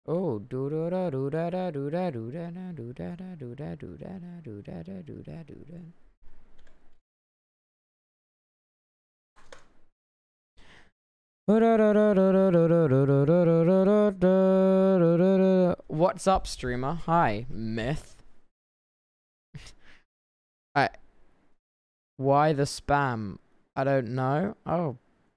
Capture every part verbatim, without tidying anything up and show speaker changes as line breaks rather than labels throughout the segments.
Oh, do da da do da da do da do da da do da da do da do da da do da da do da do da. What's up, streamer? Hi, myth. I. Why the spam? I don't know. Oh.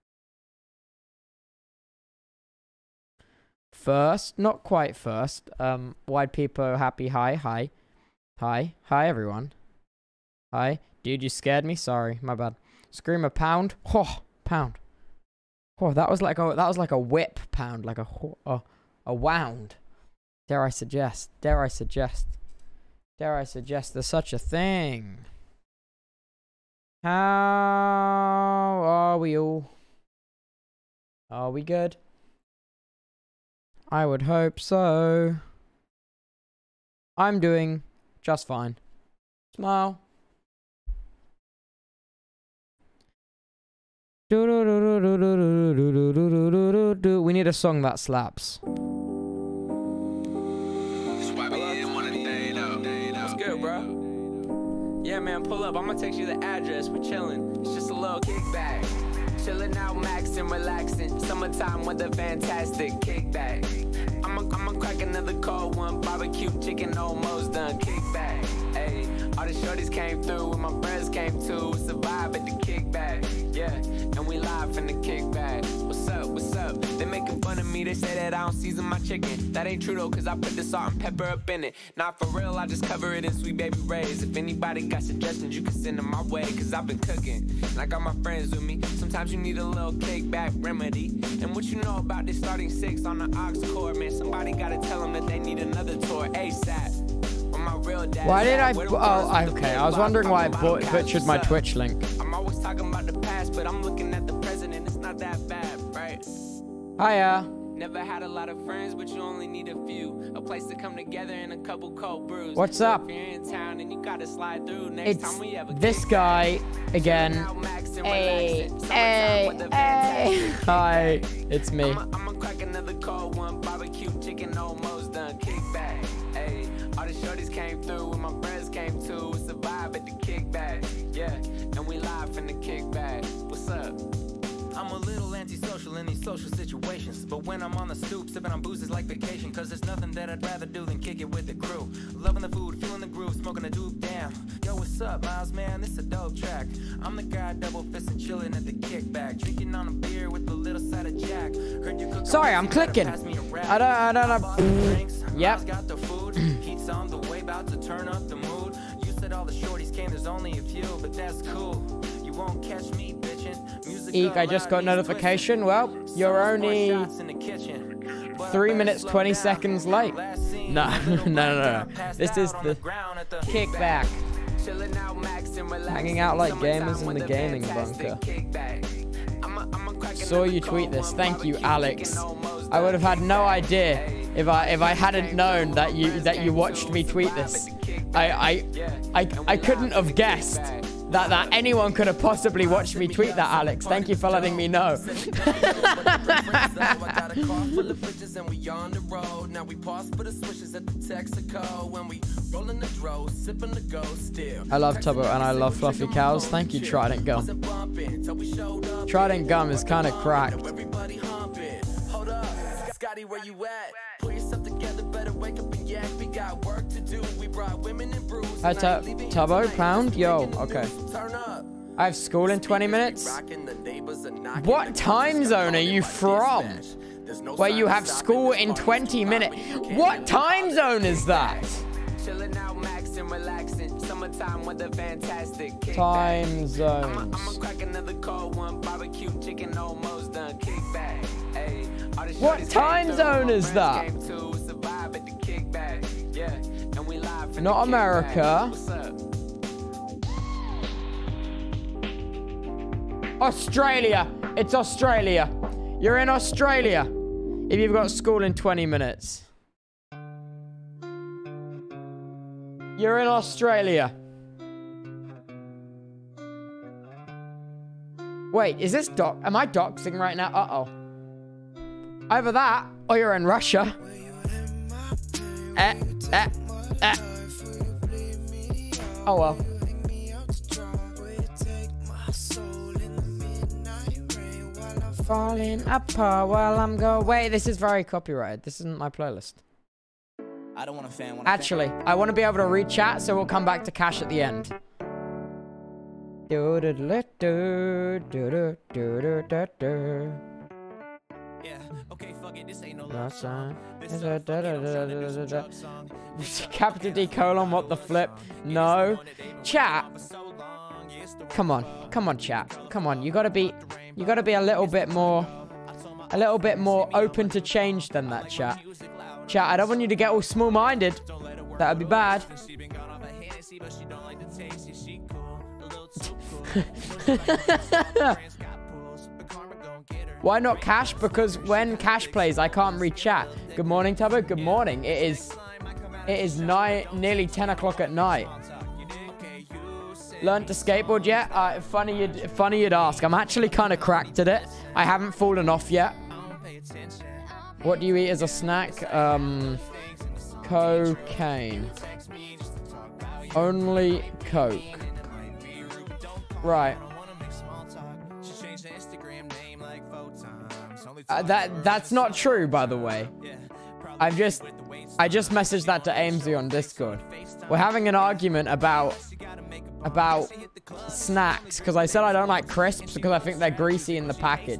First, not quite first. Um, Wide People Happy. Hi, hi, hi, hi, everyone. Hi, dude, you scared me. Sorry, my bad. Screamer pound. Oh, pound. Oh, that was like a that was like a whip pound, like a a, a wound. Dare I suggest? Dare I suggest? Dare I suggest there's such a thing? How are we all? Are we good? I would hope so. I'm doing just fine. Smile. We need a song that slaps.
What's good, bro? Yeah, man, pull up. I'm gonna text you the address. We're chilling. It's just a little kickback. Chilling out, maxing, relaxing. Summertime weather, fantastic. Kickback. I'ma, I'ma crack another cold one. Barbecue chicken almost done. Kickback. Hey, all the shorties came through and my friends came too. Survive at the kickback. Yeah, and we live from the kickback. What's up? What's up? They making fun of me. They say that I don't season my chicken. That ain't true though, cause I put the salt and pepper up in it. Not for real, I just cover it in Sweet Baby Ray's. If anybody got suggestions, you can send them my way, cause I've been cooking. And I got my friends with me. Sometimes you need a little kickback remedy. And what you know about this starting six on the aux cord, man? Somebody gotta tell them that they need another tour ASAP.
Why did I? Oh, okay. I was wondering why I butchered my Twitch link.
I'm always talking about the past, but I'm looking at the present, and it's not that bad, right?
Hiya.
Never had a lot of friends, but you only need a few. A place to come together and a couple cold brews.
What's up?
If you're in town and you gotta slide through. Next
it's
time we have a
this guy again. Hey, hey, hey. Hi, it's me.
I'ma, I'ma crack another cold one. Barbecue chicken almost done. Kickback. Hey, all the shorties came through and my friends came too. Survive at the kickback. Yeah, and we live from the kickback. What's up? I'm a little antisocial in these social situations, but when I'm on the stoop, sipping on booze is like vacation, cause there's nothing that I'd rather do than kick it with the crew. Loving the food, feeling the groove, smoking a doop, damn. Yo, what's up, Miles, man? This a dope track. I'm the guy double fisting, chilling at the kickback, drinking on a beer with a little side of Jack. Heard you cook.
Sorry, I'm clicking. I don't, I don't know. Yep.
Got the food, heat's on the way, about to turn up the mood. You said all the shorties came, there's only a few, but that's cool. You won't catch me bitching.
Eek, I just got notification. Well, you're only three minutes twenty seconds late. No, no, no, no. This is the kickback. Hanging out like gamers in the gaming bunker. Saw you tweet this. Thank you, Alex. I would have had no idea if I if I hadn't known that you that you watched me tweet this. I I I I couldn't have guessed that that anyone could have possibly watched me tweet that, Alex. Thank you for letting me know. I love Tubbo and I love fluffy cows. Thank you, Trident Gum. Trident Gum is kind of cracked. Scotty, where you at? Put yourself together, better wake up and yak. We got work to do. We brought women and brews. Hi, Tubbo, pound? Yo, okay. I have school in twenty minutes. What time zone are you from? Where you have school in twenty minutes? What time zone is that? Time zones. What time zone is that? Not America. Australia. It's Australia. You're in Australia. If you've got school in twenty minutes. You're in Australia. Wait, is this doc? Am I doxing right now? Uh-oh. Either that, or you're in Russia. eh, eh, eh. Oh well. Falling apart while I'm going. Wait, this is very copyrighted. This isn't my playlist.
I don't want a fan. Want
Actually, I want to be able to read chat, so we'll come back to Cash at the end. Do do do do do do do do.
Yeah. Okay, fuck it. This ain't no
No
love
song.
song. This
Is
a
it da- da-
fucking
da-
I'm trying to
da-
do some
da- da-
drug song.
Capital D colon, what the flip? No. Chat. Come on. Come on, chat. Come on. You gotta be you gotta be a little bit more a little bit more open to change than that, chat. Chat, I don't want you to get all small-minded. That would be bad. Why not Cash? Because when Cash plays, I can't read chat. Good morning, Tubbo. Good morning. It is it is nine, nearly ten o'clock at night. Learned to skateboard yet? Uh, funny you'd funny you'd ask. I'm actually kind of cracked at it. I haven't fallen off yet. What do you eat as a snack? Um, cocaine. Only Coke. Right. Uh, that that's not true, by the way. I've just I just messaged that to Amesy on Discord. We're having an argument about about snacks because I said I don't like crisps because I think they're greasy in the package.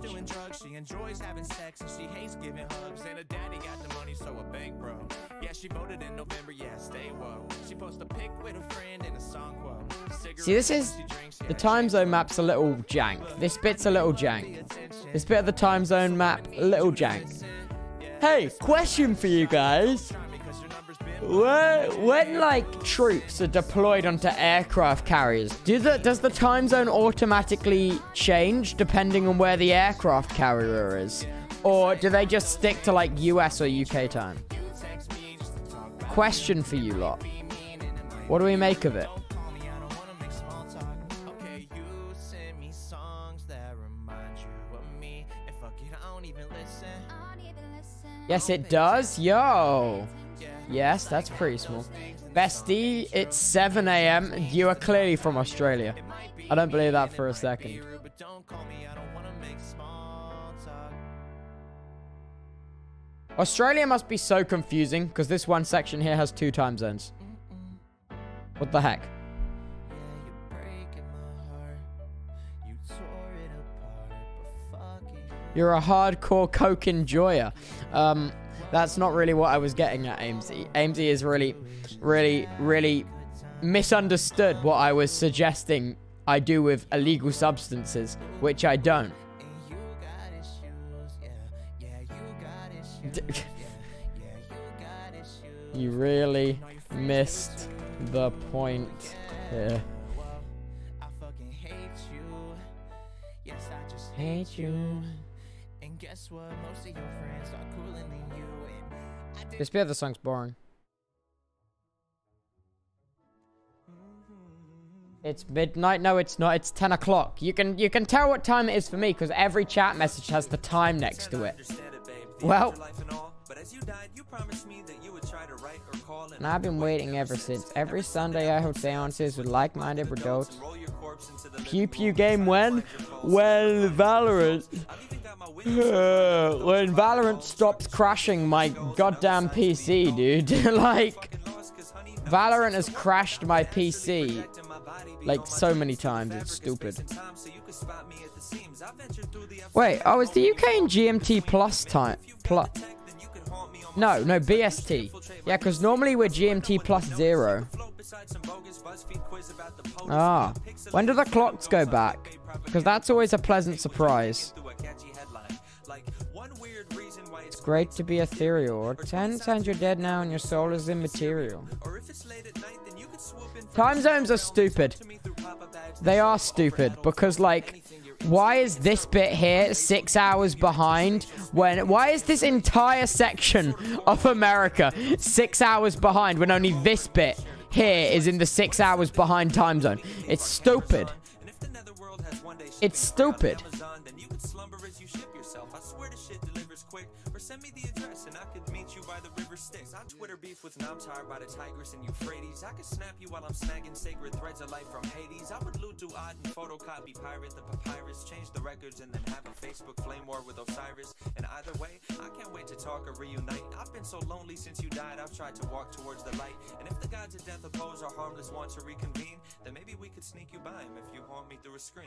See, this is the time zone map's a little jank. This bit's a little jank. This bit of the time zone map, a little jank. Hey, question for you guys. When, when like troops are deployed onto aircraft carriers, do the, does the time zone automatically change depending on where the aircraft carrier is? Or do they just stick to like U S or U K time? Question for you lot. What do we make of it? Yes, it does. Yo. Yes, that's pretty small. Bestie, it's seven A M You are clearly from Australia. I don't believe that for a second. Australia must be so confusing because this one section here has two time zones. What the heck? You're a hardcore Coke enjoyer. Um, that's not really what I was getting at, Amesy. Amesy is really, really, really misunderstood what I was suggesting I do with illegal substances, which I don't. You really missed the point here. Hate you. And guess what? Most of your friends are cooler than you. And this bit of the song's boring. It's midnight. No, it's not. It's ten o'clock. You can you can tell what time it is for me because every chat message has the time next to it. Well, and I've been waiting ever since. Every Sunday I hold seances with like-minded adults. Pew pew game when? When Valorant. When Valorant stops crashing my goddamn P C, dude. Like, Valorant has crashed my P C like so many times. It's stupid. Wait, oh, is the U K in G M T plus time? Plus? No, no, B S T. Yeah, because normally we're G M T plus zero. Ah, when do the clocks go back? Because that's always a pleasant surprise. It's great to be ethereal. Or ten times you're dead now and your soul is immaterial. Time zones are stupid. They are stupid because, like, why is this bit here six hours behind when... Why is this entire section of America six hours behind when only this bit here is in the six hours behind time zone? It's stupid. It's stupid.
send me the address and I could meet you by the river Styx. I Twitter beef with Namtar by the Tigris and Euphrates. I could snap you while I'm snagging sacred threads of life from Hades. I would loot Duat and photocopy pirate the papyrus, change the records and then have a Facebook flame war with Osiris. And either way, I can't wait to talk or reunite. I've been so lonely since you died, I've tried to walk towards the light. And if the gods of death oppose our harmless want to reconvene, then maybe we could sneak you by him if you haunt me through a screen.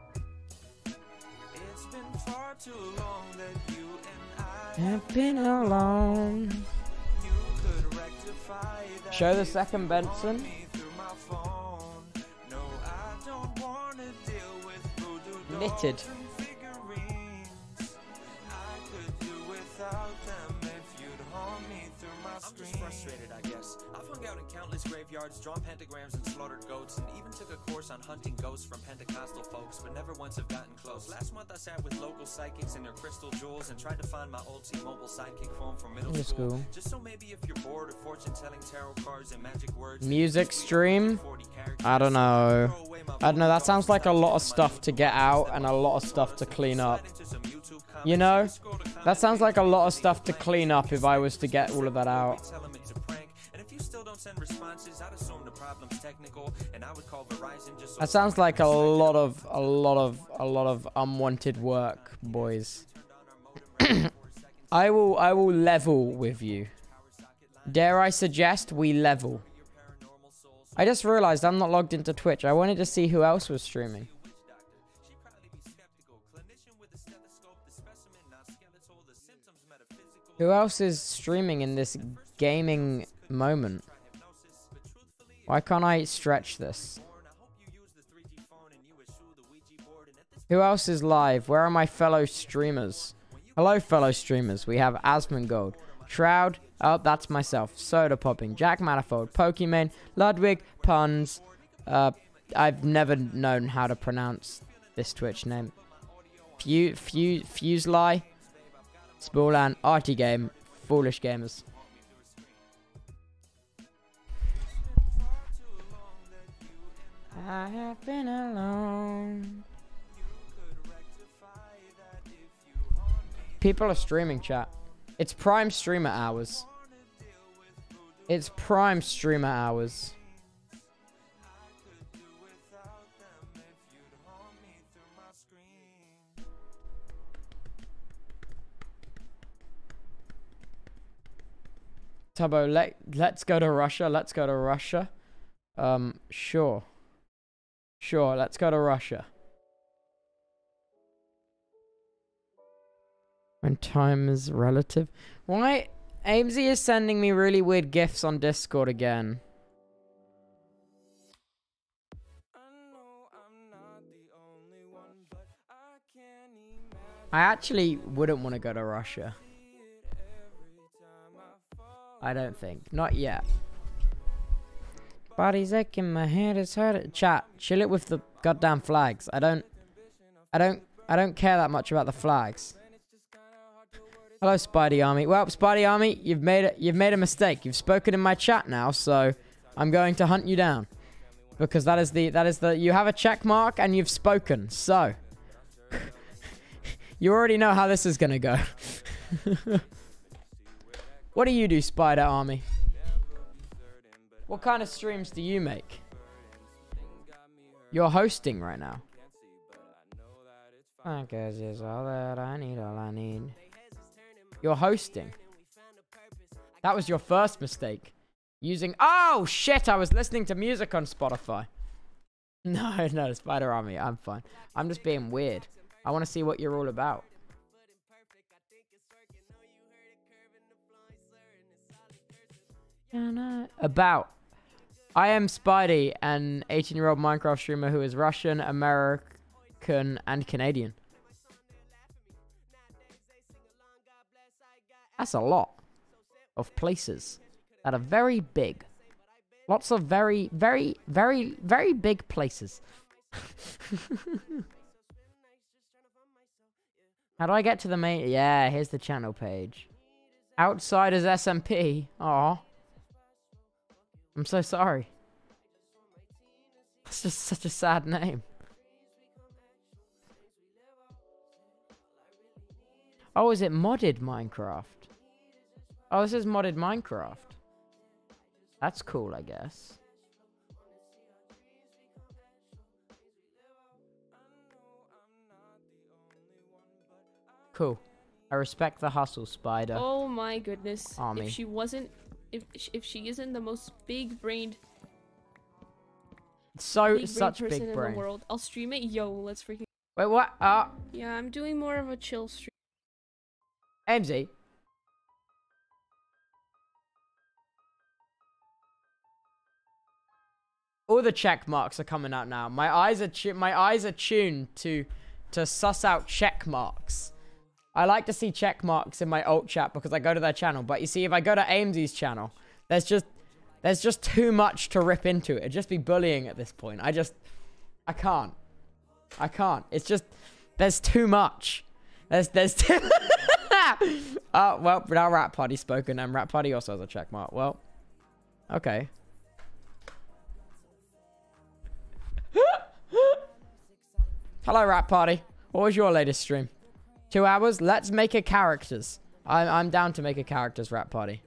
It's been far too long that you and I
have been alone.
You could rectify that.
Show the second Benson.
Me through my phone. No, I don't want to deal with voodoo
Knitted.
dolls and figurines. I could do without them if you'd haunt me through my screen. I'm just frustrated, I guess. I've hung out in countless graveyards, drawn pentagrams and slaughtered goats, and even took a course on hunting ghosts from Pentecostal folks, but never once have gotten close. Last month I sat with local psychics and their crystal jewels and tried to find my old T-Mobile sidekick phone from middle
That's
school.
cool.
Just so maybe if you're bored of fortune-telling tarot cards and magic words,
Music stream? I don't know. I don't know, that sounds like a lot of stuff to get out and a lot of stuff to clean up. You know? That sounds like a lot of stuff to clean up if I was to get all of that out. That sounds like a lot of, a lot of, a lot of unwanted work, boys. I will, I will level with you. Dare I suggest we level? I just realized I'm not logged into Twitch. I wanted to see who else was streaming. Who else is streaming in this gaming moment? Why can't I stretch this? Who else is live? Where are my fellow streamers? Hello, fellow streamers. We have Asmongold, Shroud. Oh, that's myself. Soda Popping, Jack Manifold, Pokemon, Ludwig, Puns. Uh, I've never known how to pronounce this Twitch name. Fu Fu Fuseli, Spoolan, Arty Game, Foolish Gamers. I have been alone. People are streaming, chat. It's prime streamer hours. It's prime streamer hours. Tubbo, let, let's go to Russia. Let's go to Russia. Um, sure. Sure, let's go to Russia. When time is relative. Why? Amesy is sending me really weird gifs on Discord again. I actually wouldn't want to go to Russia. I don't think. Not yet. Body's aching, my head is hurting. Chat, chill it with the goddamn flags. I don't... I don't... I don't care that much about the flags. Hello, Spidey Army. Well, Spidey Army, you've made a, you've made a mistake. You've spoken in my chat now, so I'm going to hunt you down. Because that is the... That is the... You have a check mark and you've spoken, so... You already know how this is gonna go. What do you do, Spider Army? What kind of streams do you make? You're hosting right now. I guess it's all that I need, all I need. You're hosting. That was your first mistake. Using... Oh, shit, I was listening to music on Spotify. No, no, Spider Army, I'm fine. I'm just being weird. I want to see what you're all about. About. I am Spidey, an eighteen-year-old Minecraft streamer who is Russian, American, and Canadian. That's a lot of places that are very big. Lots of very, very, very, very big places. How do I get to the main? Yeah, here's the channel page. Outsiders S M P. Aw. I'm so sorry. That's just such a sad name. Oh, is it modded Minecraft? Oh, this is modded Minecraft. That's cool, I guess. Cool. I respect the hustle, Spider.
Oh my goodness.
Army.
If she wasn't, if sh- if she isn't the most big-brained,
So
big
such
person
big
in
brain.
the world, I'll stream it. Yo, let's freaking.
Wait, what? Uh,
Yeah, I'm doing more of a chill stream.
M Z. All the check marks are coming out now. My eyes are tu- my eyes are tuned to to suss out check marks. I like to see check marks in my alt chat because I go to their channel. But you see, if I go to Aimsy's channel, there's just there's just too much to rip into it. It'd just be bullying at this point. I just I can't. I can't. It's just there's too much. There's there's too Oh, well, now Rat Party's spoken, and Rat Party also has a check mark. Well, okay. Hello, Rat Party. What was your latest stream? Two hours? Let's make a characters. I'm, I'm down to make a characters, Rat Party.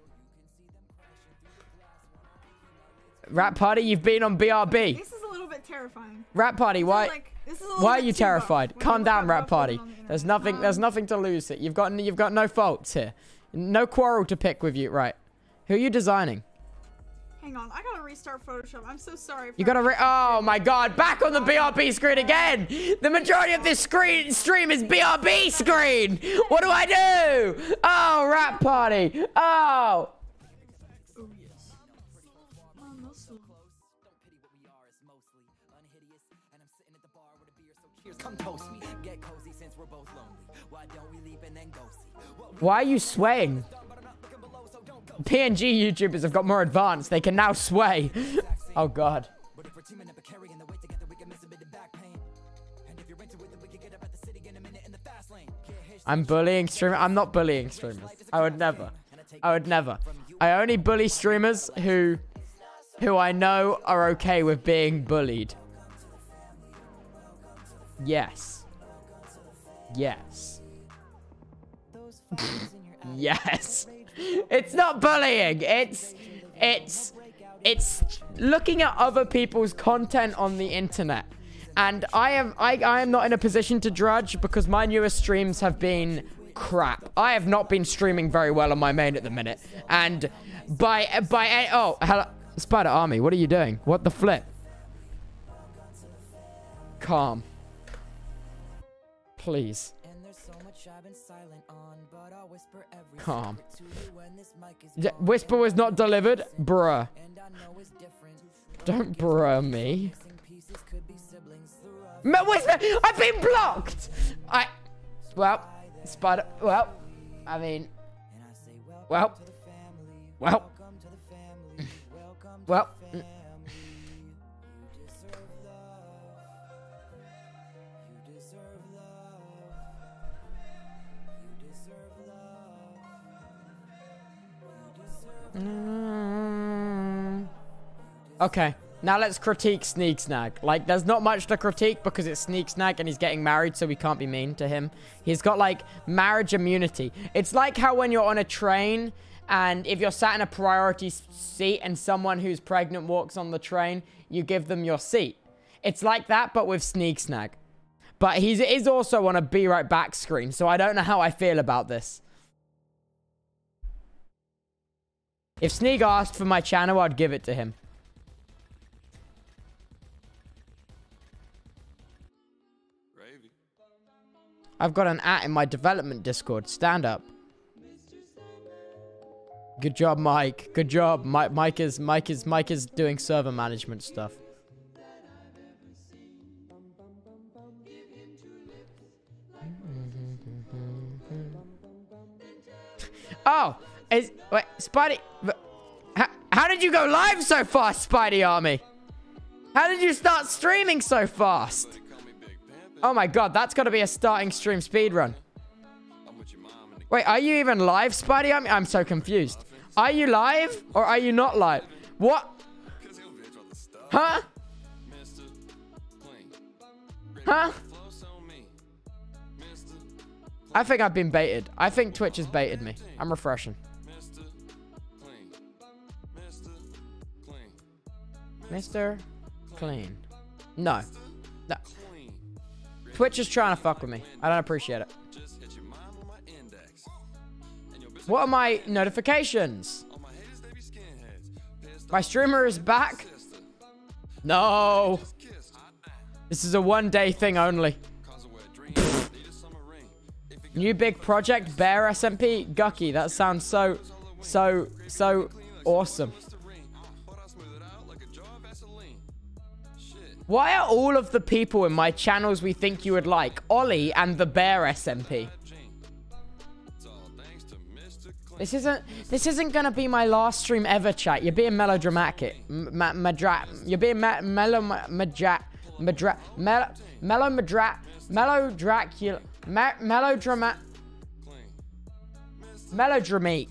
Rat Party, you've been on B R B.
This is a little bit terrifying.
Rat Party, why...
Like, this is a little
Why are
bit
you
too
terrified?
rough when
Calm
you
down,
look
Rat
up
Party.
on the internet.
There's nothing. There's
Um,
nothing to lose here. You've got. You've got no faults here. No quarrel to pick with you. Right. Who are you designing?
Hang on, I gotta restart Photoshop. I'm so sorry.
You gotta. Re oh my God! Back on the B R B screen again. The majority of this screen stream is B R B screen. What do I do? Oh, Rat Party. Oh.
Oh yes. Oh, no, so-
Come toast me, get cozy since we're both lonely. Why don't we leap and then go see? What
Why are you swaying? P N G YouTubers have got more advanced. They can now sway. Oh God.
But if we're teaming up and carrying the weight together, we can miss a bit of back pain. And if you're into it, then we can get up at the city in a minute in the fast lane.
I'm bullying streamers. I'm not bullying streamers. I would never. I would never. I only bully streamers who, who I know are okay with being bullied. Yes. Yes. Yes. It's not bullying. It's, it's, it's looking at other people's content on the internet. And I am, I, I am not in a position to judge because my newest streams have been crap. I have not been streaming very well on my main at the minute. And by, by, oh, hello, Spider Army, what are you doing? What the flip? Calm. Please. Calm. D Whisper was not delivered? Bruh. Don't bruh me. M Whisper! I've been blocked! I... Well, Spider... Well, I mean... Well... Well... Well... Mm. Okay, now let's critique Sneak Snag. Like, there's not much to critique because it's Sneak Snag and he's getting married, so we can't be mean to him. He's got, like, marriage immunity. It's like how when you're on a train and if you're sat in a priority seat and someone who's pregnant walks on the train, you give them your seat. It's like that, but with Sneak Snag. But he is also on a Be Right Back screen, so I don't know how I feel about this. If Sneak asked for my channel, I'd give it to him.
Gravy.
I've got an at in my development Discord. Stand up. Good job, Mike. Good job. Mike, Mike is Mike is Mike is doing server management stuff. Oh, is wait, Spidey. How, how did you go live so fast, Spidey Army? How did you start streaming so fast? Oh my God, that's got to be a starting stream speedrun. Wait, are you even live, Spidey Army? I'm so confused. Are you live or are you not live? What? Huh? Huh? I think I've been baited. I think Twitch has baited me. I'm refreshing.
Mister Clean. Mister Clean.
Mister Clean. No. No.
Clean.
Twitch is trying to fuck with me. I don't appreciate it.
Just hit your mom on my index. And your bitch
What are my notifications?
on my haters, they be skinheads. Pissed
My streamer is back.
sister.
No.
Kiss. Hot damn.
This is a one day thing only.
Cause a wet dream. Need a summer ring. If it
New big project, Bear S M P, Gucky. That sounds so, so, so awesome.
goes to ring. But I smooth it out like a jar of Vaseline. Shit.
Why are all of the people in my channels we think you would like Ollie and the Bear S M P?
It's all thanks to Mister Clean.
This isn't. This isn't gonna be my last stream ever, chat. You're being melodramatic. M- ma- madra- You're being ma- melo madra- madra- mel- mellow madra- mellow Dracula. Me- melodrama. Melodramic.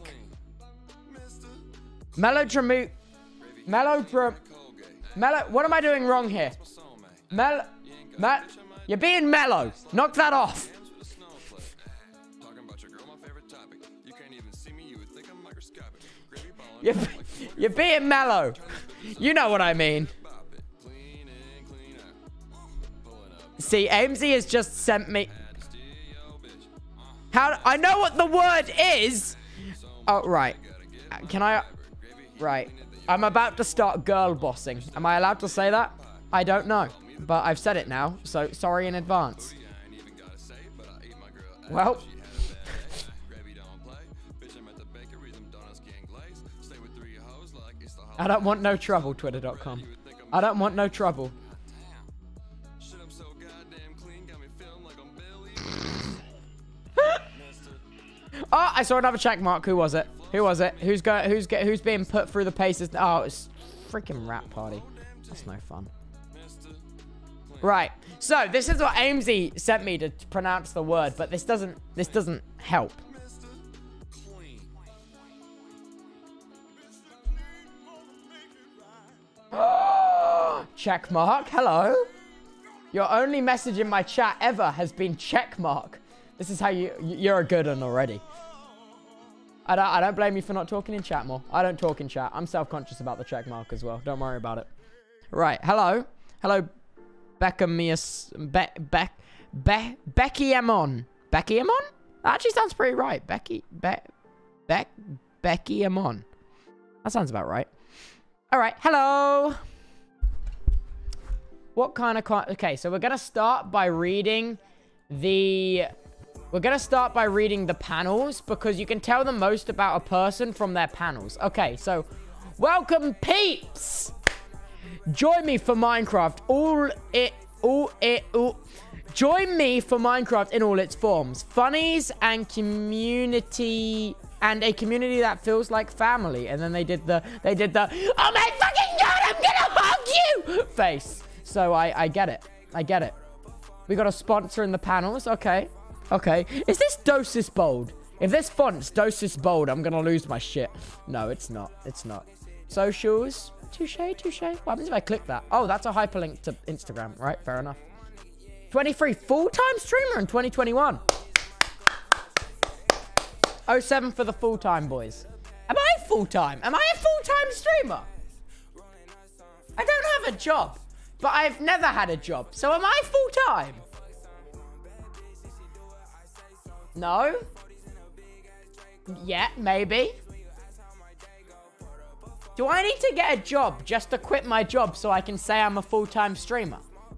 Melodramic. Melodram. Mellow. What am I doing wrong here? Mel. Mel. You're being mellow. Knock that off.
Talking about your girl, my favorite topic. You can't even see me, you would think I'm microscopic. Gravy ballin',
You're, you're being mellow. You know what I mean.
bop it. Clean and clean out. Pulling up.
See, Amesy has just sent me.
Had to steal your bitch.
How? I know what the word is. Oh, right. Uh, Can I? Right. I'm about to start girl bossing. Am I allowed to say that? I don't know. But I've said it now, so sorry in advance.
I ain't even gotta say it, but I eat my girl out.
Well,
She had a bad ass. Gravy don't play. Bitch, I'm at the bakery, them donuts getting glazed. Stay with three hoes like it's the
I don't want no trouble, twitter dot com. I don't want no trouble.
Shit, I'm so goddamn clean, got me feeling like I'm Billy.
Oh, I saw another check mark. Who was it? Who was it? Who's go? Who's get? Who's being put through the paces? Oh, it's freaking rap party. That's no fun. Right. So this is what Amesy sent me to pronounce the word, but this doesn't. This doesn't help. Check mark. Hello. Your only message in my chat ever has been check mark. This is how you. You're a good one already. I don't, I don't blame you for not talking in chat more. I don't talk in chat. I'm self-conscious about the check mark as well. Don't worry about it. Right. Hello. Hello. Becca Mias. Be, Be, Be, Becky Amon. Becky Amon? That actually sounds pretty right. Becky. Be, Be, Becky Amon. That sounds about right. All right. Hello. What kind of... Con okay, so we're going to start by reading the... We're going to start by reading the panels because you can tell the most about a person from their panels. Okay, so welcome peeps. Join me for Minecraft. All it, all it, all. Join me for Minecraft in all its forms. Funnies and community, and a community that feels like family. And then they did the, they did the, oh my fucking God, I'm gonna hug you face. So I, I get it. I get it. We got a sponsor in the panels. Okay. Okay, is this Dosis Bold? If this font's Dosis Bold, I'm gonna lose my shit. No, it's not. It's not. Socials. Touche, touche. What happens if I click that? Oh, that's a hyperlink to Instagram. Right, fair enough. twenty-three full-time streamer in twenty twenty-one. oh seven for the full-time boys. Am I full-time? Am I a full-time streamer? I don't have a job, but I've never had a job. So am I full-time? No? Yeah, maybe. Do I need to get a job just to quit my job so I can say I'm a full-time streamer?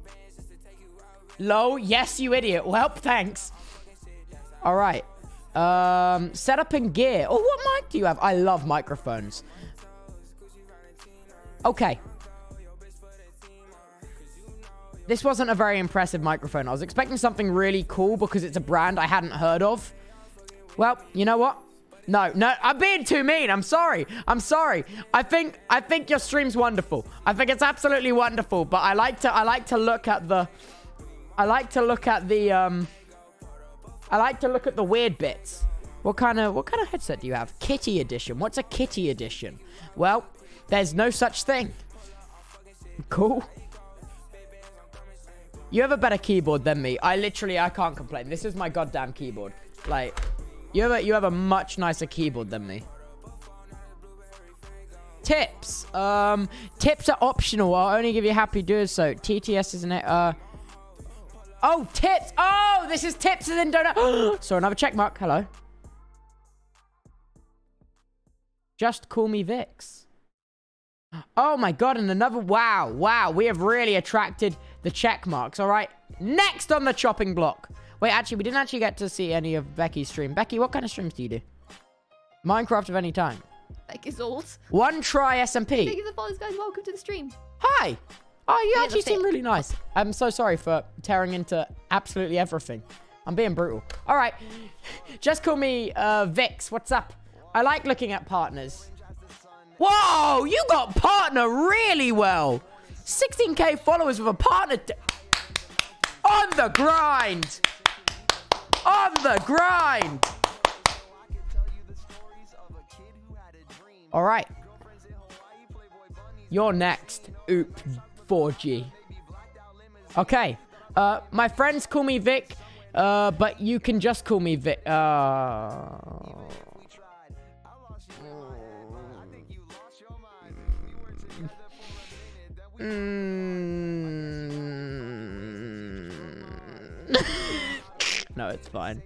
Lol, yes, you idiot. Well, thanks. All right. Um, setup and gear. Oh, what mic do you have? I love microphones. Okay. This wasn't a very impressive microphone. I was expecting something really cool because it's a brand I hadn't heard of. Well, you know what? No, no, I'm being too mean. I'm sorry. I'm sorry. I think I think your stream's wonderful. I think it's absolutely wonderful, but I like to I like to look at the I like to look at the um I like to look at the weird bits. What kind of what kind of headset do you have? Kitty edition. What's a kitty edition? Well, there's no such thing. Cool. You have a better keyboard than me. I literally, I can't complain. This is my goddamn keyboard. Like, you have a, you have a much nicer keyboard than me. Tips. Um, tips are optional. I'll only give you happy doing so. T T S, isn't it? Uh. Oh, tips. Oh, this is tips and then donut. So another check mark. Hello. Just call me Vix. Oh my god, and another. Wow, wow. We have really attracted the check marks. All right. Next on the chopping block. Wait, actually, we didn't actually get to see any of Becky's stream. Becky, what kind of streams do you do? Minecraft of any time.
Like it's old.
One try S M P.
Thank you for followers, guys. Welcome to the stream.
Hi. Oh, you
Yeah,
actually
that's
seem
it.
really nice. I'm so sorry for tearing into absolutely everything. I'm being brutal. All right. Just call me uh, Vix. What's up? I like looking at partners. Whoa, you got partner really well. sixteen K followers with a partner. On the grind. On the grind. All right. You're next. Oop. four G. Okay. Uh, my friends call me Vic, uh, but you can just call me Vic. Uh... Mm. No, it's fine.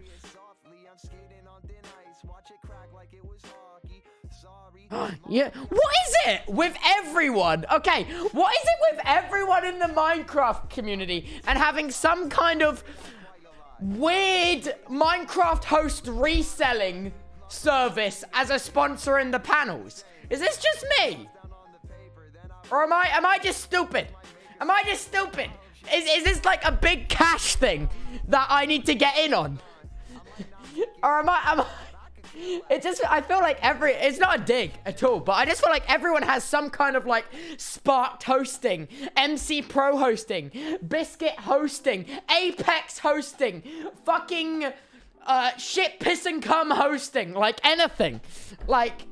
Yeah, what is it with everyone? Okay, what is it with everyone in the Minecraft community and having some kind of weird Minecraft host reselling service as a sponsor in the panels? Is this just me? Or am I am I just stupid? Am I just stupid? Is, is this like a big cash thing that I need to get in on? Or am I, am I... It just, I feel like every, it's not a dig at all, but I just feel like everyone has some kind of like Sparked hosting, M C Pro hosting, Biscuit hosting, Apex hosting, fucking uh, shit piss and cum hosting, like anything. Like,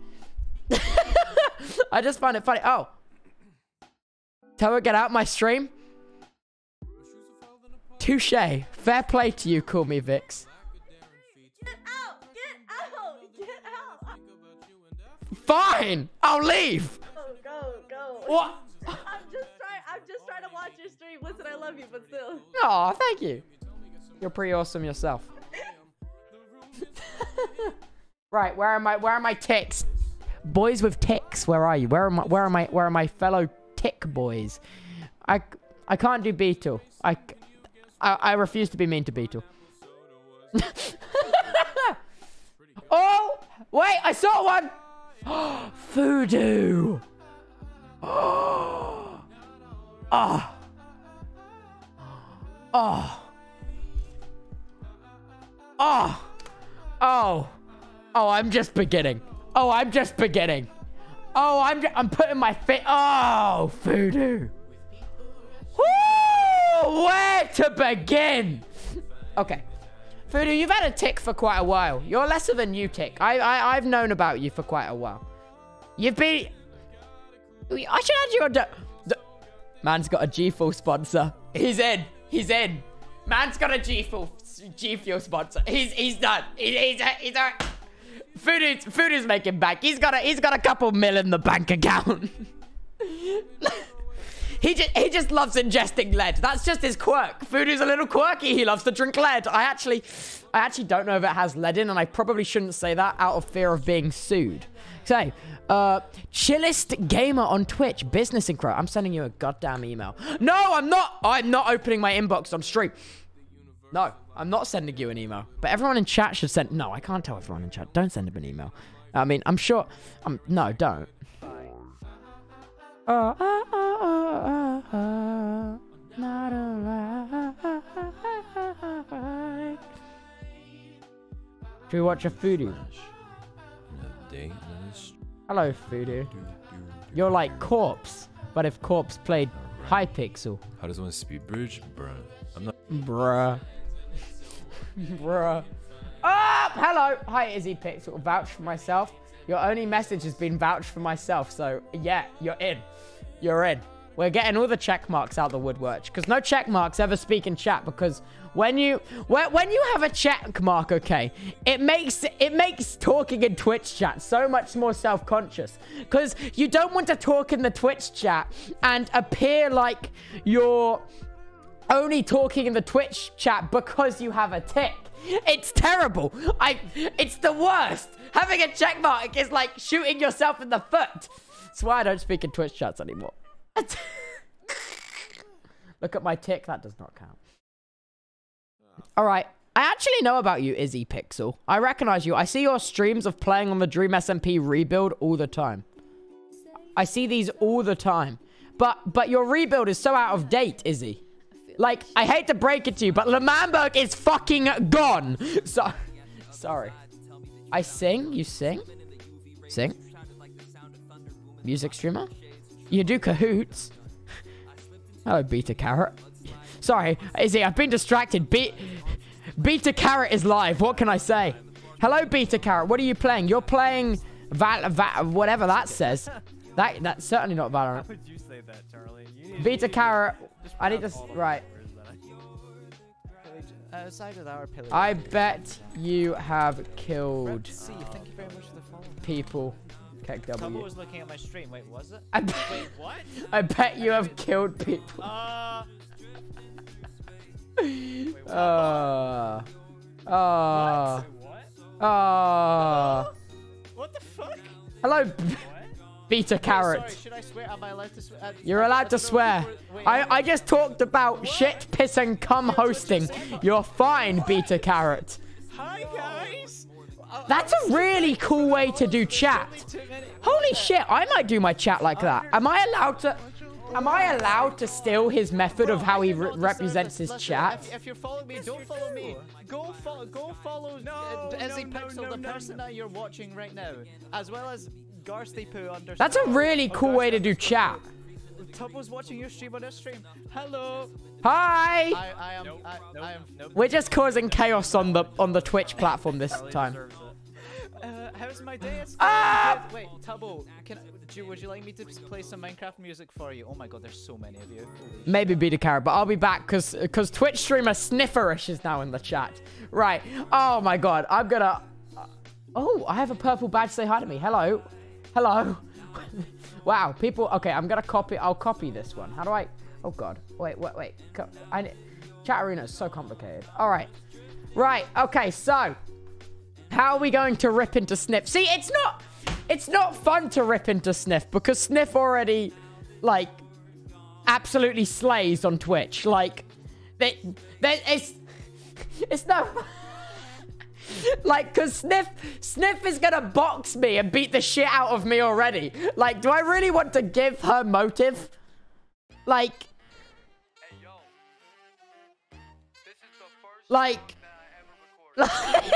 I just find it funny. Oh. Tell her get out my stream. Touche. Fair play to you, call me Vix.
Get out! Get out! Get out!
Fine! I'll leave!
Go, go, go.
What?
I'm just trying, I'm just trying to watch your stream. Listen, I love you, but still.
Oh, thank you. You're pretty awesome yourself. Right, where are my where are my ticks? Boys with ticks, where are you? Where are my where are my where are my fellow tick boys? I I can't do Beetle. I I, I refuse to be mean to Beetle. Oh, wait, I saw one. Voodoo. Oh. Oh. Oh. Oh. Oh. Oh, I'm just beginning. Oh, I'm just beginning. Oh, I'm I'm putting my fit. Oh, voodoo. Woo! Where to begin? Okay. Voodoo, you've had a tick for quite a while. You're less of a new tick. I, I, I've known about you for quite a while. You've been... I should add you on... The, the... Man's got a G Fuel sponsor. He's in. He's in. Man's got a G Fuel G Fuel sponsor. He's he's done. He, he's a, he's a... Voodoo's, Voodoo's making bank. He's got a he's got a couple mil in the bank account. He just, he just loves ingesting lead. That's just his quirk. Voodoo's a little quirky. He loves to drink lead. I actually, I actually don't know if it has lead in, and I probably shouldn't say that out of fear of being sued. So, uh, chillest gamer on Twitch, business and crow. I'm sending you a goddamn email. No, I'm not. I'm not opening my inbox on stream. No, I'm not sending you an email. But everyone in chat should send. No, I can't tell everyone in chat. Don't send him an email. I mean, I'm sure. Um, no, don't. Oh, oh, oh, oh, oh, oh, not alright. Should we watch a Voodoo? Hello, Voodoo. You're like Corpse, but if Corpse played Hypixel.
How does one speed bridge? Bruh. I'm not.
Bruh. Bruh. Oh, hello. Hi, Izzy Pixel. Vouch for myself. Your only message has been vouched for myself, so yeah, you're in. You're in. We're getting all the check marks out the woodwork. Because no check marks ever speak in chat. Because when you when, when you have a check mark, okay, it makes it makes talking in Twitch chat so much more self-conscious. Because you don't want to talk in the Twitch chat and appear like you're only talking in the Twitch chat because you have a tick. It's terrible. I. It's the worst. Having a check mark is like shooting yourself in the foot. That's why I don't speak in Twitch chats anymore. Look at my tick. That does not count. All right. I actually know about you, Izzy Pixel. I recognize you. I see your streams of playing on the Dream S M P rebuild all the time. I see these all the time. But but your rebuild is so out of date, Izzy. Like, I hate to break it to you, but Lamamberg is fucking gone. So, sorry. I sing? You sing? Sing? Music streamer? You do cahoots? Hello, Beta Carrot. Sorry, Izzy, I've been distracted. Be Beta Carrot is live. What can I say? Hello, Beta Carrot. What are you playing? You're playing Val, Val whatever that says. That That's certainly not Valorant.
How would you say that, Charlie? You
Beta Carrot. I need to... Right.
Outside of our pillar.
I bet you have killed
See, thank you very much for the follow.
people. Kek
Tubbo
W.
was looking at my stream. Wait, was it?
I bet,
Wait, what?
I bet you have killed people.
Uh.
Uh. Uh.
What?
Uh.
What the fuck?
Hello,
What?
Beta
Wait,
Carrot.
sorry, should I swear? Am I allowed to swear? Uh,
You're
uh,
allowed to
no,
swear.
people- wait,
I,
wait,
I just talked about shit, piss, and cum hosting. You're fine, Beta Carrot.
Hi, guys. Uh,
That's a really cool way to do chat. Holy shit, I might do my chat like that. Am I allowed to... Am I allowed to steal his method of how he re represents his
Listen,
chat?
If, if you're following me, don't follow me. Go, fo go follow uh, Izzy Pixel, the person that you're watching right now, as well as Garstypoo under.
That's a really cool way to do chat.
Tubbo's watching your stream on this stream. Hello.
Hi.
I, I am. I, I am.
We're just causing chaos on the on the Twitch platform this time.
Uh, how's my day? It's
Ah!
good. Wait, Tubbo, can do you, would you like me to play some Minecraft music for you? Oh my god, there's so many of you. Holy
Maybe Beta Carrot, but I'll be back because because Twitch streamer Snifferish is now in the chat. Right. Oh my god, I'm gonna. Oh, I have a purple badge. Say hi to me. Hello. Hello. Wow, people. Okay, I'm gonna copy. I'll copy this one. How do I? Oh god. Wait, wait, wait. Co I. Chat arena is so complicated. All right. Right. Okay. So. How are we going to rip into Sniff? See, it's not, it's not fun to rip into Sniff because Sniff already, like, absolutely slays on Twitch. Like, they, they, it's, it's no, like, because Sniff, Sniff is gonna box me and beat the shit out of me already. Like, do I really want to give her motive? Like, like, like.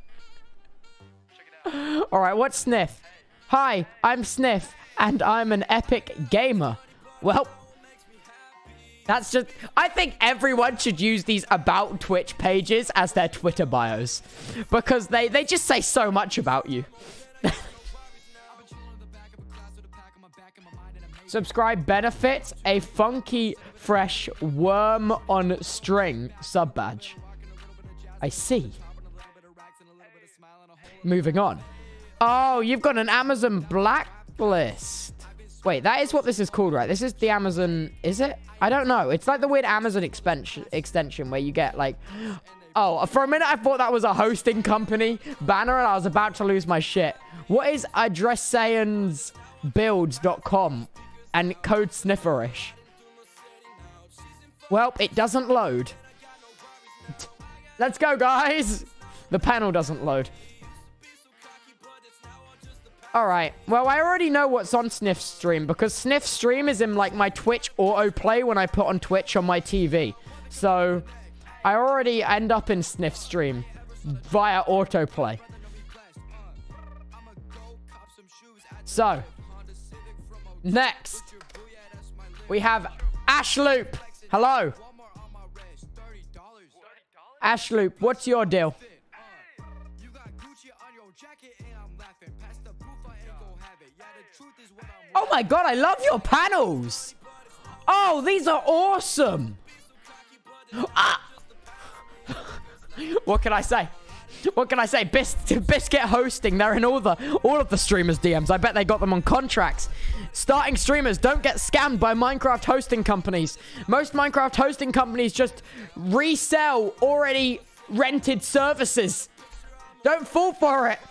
All right, what's Sniff? Hi, I'm Sniff, and I'm an epic gamer. Well, that's just... I think everyone should use these about Twitch pages as their Twitter bios. Because they, they just say so much about you. Subscribe benefits a funky, fresh worm on string sub badge. I see. Moving on. Oh, you've got an Amazon blacklist. Wait, that is what this is called, right? This is the Amazon... Is it? I don't know. It's like the weird Amazon extension, extension where you get like... Oh, for a minute I thought that was a hosting company banner and I was about to lose my shit. What is addressayansbuilds dot com and code Snifferish? Well, it doesn't load. Let's go, guys. The panel doesn't load. Alright, well, I already know what's on Sniff's stream, because Sniff's stream is in, like, my Twitch autoplay when I put on Twitch on my T V. So, I already end up in Sniff's stream via autoplay. So, next, we have Ashloop. Hello. Ashloop, what's your deal? Oh my god, I love your panels. Oh, these are awesome. Ah. What can I say? What can I say? Bis Biscuit Hosting. They're in all the all of the streamers' D Ms. I bet they got them on contracts. Starting streamers, don't get scammed by Minecraft hosting companies. Most Minecraft hosting companies just resell already rented services. Don't fall for it.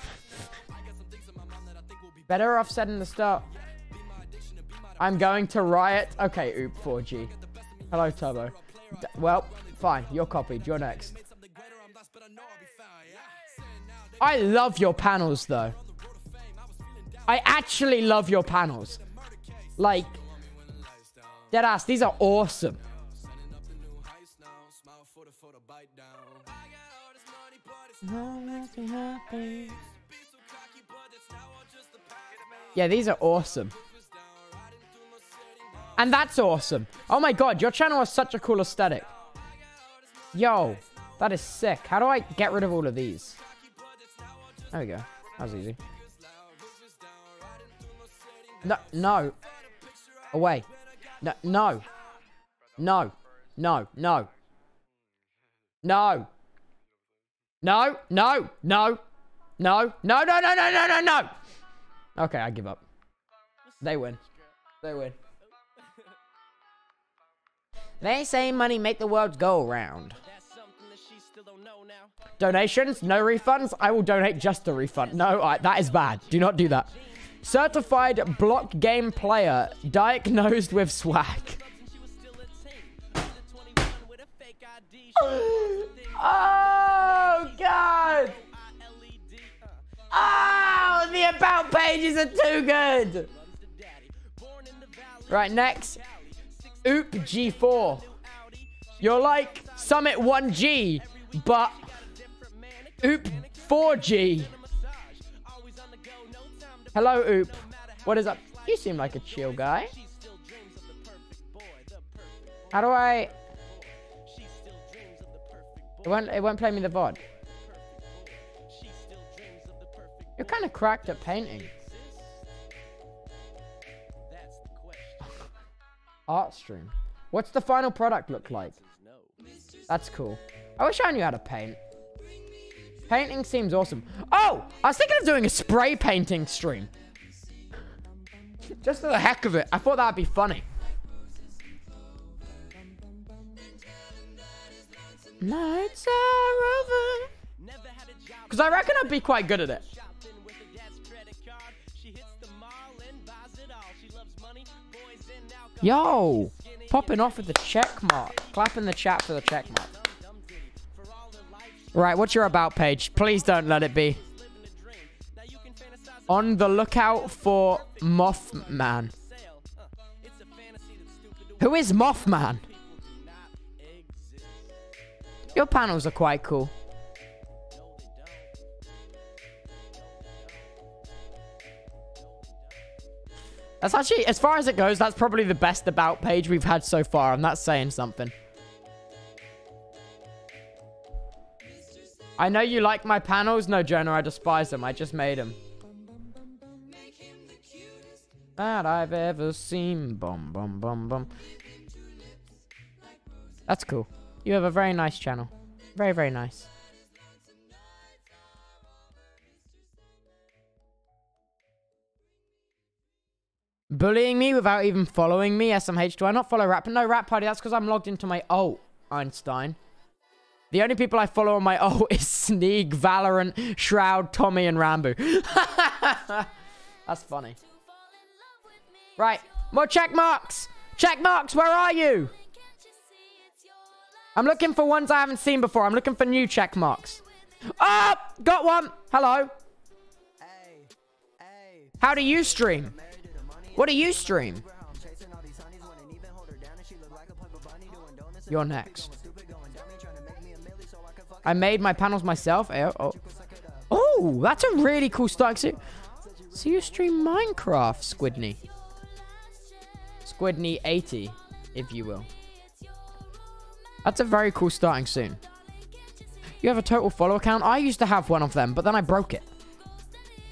Better off said in the start. I'm going to riot. Okay, Oop four G. Hello, Turbo. D well, fine. You're copied. You're next. I love your panels, though. I actually love your panels. Like, deadass, these are awesome. Yeah, these are awesome. And that's awesome. Oh my god, your channel has such a cool aesthetic. Yo, that is sick. How do I get rid of all of these? There we go. That was easy. No, no. Away. No, no. No. No, no. No. No, no, no. No, no, no, no, no, no, no, no. Okay, I give up. They win. They win. They say money make the world go around. Donations, no refunds. I will donate just a refund. No, I, that is bad. Do not do that. Certified block game player diagnosed with swag. Oh, God. Oh, the about pages are too good. Right, next. Oop G four. You're like Summit one G, but Oop four G. Hello, Oop. What is up? You seem like a chill guy. How do I... It won't, it won't play me the V O D. You're kind of cracked at painting. Art stream. What's the final product look like? That's cool. I wish I knew how to paint. Painting seems awesome. Oh! I was thinking of doing a spray painting stream. Just for the heck of it. I thought that would be funny. Nights are over. Because I reckon I'd be quite good at it. Yo! Popping off with the check mark. Clap in the chat for the check mark. Right, what's your about page? Please don't let it be. On the lookout for Mothman. Who is Mothman? Your panels are quite cool. That's actually, as far as it goes, that's probably the best about page we've had so far, and that's saying something. I know you like my panels. No, Jonah, I despise them. I just made them. That I've ever seen. Bum, bum, bum, bum. That's cool. You have a very nice channel. Very, very nice. Bullying me without even following me, S M H. Do I not follow Rap? No, Rap Party. That's because I'm logged into my alt, Einstein. The only people I follow on my alt is Sneak, Valorant, Shroud, Tommy, and Rambo. That's funny. Right. More check marks. Check marks, where are you? I'm looking for ones I haven't seen before. I'm looking for new check marks. Oh, got one. Hello. How do you stream? What do you stream? You're next. I made my panels myself. Oh, oh. Oh, that's a really cool start. So, so you stream Minecraft, Squidney. Squidney eighty, if you will. That's a very cool starting soon. You have a total follow account? I used to have one of them, but then I broke it.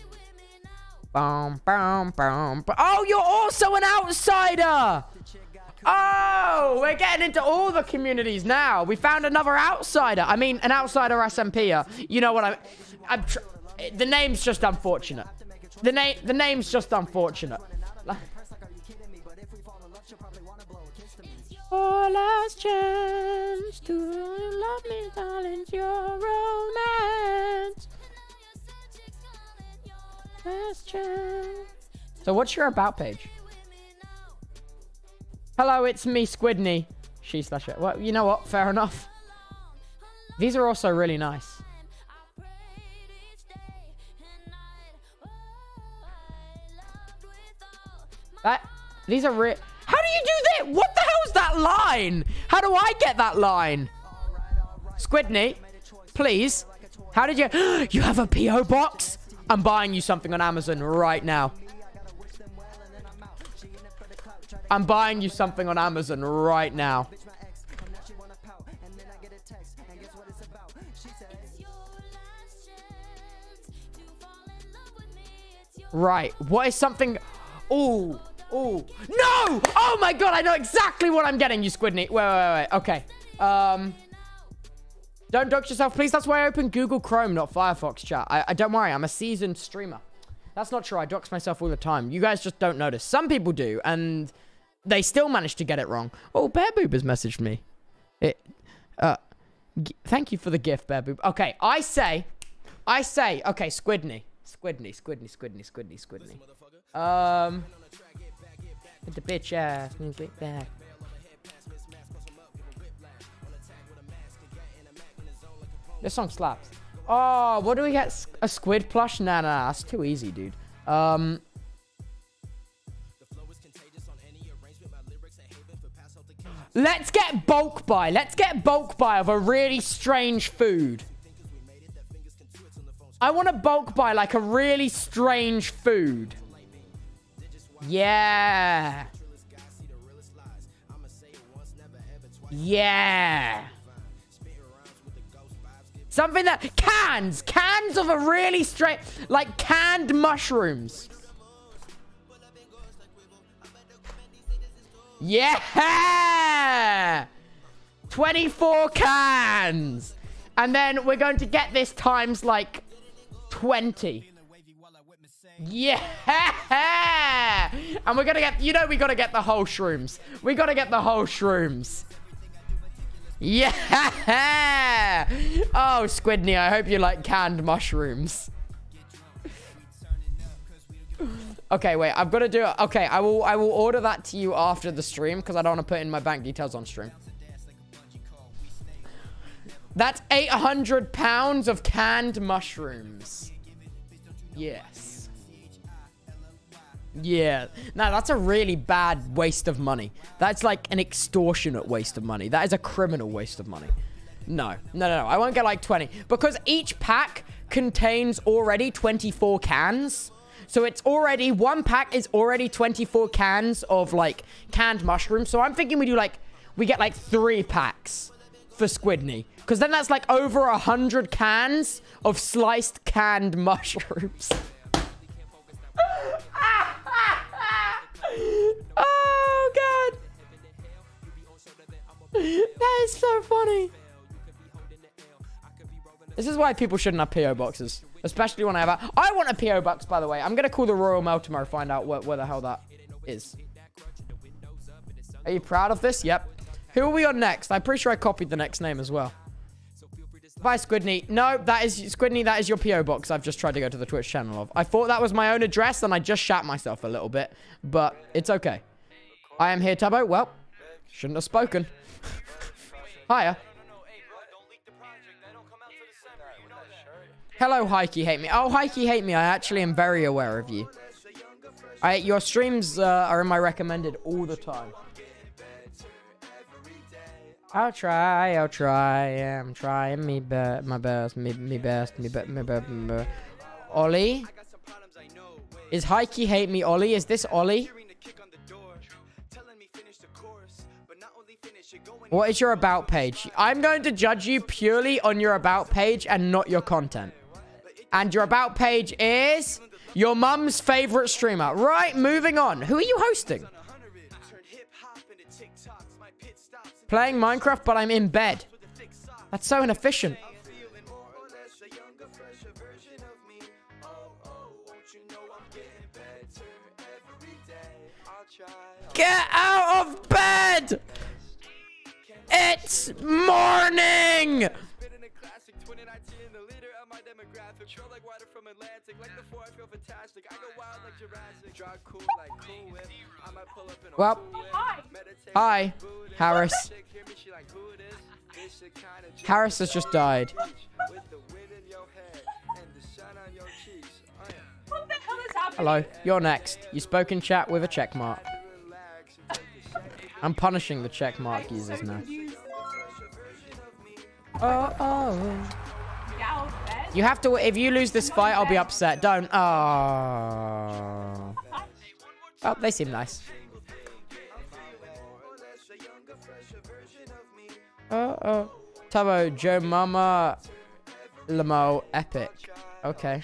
Boom, boom, boom, boom. Oh, you're also an outsider! Oh, we're getting into all the communities now. We found another outsider. I mean, an outsider S M P-er. You know what I... I'm tr the name's just unfortunate. The name, the name's just unfortunate. Your last chance to love me, darling, your romance. Last chance. So what's your about page? Hello, it's me, Squidney. She slash it. Well, you know what? Fair enough. These are also really nice. That, these are real. How do you do that? What the hell is that line? How do I get that line? Squidney, please. How did you... You have a P O box? I'm buying you something on Amazon right now. I'm buying you something on Amazon right now. Right. What is something... Ooh. Ooh. No! Oh my god, I know exactly what I'm getting you, Squidney. Wait, wait, wait. Okay. Um... Don't dox yourself, please. That's why I open Google Chrome, not Firefox, chat. I, I don't worry, I'm a seasoned streamer. That's not true. I dox myself all the time. You guys just don't notice. Some people do, and they still manage to get it wrong. Oh, Bear Boob has messaged me. It, uh, thank you for the gift, Bear Boob. Okay, I say, I say, okay, Squidney. Squidney, Squidney, Squidney, Squidney, Squidney. Um, with the bitch ass, get back. This song slaps. Oh, what do we get? A squid plush? Nah, nah, that's too easy, dude. Um, let's get bulk buy. Let's get bulk buy of a really strange food. I want to bulk buy like a really strange food. Yeah. Yeah. Something that... Cans! Cans of a really straight... Like, canned mushrooms. Yeah! twenty-four cans! And then we're going to get this times, like, twenty. Yeah! And we're going to get... You know we got to get the whole shrooms. We got to get the whole shrooms. Yeah! Oh, Squidney, I hope you like canned mushrooms. Okay, wait, I've got to do it. Okay, I will I will order that to you after the stream because I don't want to put in my bank details on stream. That's eight hundred pounds of canned mushrooms. Yes. Yeah. Now, that's a really bad waste of money. That's like an extortionate waste of money. That is a criminal waste of money. No. No, no, no. I won't get like twenty. Because each pack contains already twenty-four cans. So it's already... One pack is already twenty-four cans of like canned mushrooms. So I'm thinking we do like... We get like three packs for Squidney. Because then that's like over a hundred cans of sliced canned mushrooms. Oh, God. That is so funny. This is why people shouldn't have P O boxes. Especially when I have a... I want a P O box, by the way. I'm going to call the Royal Mail tomorrow to find out where, where the hell that is. Are you proud of this? Yep. Who are we on next? I'm pretty sure I copied the next name as well. Bye, Squidney. No, that is... Squidney, that is your P O box I've just tried to go to the Twitch channel of. I thought that was my own address, and I just shat myself a little bit. But it's okay. I am here, Tubbo. Well, shouldn't have spoken. Hiya. Hello, Hikey Hate Me. Oh, Hikey Hate Me. I actually am very aware of you. I, your streams uh, are in my recommended all the time. I'll try, I'll try, I'm trying me be my best, me, me best, me be me be me be. Ollie? Is Hikey Hate Me Ollie? Is this Ollie? What is your about page? I'm going to judge you purely on your about page and not your content. And your about page is your mum's favorite streamer. Right, moving on. Who are you hosting? Playing Minecraft, but I'm in bed. That's so inefficient. Get out of bed! It's morning! Well, hi, Harris. Harris has just died.
What the hell is happening?
Hello, you're next. You spoke in chat with a check mark. I'm punishing the check mark users now. Oh, oh. You have to, if you lose this fight, I'll be upset. Don't. Oh. Oh, they seem nice. Oh, oh. Tubbo, Joe Mama, Lamo, Epic. Okay.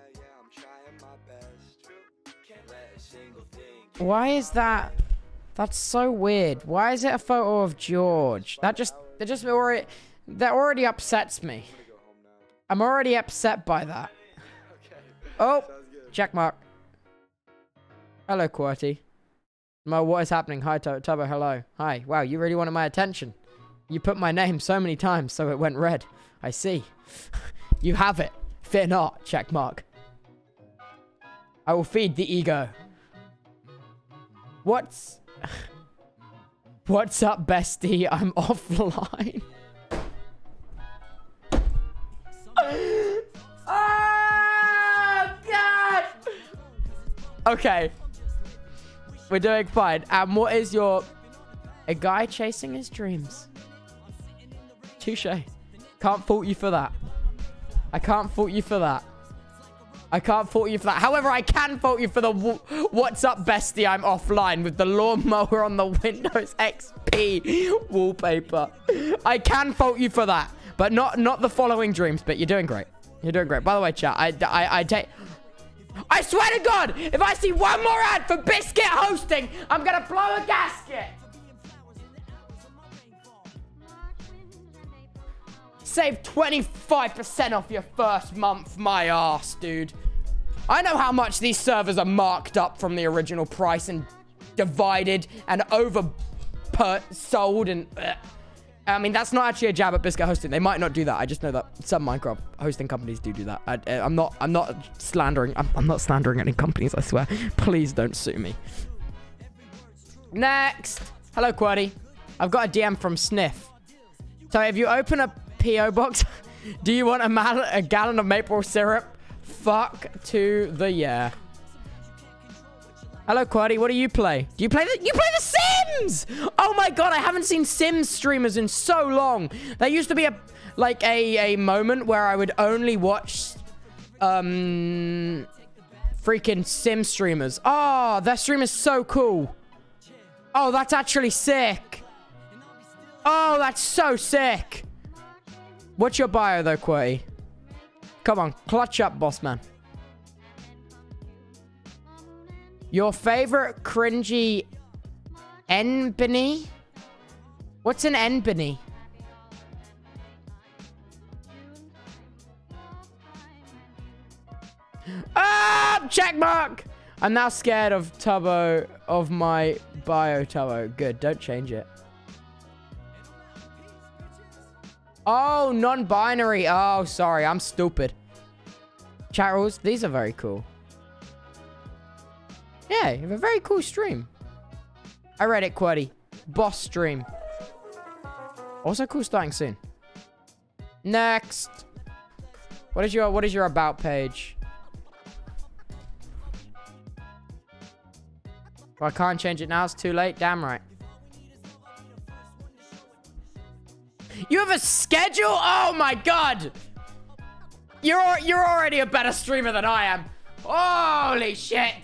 Why is that? That's so weird. Why is it a photo of George? That just, that just already, that already upsets me. I'm already upset by that. Oh, check mark. Hello, QWERTY. Mo, what is happening? Hi, Tubbo. Hello. Hi. Wow, you really wanted my attention. You put my name so many times, so it went red. I see. You have it. Fear not. Check mark. I will feed the ego. What's... What's up, bestie? I'm offline. Oh, God! Okay. We're doing fine. And what is your... A guy chasing his dreams. Touche. Can't fault you for that. I can't fault you for that. I can't fault you for that. However, I can fault you for the what's up, bestie, I'm offline with the lawnmower on the Windows X P wallpaper. I can fault you for that, but not not the following dreams. But you're doing great. You're doing great. By the way, chat, I, I, I take... I swear to God, if I see one more ad for Biscuit hosting, I'm going to blow a gasket. Save twenty-five percent off your first month, my ass, dude. I know how much these servers are marked up from the original price and divided and over sold and... Uh, I mean, that's not actually a jab at Biscuit hosting. They might not do that. I just know that some Minecraft hosting companies do do that. I, I'm not. I'm not slandering. I'm, I'm not slandering any companies. I swear. Please don't sue me. Next. Hello, QWERTY. I've got a D M from Sniff. So if you open a P O box, do you want a, mal a gallon of maple syrup? Fuck to the yeah. Hello, QWERTY. What do you play? Do you play the you play the Sims? Oh my God, I haven't seen Sims streamers in so long. There used to be a like a a moment where I would only watch um freaking Sim streamers. Oh, their stream is so cool. Oh, that's actually sick. Oh, that's so sick. What's your bio though, QWERTY? Come on, clutch up, boss man. Your favorite cringy Enbany? What's an Enbany? Ah, check mark. I'm now scared of Tubbo, of my bio, Tubbo. Good, don't change it. Oh, non-binary. Oh, sorry, I'm stupid. Chat rules, these are very cool. Yeah, you have a very cool stream. I read it, QWERTY. Boss stream. Also cool starting soon. Next. What is your what is your about page? Well, I can't change it now, it's too late. Damn right. You have a schedule? Oh my God. You're you're already a better streamer than I am. Holy shit.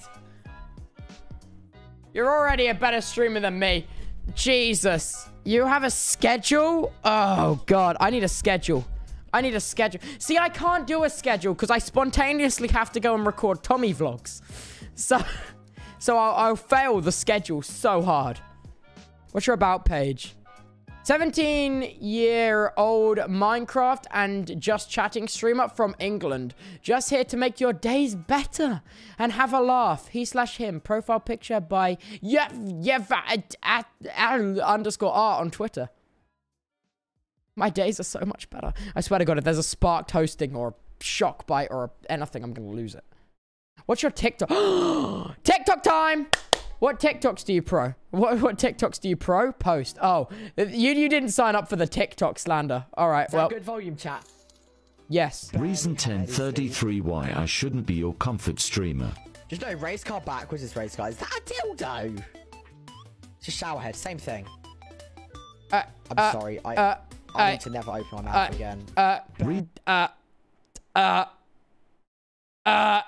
You're already a better streamer than me. Jesus. You have a schedule? Oh, God. I need a schedule. I need a schedule. See, I can't do a schedule because I spontaneously have to go and record Tommy vlogs. So, so I'll, I'll fail the schedule so hard. What's your about page? seventeen-year-old Minecraft and just chatting streamer from England. Just here to make your days better and have a laugh. He slash him. Profile picture by yeah yeah at, at, underscore art on Twitter. My days are so much better. I swear to God, if there's a sparked hosting or a shock bite or anything, I'm gonna lose it. What's your TikTok? TikTok time! What TikToks do you pro? What what TikToks do you pro? Post. Oh, you you didn't sign up for the TikTok slander. All right,
Is that
well.
good volume chat?
Yes.
Reason ten thirty-three why I shouldn't be your comfort streamer.
Just no, race car backwards is race car. Is that a dildo? It's a shower head, same thing.
Uh,
I'm
uh,
sorry, I
uh,
I
uh,
need to never open my mouth
uh,
again.
Uh, uh, uh, uh,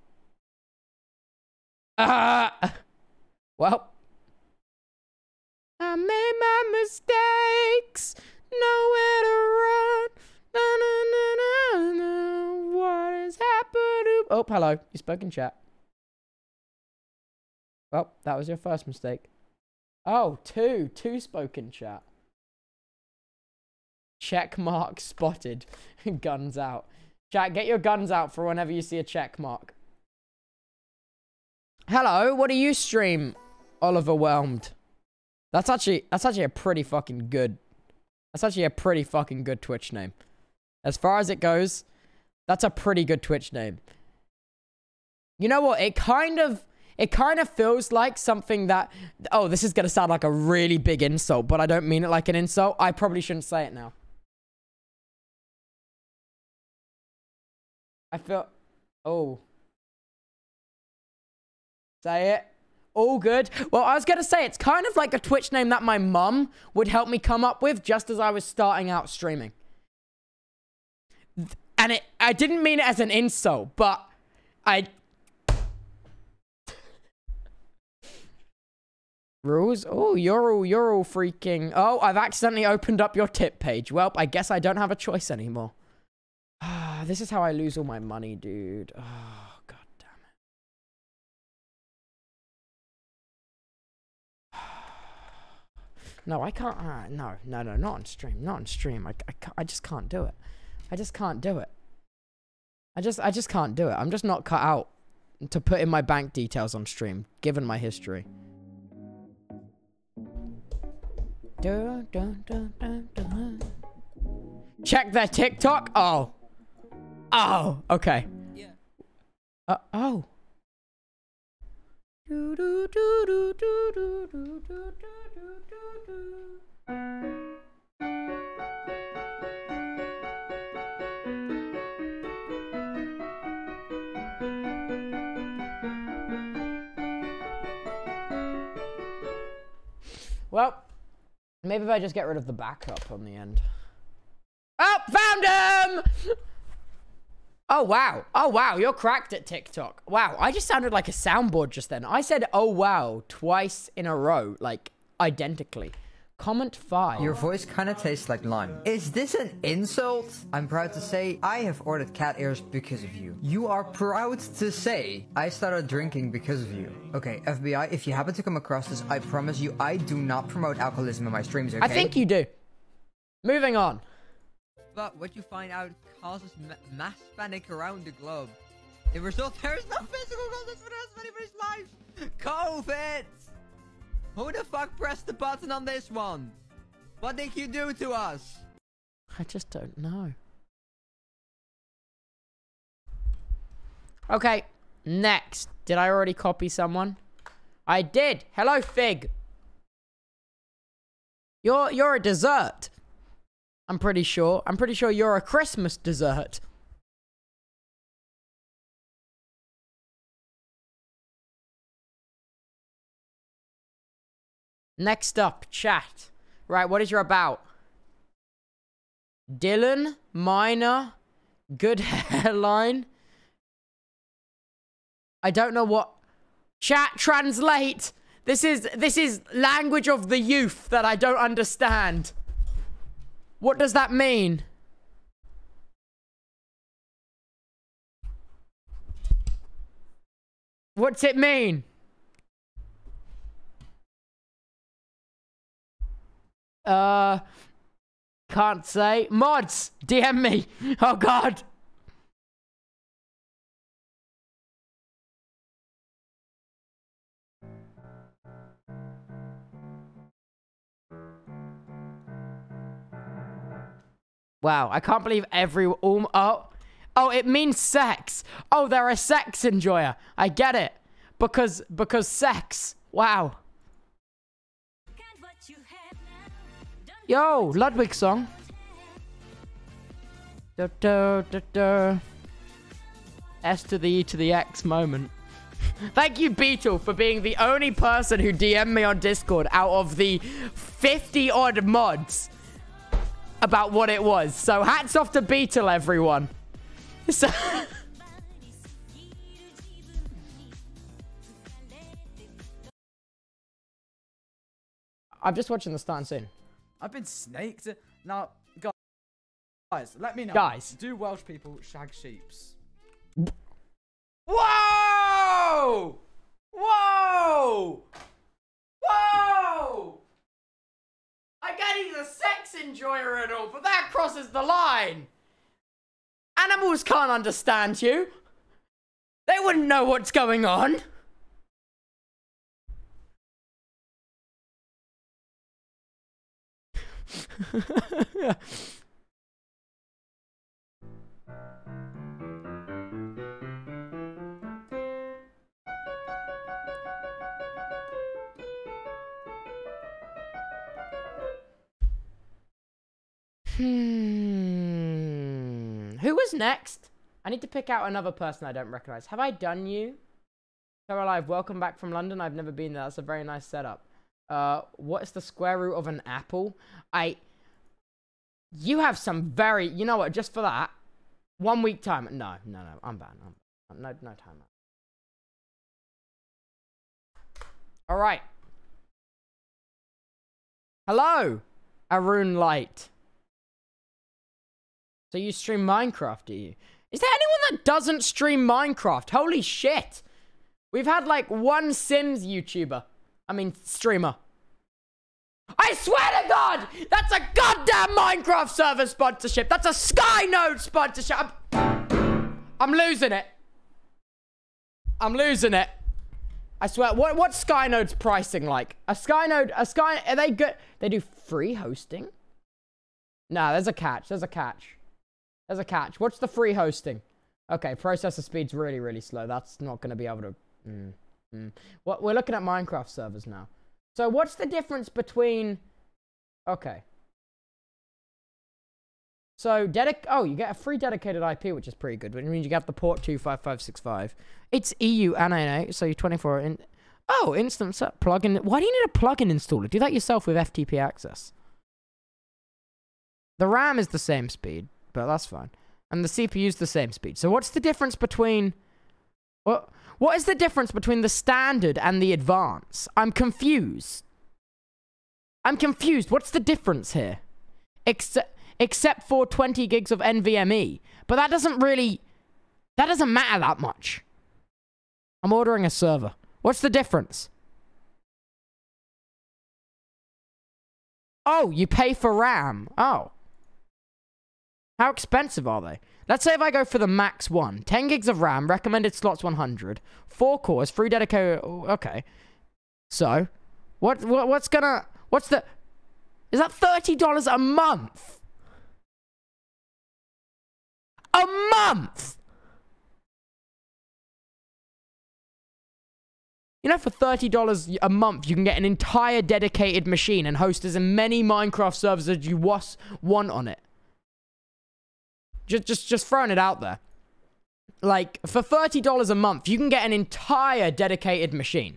uh, well, I made my mistakes, nowhere to run, na na na na na, what has happened? Oh, hello, you spoke in chat. Well, that was your first mistake. Oh, two, two spoke in chat. Check mark spotted. Guns out. Chat, get your guns out for whenever you see a check mark. Hello, what do you stream? Oliver Whelmed. That's actually that's actually a pretty fucking good. That's actually a pretty fucking good Twitch name. As far as it goes, that's a pretty good Twitch name. You know what? It kind of it kind of feels like something that, oh, this is gonna sound like a really big insult, but I don't mean it like an insult. I probably shouldn't say it now. I feel... Oh. Say it. All good. Well, I was going to say, it's kind of like a Twitch name that my mum would help me come up with just as I was starting out streaming. And it, I didn't mean it as an insult, but I... Rules? Oh, you're all, you're all freaking... Oh, I've accidentally opened up your tip page. Well, I guess I don't have a choice anymore. Ah, this is how I lose all my money, dude. Oh, god damn it. No, I can't. Uh, no, no, no, not on stream. Not on stream. I, I, can't, I just can't do it. I just can't do it. I just, I just can't do it. I'm just not cut out to put in my bank details on stream, given my history. Dun, dun, dun, dun, dun. Check their TikTok. Oh. Oh, okay. Yeah. Uh, oh. Do, do, do, do, do, do, do, do, do, well, maybe if I just get rid of the backup on the end. Oh, found him! Oh, wow. Oh, wow. You're cracked at TikTok. Wow. I just sounded like a soundboard just then. I said, oh, wow, twice in a row, like, identically. Comment five.
Your voice kind of tastes like lime. Is this an insult? I'm proud to say I have ordered cat ears because of you. You are proud to say I started drinking because of you. Okay, F B I, if you happen to come across this, I promise you I do not promote alcoholism in my streams, okay?
I think you do. Moving on.
But what you find out causes ma mass panic around the globe. The result, there is no physical contact for the rest of anybody's life. COVID! Who the fuck pressed the button on this one? What did you do to us?
I just don't know. Okay, next. Did I already copy someone? I did. Hello, Fig. You're you're a dessert. I'm pretty sure. I'm pretty sure you're a Christmas dessert. Next up, chat. Right, what is your about? Dylan, minor, good hairline. I don't know what... Chat, translate! This is, this is language of the youth that I don't understand. What does that mean? What's it mean? Uh, can't say. Mods, D M me. Oh God. Wow, I can't believe every um, oh oh it means sex. Oh, they're a sex enjoyer. I get it. Because because sex. Wow. Yo, Ludwig song. Da, da, da, da. S to the E to the X moment. Thank you, Beetle, for being the only person who D M'd me on Discord out of the fifty odd mods about what it was. So hats off to Beetle, everyone. So I'm just watching the starting soon.
I've been snaked. Now, guys, let me know.
Guys.
Do Welsh people shag sheeps?
Whoa! Whoa! Whoa! I get he's a sex enjoyer and all, but that crosses the line. Animals can't understand you. They wouldn't know what's going on. Hmm. Who was next? I need to pick out another person I don't recognize. Have I done you? Hello, Alive. Welcome back from London. I've never been there. That's a very nice setup. Uh, what is the square root of an apple? I... You have some very... You know what? Just for that. One week time. No, no, no. I'm bad. I'm bad. No, no time. All right. Hello, Arun Light. So you stream Minecraft, do you? Is there anyone that doesn't stream Minecraft? Holy shit. We've had like one Sims YouTuber. I mean, streamer. I swear to God, that's a goddamn Minecraft server sponsorship. That's a Skynode sponsorship. I'm, I'm losing it. I'm losing it. I swear. What what's Skynode's pricing like? A Skynode, a Sky, are they good? They do free hosting? Nah, there's a catch. There's a catch. There's a catch. What's the free hosting? Okay, processor speed's really, really slow. That's not going to be able to... Mm, mm. What, we're looking at Minecraft servers now. So what's the difference between... Okay. So, dedic... Oh, you get a free dedicated I P, which is pretty good. Which means you get the port two five five six five. It's E U and N A, so you're twenty-four... In... Oh, instant set plugin. Why do you need a plugin installer? Do that yourself with F T P access. The RAM is the same speed, but that's fine. And the C P U is the same speed. So what's the difference between... What, what is the difference between the standard and the advanced? I'm confused. I'm confused. What's the difference here? Except, except for twenty gigs of NVMe. But that doesn't really... That doesn't matter that much. I'm ordering a server. What's the difference? Oh, you pay for RAM. Oh. How expensive are they? Let's say if I go for the max one. ten gigs of RAM, recommended slots one hundred. four cores, free dedicated... Okay. So, what, what what's gonna... What's the... Is that thirty dollars a month? A month! You know, for thirty dollars a month, you can get an entire dedicated machine and host as many Minecraft servers as you was want on it. Just, just, just throwing it out there. Like, for thirty dollars a month, you can get an entire dedicated machine.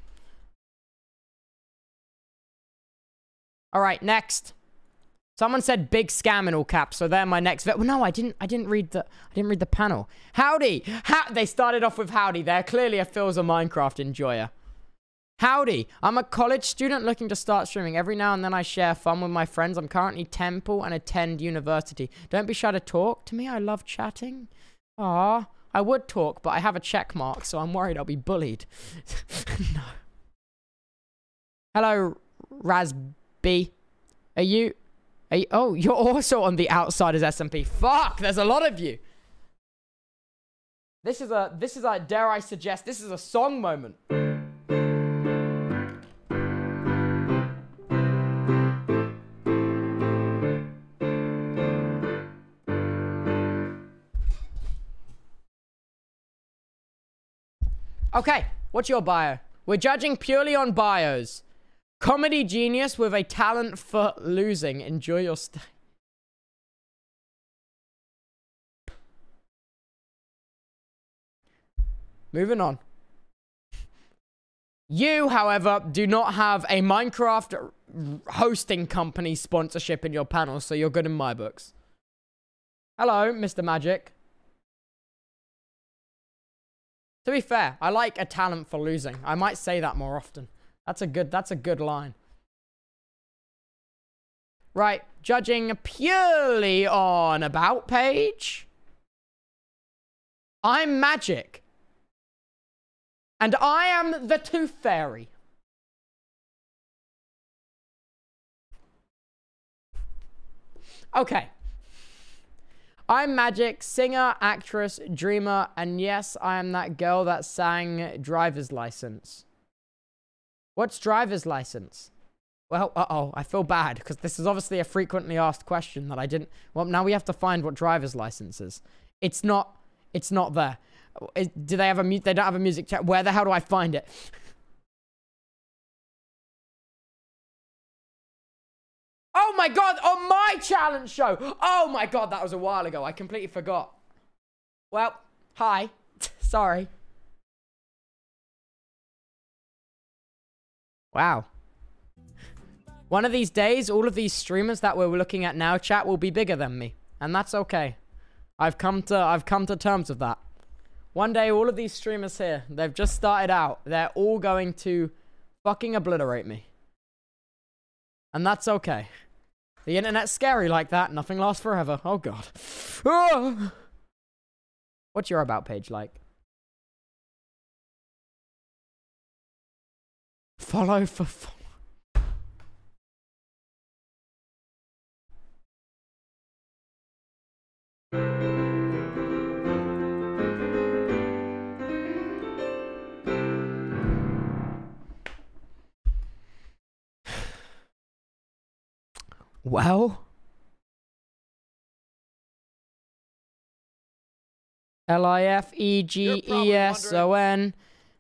All right, next. Someone said big scam in all caps, so they're my next vet. Well, no, I didn't. I didn't read the. I didn't read the panel. Howdy. How they started off with howdy. They're clearly a Phil's a Minecraft enjoyer. Howdy. I'm a college student looking to start streaming. Every now and then I share fun with my friends. I'm currently Temple and attend university. Don't be shy to talk to me. I love chatting. Ah, I would talk, but I have a check mark, so I'm worried I'll be bullied. No. Hello, Razby. Are you... Are you, oh, you're also on the Outsiders S M P. Fuck, there's a lot of you. This is a, this is a, dare I suggest, this is a song moment. Okay, what's your bio? We're judging purely on bios. Comedy genius with a talent for losing. Enjoy your stay. Moving on. You, however, do not have a Minecraft hosting company sponsorship in your panel, so you're good in my books. Hello, Mister Magic. To be fair, I like a talent for losing. I might say that more often. That's a good, that's a good line. Right, judging purely on about page. I'm Magic. And I am the Tooth Fairy. Okay. I'm Magic, singer, actress, dreamer, and yes, I am that girl that sang Driver's License. What's driver's license? Well, uh-oh, I feel bad, because this is obviously a frequently asked question that I didn't... Well, now we have to find what driver's license is. It's not... It's not there. Is, do they have a... Mu they don't have a music chat. Where the hell do I find it? Oh my god, on my challenge show! Oh my god, that was a while ago. I completely forgot. Well, hi. Sorry. Wow. One of these days, all of these streamers that we're looking at now, chat, will be bigger than me. And that's okay. I've come to, I've come to terms with that. One day, all of these streamers here, they've just started out. They're all going to fucking obliterate me. And that's okay. The internet's scary like that. Nothing lasts forever. Oh, God. Ah! What's your about page like? Follow for follow. Well, L I F E G E S O N.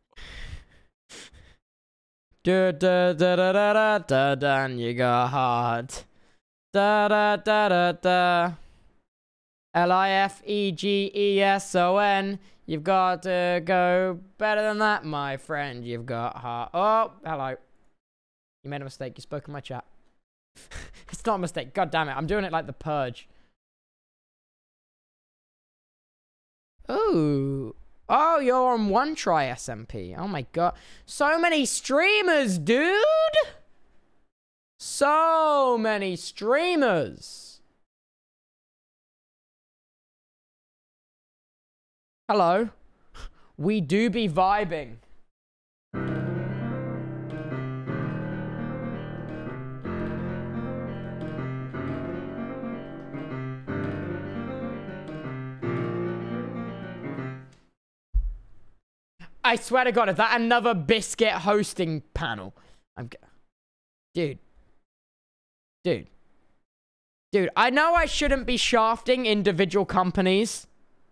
Da da da da da da da da, and you got hard. Da da da da da. L I F E G E S O N. You've got to go better than that, my friend. You've got heart. Oh, hello. You made a mistake. You spoke in my chat. It's not a mistake. God damn it. I'm doing it like the Purge. Ooh. Oh, you're on one try S M P. Oh my god. So many streamers, dude. So many streamers. Hello. We do be vibing. I swear to God, is that another biscuit hosting panel? I'm... Dude. Dude. Dude, I know I shouldn't be shafting individual companies.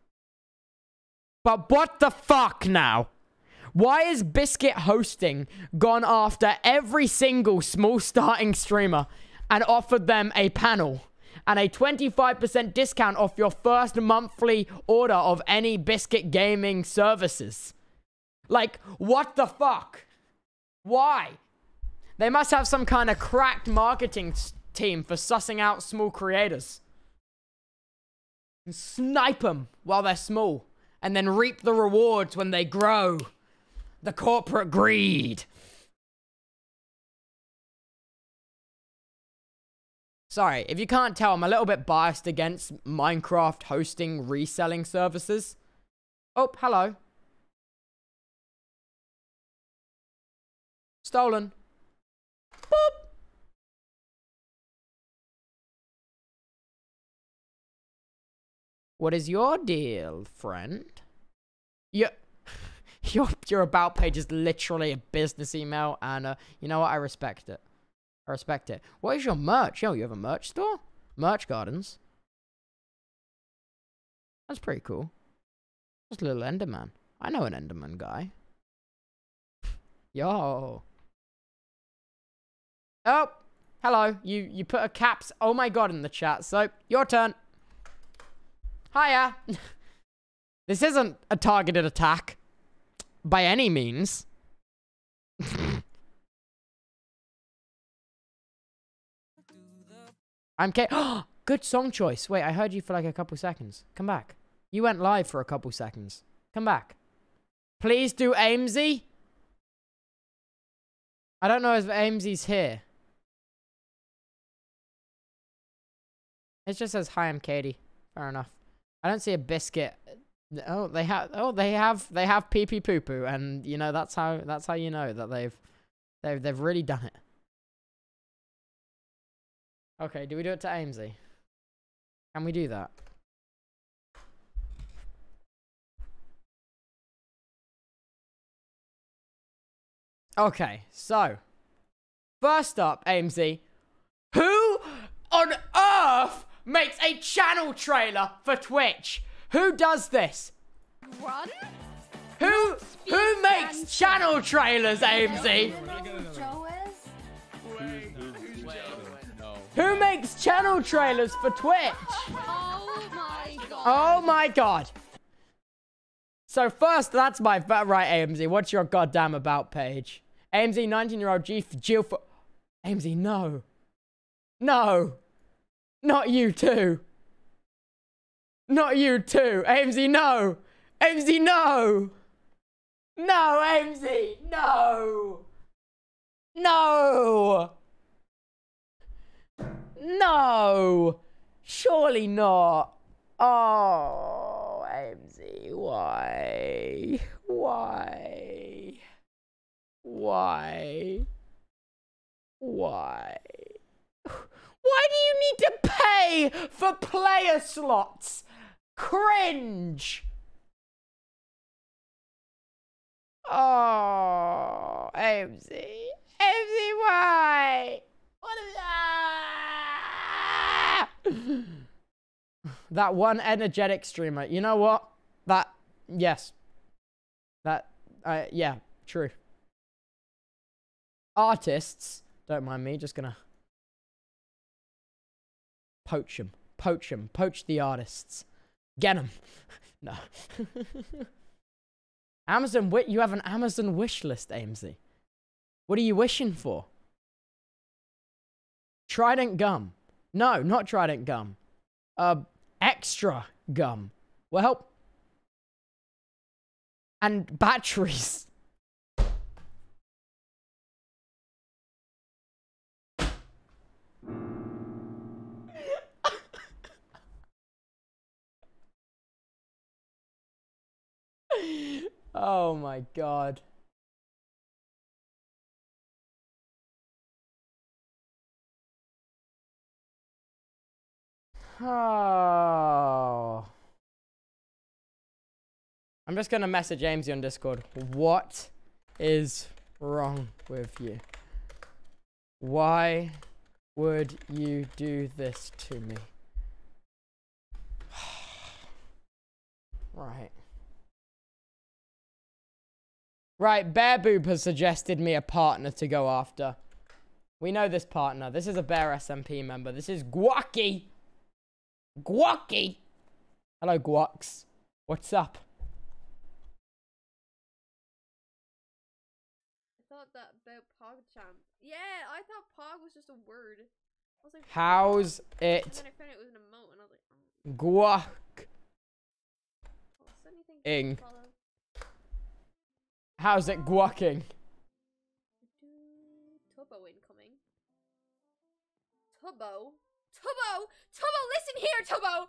But what the fuck now? Why is Biscuit Hosting gone after every single small starting streamer and offered them a panel and a twenty-five percent discount off your first monthly order of any Biscuit Gaming services? Like, what the fuck? Why? They must have some kind of cracked marketing team for sussing out small creators. And snipe them while they're small. And then reap the rewards when they grow. The corporate greed. Sorry, if you can't tell, I'm a little bit biased against Minecraft hosting reselling services. Oh, hello. Stolen. Boop. What is your deal, friend? You, your your about page is literally a business email, and uh, you know what? I respect it. I respect it. What is your merch? Yo, you have a merch store? Merch Gardens. That's pretty cool. Just a little Enderman. I know an Enderman guy. Yo. Oh, hello. You you put a caps. Oh my god in the chat. So your turn. Hiya. This isn't a targeted attack by any means. I'm K. Good song choice. Wait, I heard you for like a couple seconds. Come back. You went live for a couple seconds. Come back. Please do Aimsy. I don't know if Aimsy's here. It just says, hi, I'm Katie. Fair enough. I don't see a biscuit. Oh, they have. Oh, they have. They have pee pee poo poo, and you know that's how. That's how you know that they've, they've, they've really done it. Okay, do we do it to Aimsy? Can we do that? Okay, so first up, Aimsy, who on earth makes a channel trailer for Twitch? Who does this?
Run?
Who who makes channel trailers, Aimsy? Who makes channel trailers for Twitch?
Oh my god.
Oh my god. So first, that's my right, Aimsy. What's your goddamn about page? Aimsy, nineteen-year-old G for Jill for... Aimsy, no. No. Not you too. Not you too. Aimsy, no. Aimsy, no. No, Aimsy, no. No. No. Surely not. Oh, Aimsy, why? Why? Why? Why? Why do you need to pay for player slots? Cringe. Oh, Aimsy. Aimsy, why? What is that? That one energetic streamer. You know what? That, yes. That, uh, yeah, true. Artists, don't mind me, just gonna poach them. Poach them. Poach the artists. Get them. No. Amazon, you have an Amazon wish list, Aimsy. What are you wishing for? Trident gum. No, not Trident gum. Uh, extra gum. Well, and batteries. Oh my god. Oh. I'm just gonna message Aimsy on Discord. What is wrong with you? Why would you do this to me? Right. Right, Bear Boob has suggested me a partner to go after. We know this partner. This is a Bear S M P member. This is Guacky. Guacky. Hello, Guax. What's up?
I thought that about PogChamp. Yeah, I thought Pog was just a word. I was like,
how's it?
And then I found it was an emote, and I was like, oh.
Guac.
Oh, Sunny, thank you
Ing.
for the follow.
How's it guacking?
Tubbo incoming. Tubbo? Tubbo! Tubbo, listen here, Tubbo!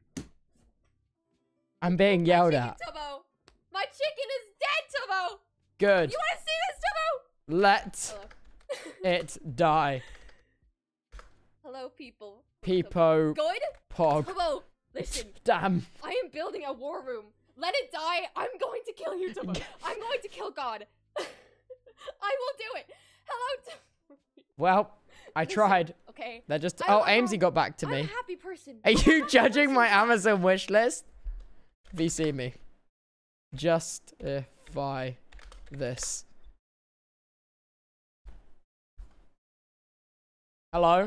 I'm being yelled
chicken,
at.
Tubbo! My chicken is dead, Tubbo!
Good.
You want to see this, Tubbo?
Let it die.
Hello, people.
Peepo.
Good?
Pog.
Tubbo, Listen.
Damn.
I am building a war room. Let it die. I'm going to kill you, Tomo. I'm going to kill God. I will do it. Hello, Tomo.
Well, I
Listen,
tried.
Okay.
They're just.
I-
Oh,
I'm
Amesy got back to
I'm
me.
a happy person.
Are
I'm a
you
happy
judging
person.
my Amazon wish list? V C me. Justify this. Hello?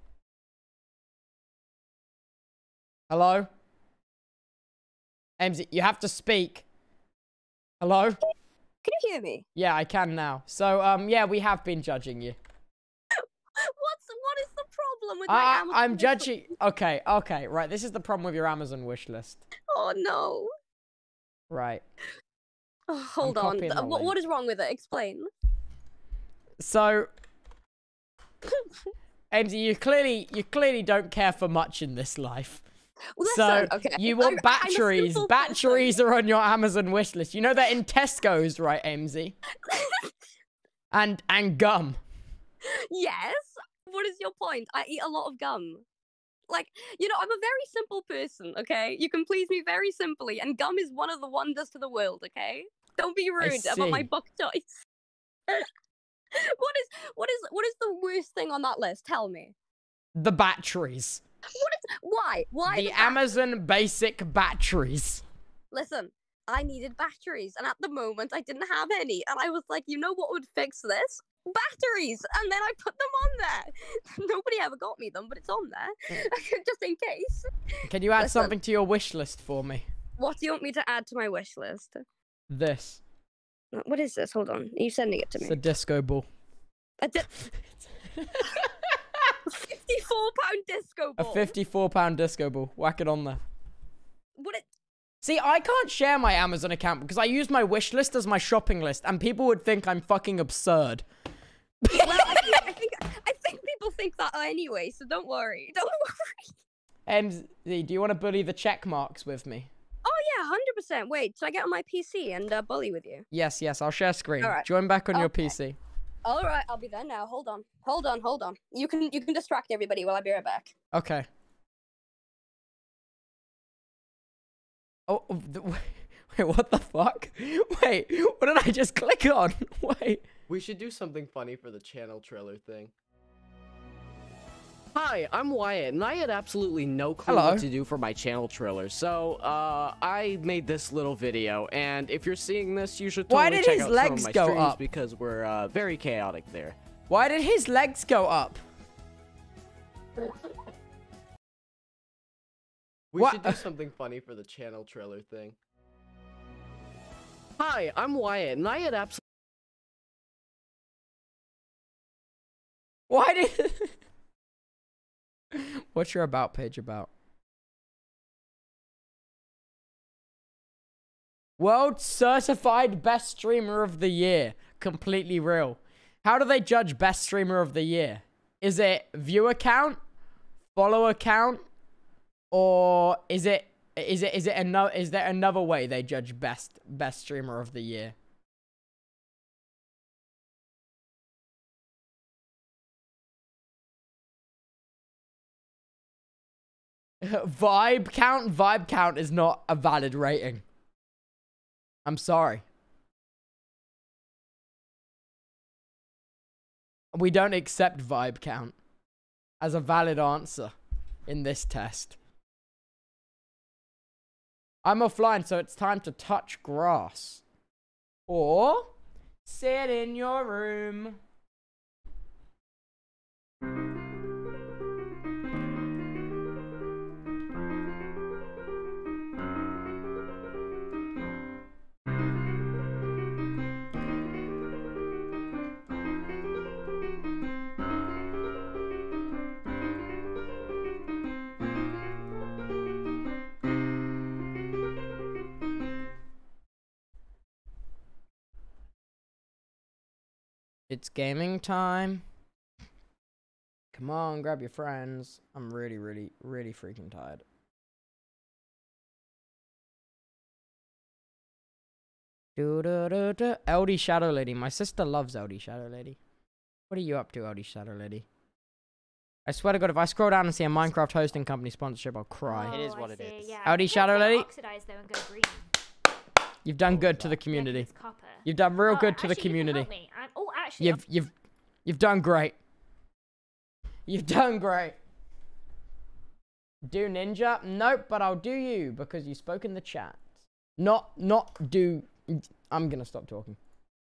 Hello? Amesy, you have to speak. Hello?
Can you hear me?
Yeah, I can now. So, um, yeah, we have been judging you.
What's what is the problem with my
I,
Amazon?
I'm
wish
judging. Okay, okay, right. This is the problem with your Amazon wish list.
list? Oh no.
Right.
Oh, hold
I'm
on.
copying the
Uh, What, what
link.
is wrong with it? Explain.
So, Amesy, you clearly you clearly don't care for much in this life.
Listen,
so
okay.
you want
I'm- I'm a
batteries.
simple
Batteries are on your Amazon wish list. You know they're in Tesco's, right, Amesy? and and gum.
Yes. What is your point? I eat a lot of gum. Like, you know, I'm a very simple person, okay? You can please me very simply, and gum is one of the wonders to the world, okay? Don't be rude about my
see.
book choice. what is what is what is the worst thing on that list? Tell me.
The batteries.
What is why? Why
The
the bat-
Amazon basic batteries.
Listen, I needed batteries, and at the moment I didn't have any, and I was like, you know what would fix this? Batteries, and then I put them on there. Nobody ever got me them, but it's on there, just in case.
Can you add
Listen.
something to your wish list for me?
What do you want me to add to my wish list?
This.
Uh, What is this? Hold on, are you sending it to
It's
me?
a disco ball.
A di- fifty-four pound disco
A
ball.
fifty-four pound disco ball. Whack it on there.
What it?
See, I can't share my Amazon account because I use my wish list as my shopping list, and people would think I'm fucking absurd.
Well, I think, I think I think people think that anyway, so don't worry. Don't worry.
M Z, do you want to bully the check marks with me?
Oh yeah, hundred percent. Wait, should I get on my P C and uh, bully with you?
Yes, yes, I'll share screen.
Alright.
Join back on your
Okay.
P C.
All right, I'll be there now. Hold on, hold on, hold on. You can you can distract everybody while I be right back.
Okay. Oh, oh, the- wait, what the fuck? Wait, what did I just click on? Wait.
We should do something funny for the channel trailer thing. Hi, I'm Wyatt, and I had absolutely no clue
Hello.
what to do for my channel trailer, so uh, I made this little video, and if you're seeing this, you should totally
Why did
check
his
out some
legs
of my
go
streams
up?
because we're uh, very chaotic there.
Why did his legs go up?
We
What?
should do something funny for the channel trailer thing. Hi, I'm Wyatt, and I had absolutely
Why did... What's your about page about? World Certified Best Streamer of the Year. Completely real. How do they judge Best Streamer of the Year? Is it viewer count? Follower count? Or is it is it is it another is there another way they judge best best streamer of the year? Vibe count? Vibe count is not a valid rating. I'm sorry. We don't accept vibe count as a valid answer in this test. I'm offline, so it's time to touch grass. Or sit in your room. It's gaming time. Come on, grab your friends. I'm really, really, really freaking tired. Do do do do. L D Shadow Lady. My sister loves L D Shadow Lady. What are you up to, L D Shadow Lady? I swear to God, if I scroll down and see a Minecraft hosting company sponsorship, I'll cry.
Oh,
It is what
I
it
see,
is.
Yeah.
Howdy,
It's
Shadow
not
Lady.
Oxidized though and go green.
You've done good to the community. You've done real
Oh,
good to the
actually, you can
community.
help me. And- oh, actually,
You've you've you've done great. You've done great. Do ninja? Nope, but I'll do you because you spoke in the chat. Not not do. I'm gonna stop talking.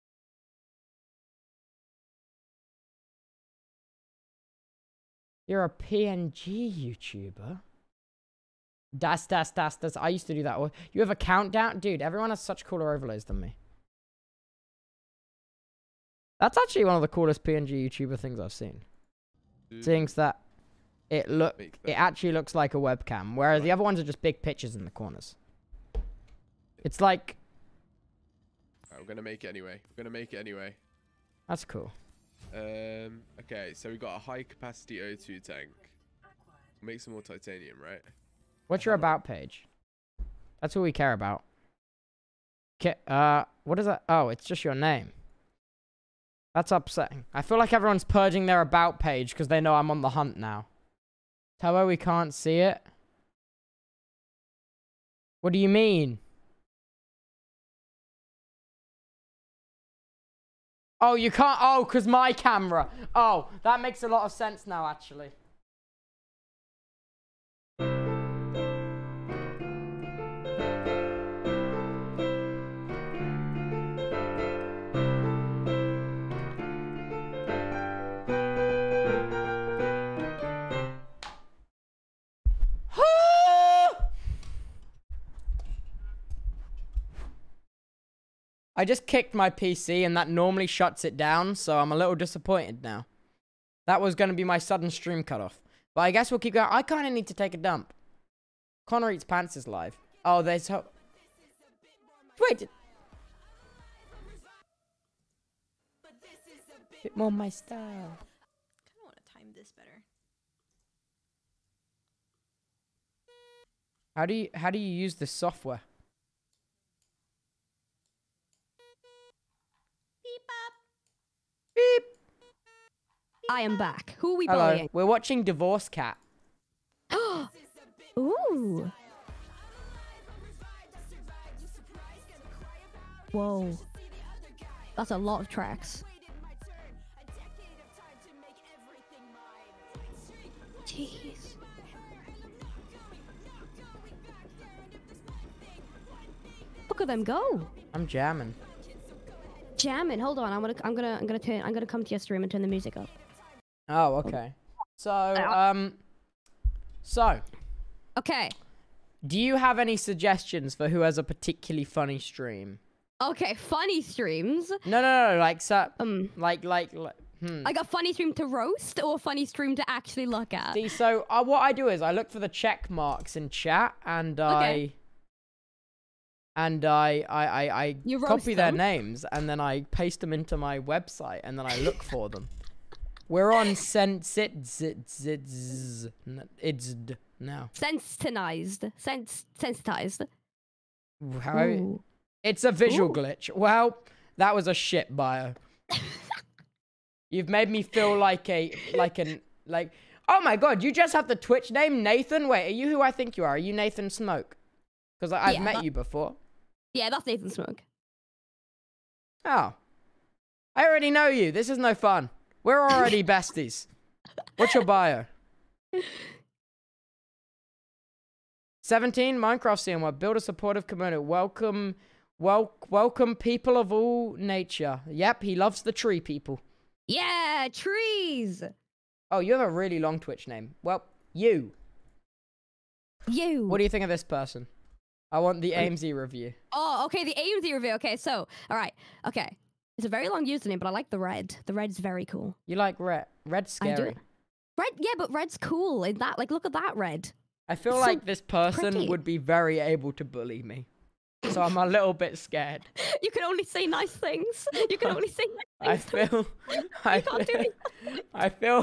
You're a P N G YouTuber. Das das das das. I used to do that. Or you have a countdown, dude. Everyone has such cooler overlays than me. That's actually one of the coolest P N G YouTuber things I've seen.
Dude.
Things that it look
Make that.
it actually looks like a webcam, whereas the other ones are just big pictures in the corners. It's like
Right, we're gonna make it anyway. We're gonna make it anyway.
that's cool.
Um. Okay, so we got a high capacity O two tank. Make some more titanium, right?
What's your about page? That's what we care about. Okay, uh, what is that? Oh, it's just your name. That's upsetting. I feel like everyone's purging their about page because they know I'm on the hunt now. Tell her we can't see it. What do you mean? Oh, you can't. Oh, because my camera. Oh, that makes a lot of sense now, actually. I just kicked my P C and that normally shuts it down, so I'm a little disappointed now. That was going to be my sudden stream cutoff. But I guess we'll keep going. I kind of need to take a dump. Connor Eats Pants is live. Oh, there's hope. Wait. Did... Bit more my style.
I kind of want to time this better.
How do you how do you use this software? Beep.
I am back. Who are we
Hello.
bullying?
We're watching Divorce Cat.
Ooh. Whoa. That's a lot of tracks. Jeez. Look at them go.
I'm jamming.
Jamming. Hold on. I'm gonna. I'm gonna. I'm gonna turn. I'm gonna come to your stream and turn the music up.
Oh, okay. So, um, so.
Okay.
Do you have any suggestions for who has a particularly funny stream?
Okay. Funny streams.
No, no, no. Like, so,
um,
like, like, like hmm.
Like a funny stream to roast or a funny stream to actually look at.
See, so uh, what I do is I look for the check marks in chat and I.
Okay.
And I, I, I, I
You
copy
roast
their
them?
names and then I paste them into my website and then I look for them. We're on Sensit it's now.
Sensitized. Sens sensitized.
How?
Ooh.
It's a visual
Ooh.
glitch. Well, that was a shit bio. You've made me feel like a like an like. Oh my god! You just have the Twitch name Nathan. Wait, are you who I think you are? Are you Nathan Smoke? Because I've
Yeah,
met
that-
you before.
Yeah, that's Nathan Smoke.
Oh. I already know you. This is no fun. We're already besties. What's your bio? seventeen, Minecraft C M one. Build a supportive community. Welcome, wel welcome people of all nature. Yep, he loves the tree people.
Yeah, trees.
Oh, you have a really long Twitch name. Well, you.
You.
What do you think of this person? I want the Aimsy review.
Oh, okay, the A M Z review. Okay, so, all right. Okay. It's a very long username, but I like the red. The red's very cool.
You like red? Red's
I do.
scary.
Red, yeah, but red's cool. In that, like, look at that red.
I feel
So
like this person
pretty.
would be very able to bully me. So I'm a little bit scared.
You can only say nice things. You can only say
I
nice things.
feel, I
can't do
feel, I feel,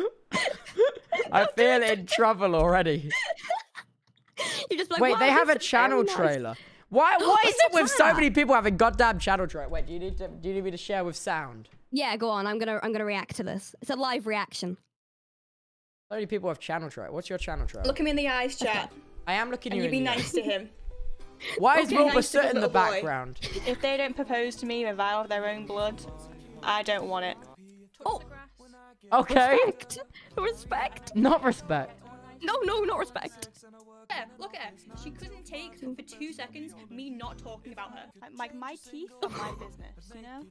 I feel in trouble already.
You're just like,
Wait,
wow,
they have a
this is
channel
very nice.
trailer. Why? Why is
What's
it with so
that?
many people having goddamn channel trailer? Wait, do you need to? Do you need me to share with sound?
Yeah, go on. I'm gonna, I'm gonna react to this. It's a live reaction.
So many people have channel trailer. What's your channel trailer?
Look him in the eyes, chat.
I am looking
And
you
you
in
be
the
nice
eye.
to him.
Why is
Okay,
Wilbur
nice to
sit
the
in the
little boy.
background?
If they don't propose to me in a vow of their own blood, I don't want it.
Oh.
Okay.
Respect. Respect.
Not respect.
No, no, not respect.
Yeah, look at her. She couldn't take for two seconds me not talking about her. Like, my teeth are my business, you know?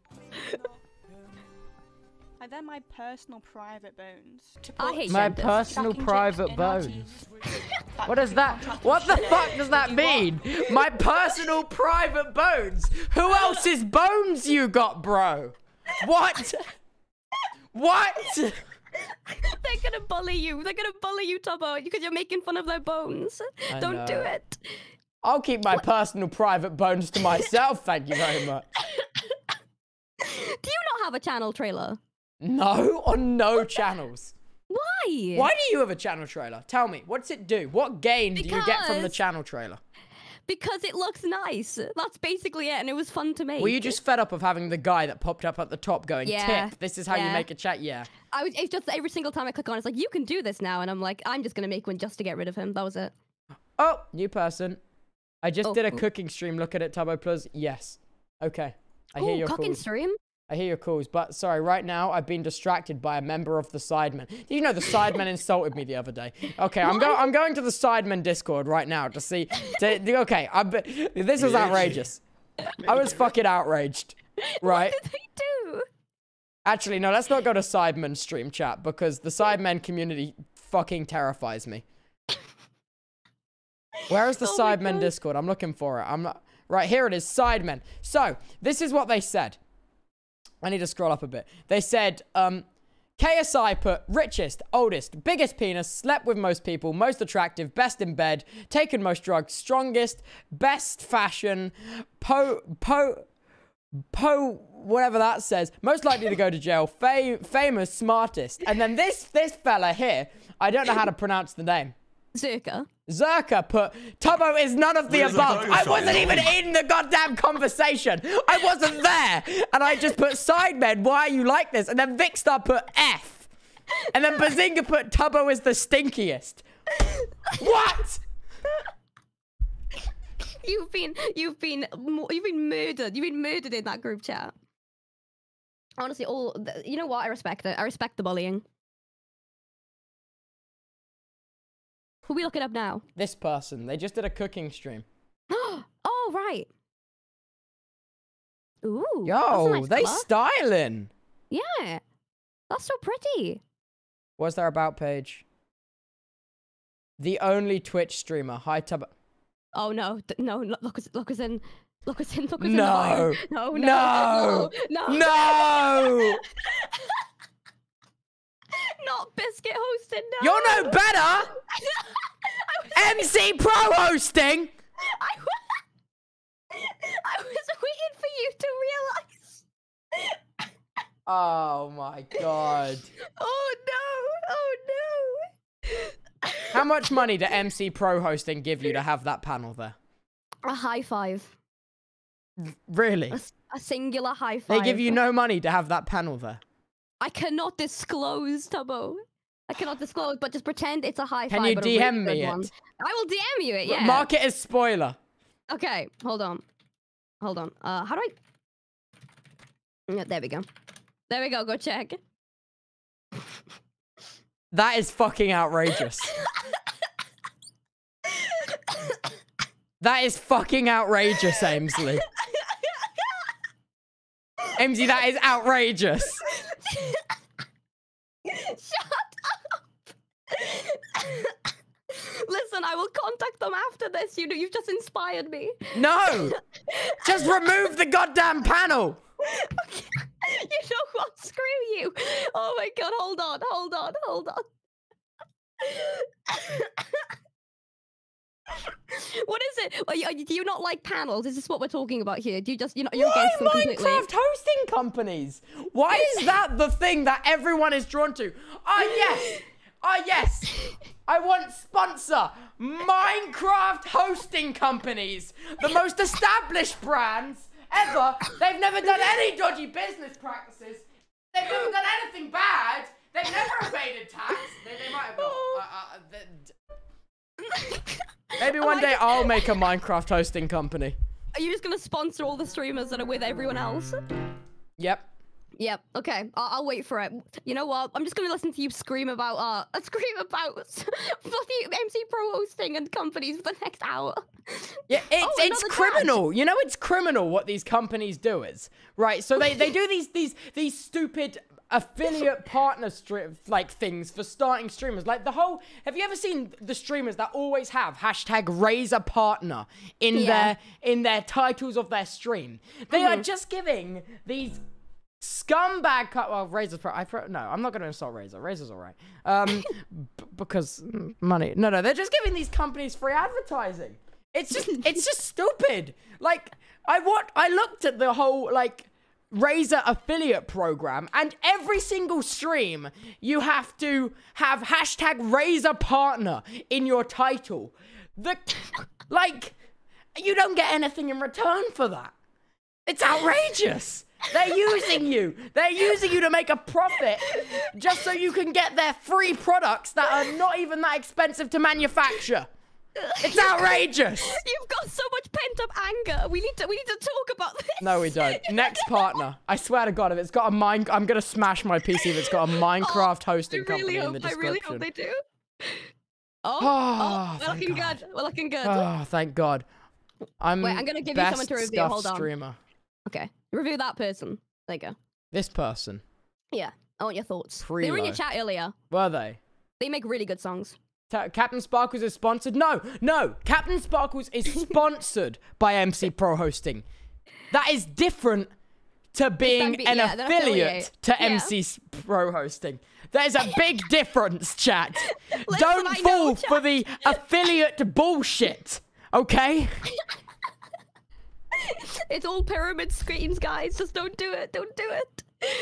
Like, they're my personal private bones. To
I
put
hate
My
dentists.
personal
Stacking
private
chips in our
bones. What is that? What the fuck does that mean? My personal private bones. Who else's bones you got, bro? What? What?
They're gonna bully you. They're gonna bully you, Tubbo, because you're making fun of their bones.
I
Don't do
know.
it.
I'll keep my personal private bones to myself, thank you very much.
Do you not have a channel trailer?
No, on no channels.
Why?
Why do you have a channel trailer? Tell me, what's it do? What gain do you get from the
Because-
channel trailer?
Because it looks nice. That's basically it, and it was fun to make.
Were you just fed up of having the guy that popped up at the top going,
Yeah,
tick, this is how you
yeah.
make a chat? Yeah.
I was. It's just every single time I click on, it's like you can do this now, and I'm like, I'm just gonna make one just to get rid of him. That was it.
Oh, new person. I just
Oh,
did a
oh.
cooking stream. Look at it, Tubbo Plus. Yes. Okay. I hear
Oh,
your
cooking
calls.
stream.
I hear your calls, but sorry, right now I've been distracted by a member of the Sidemen. Did you know the Sidemen insulted me the other day? Okay, I'm going. I'm going to the Sidemen Discord right now to see. To, okay, I. This was outrageous. I was fucking outraged. Right.
What did they do?
Actually, no. Let's not go to Sidemen stream chat because the Sidemen community fucking terrifies me. Where is the
Oh my
Sidemen
God.
Discord? I'm looking for it. I'm not. Right here it is. Sidemen. So this is what they said. I need to scroll up a bit. They said, um, K S I put richest, oldest, biggest penis, slept with most people, most attractive, best in bed, taken most drugs, strongest, best fashion, po, po, po, whatever that says, most likely to go to jail, fa famous, smartest. And then this, this fella here, I don't know how to pronounce the name.
Zerka.
Zerka put, Tubbo is none of the
Where's the
above. I
dinosaur?
wasn't even in the goddamn conversation. I wasn't there. And I just put Sidemen, why are you like this? And then Vicstar put F. And then Bazinga put Tubbo is the stinkiest. What?
You've been, you've been, mo- you've been murdered. You've been murdered in that group chat. Honestly, all th- you know what? I respect it. I respect the bullying. Who we looking up now?
This person, they just did a cooking stream.
Oh right. Ooh. that's a
Yo,
nice
they
colour.
styling.
Yeah, that's so pretty.
What's their about page? The only Twitch streamer. Hi, Tubbo.
Oh no, d- no, look, look us, look us in, look us in, look us in.
No.
the fire. no, no,
No.
no, no,
No.
Not Biscuit hosting. No.
You're no better. M C Pro hosting.
I, I was waiting for you to realize.
Oh my god.
Oh no! Oh no!
How much money do M C Pro hosting give you to have that panel there?
A high five.
Really?
A, a singular high
They
five.
give you no money to have that panel there.
I cannot disclose, Tubbo. I cannot disclose, but just pretend it's a high
Can
five.
you
but
D
a
M
really
me
good
it?
one. I will D M you it. Yeah.
Mark it as spoiler.
Okay, hold on. Hold on. Uh, how do I? Yeah, there we go. There we go. Go check.
That is fucking outrageous. That is fucking outrageous, Aimsley. Aimsy, that is outrageous.
Shut up. Listen, I will contact them after this. You know, you've just inspired me.
No! Just remove the goddamn panel!
You know what? Screw you. Oh my god, hold on, hold on, hold on. What is it? Are you, do you not like panels? Is this what we're talking about here? Do you just, you know, you're
Why
against them completely?
Minecraft hosting companies? Why is that the thing that everyone is drawn to? Ah, yes! Ah, yes! I want sponsor Minecraft hosting companies, the most established brands ever. They've never done any dodgy business practices. They've never done anything bad. They've never evaded tax. They, they might have not. Maybe one day I'll make a Minecraft hosting company.
Are you just gonna sponsor all the streamers that are with everyone else?
Yep.
Yep. Okay. I'll, I'll wait for it. You know what? I'm just gonna listen to you scream about uh, scream about bloody M C Pro hosting and companies for the next hour.
Yeah, it's
Oh,
it's
another
criminal. You know, it's criminal what these companies do is right. So they they do these these these stupid affiliate partner stream like things for starting streamers. Like the whole. Have you ever seen the streamers that always have hashtag raise a partner in
Yeah.
their in their titles of their stream? They are
Mhm.
just giving these scumbag cut. Well, Razor's pro. I pro, no, I'm not going to insult Razor. Razor's all right. Um, b- because mm, money. No, no, they're just giving these companies free advertising. It's just, it's just stupid. Like, I what I looked at the whole like Razer affiliate program, and every single stream you have to have hashtag Razer partner in your title. The like, you don't get anything in return for that. It's outrageous. They're using you. They're using you to make a profit just so you can get their free products that are not even that expensive to manufacture. It's outrageous.
You've got so much pent-up anger. We need to we need to talk about this.
No, we don't. Next partner. I swear to God, if it's got a mine, I'm gonna smash my P C if it's got a Minecraft hosting
I really
company
hope,
in the
I
description.
really hope they do. Oh,
Oh,
oh we're
thank
looking good. We're looking good.
Oh, thank God. I'm
Wait, I'm gonna give you
best
someone to review.
stuffed
Hold on.
streamer.
Okay, review that person. There you go.
This person.
Yeah, I want your thoughts. They were in your
Preload.
chat earlier.
Were they?
They make really good songs.
Ta- Captain Sparkles is sponsored? No, no. Captain Sparkles is sponsored by M C Pro Hosting. That is different to being
be-
an
yeah, they're
affiliate
affiliate.
to
Yeah.
M C Pro Hosting. There's a big difference, chat.
Listen,
Don't
I
fall
know,
for the affiliate bullshit, okay?
It's all pyramid schemes, guys. Just don't do it. Don't do it.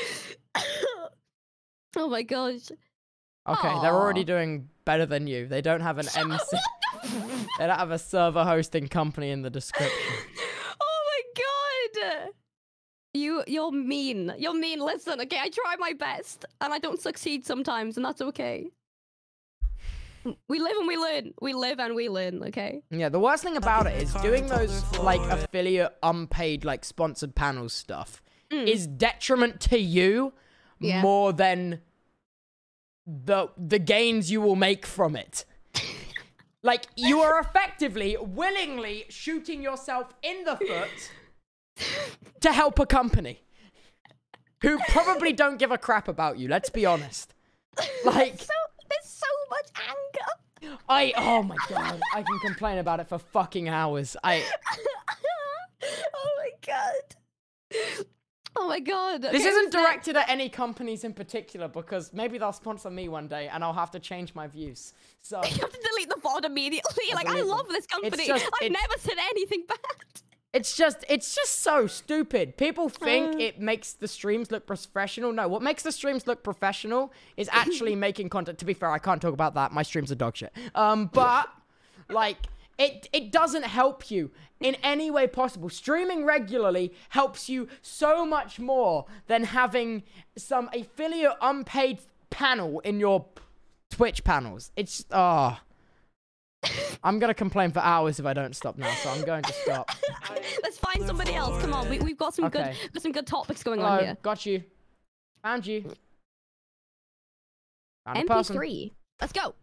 Oh my gosh.
Okay, they're already doing better than you. They don't have an M C. They don't have a server hosting company in the description.
Oh my god. You you're mean. You're mean. Listen, okay, I try my best and I don't succeed sometimes, and that's okay. We live and we learn. We live and we learn, okay?
Yeah, the worst thing about it is doing those like affiliate unpaid like sponsored panels stuff is detriment to you
Yeah.
more than the the gains you will make from it. Like you are effectively willingly shooting yourself in the foot to help a company who probably don't give a crap about you, let's be honest. Like
so there's so much anger.
I oh my god, I can complain about it for fucking hours. I
Oh my god. Oh my god.
This
Okay,
isn't
who's next?
directed at any companies in particular because maybe they'll sponsor me one day and I'll have to change my views. So
You have to delete the V O D immediately. Like, I
delete them.
love this company.
just-
I've
it's-
never said anything bad.
it's just it's just so stupid. People think
Uh.
it makes the streams look professional. No, what makes the streams look professional is actually making content. To be fair, I can't talk about that. My streams are dog shit. Um, but like it it doesn't help you in any way possible. Streaming regularly helps you so much more than having some affiliate unpaid panel in your Twitch panels. It's ah. I'm gonna complain for hours if I don't stop now, so I'm going to stop.
Let's find somebody else. Come on, we, we've got some
Okay.
good, got some good topics going
Hello,
on here.
got you. Found you. Found a
M P
person.
three. Let's go.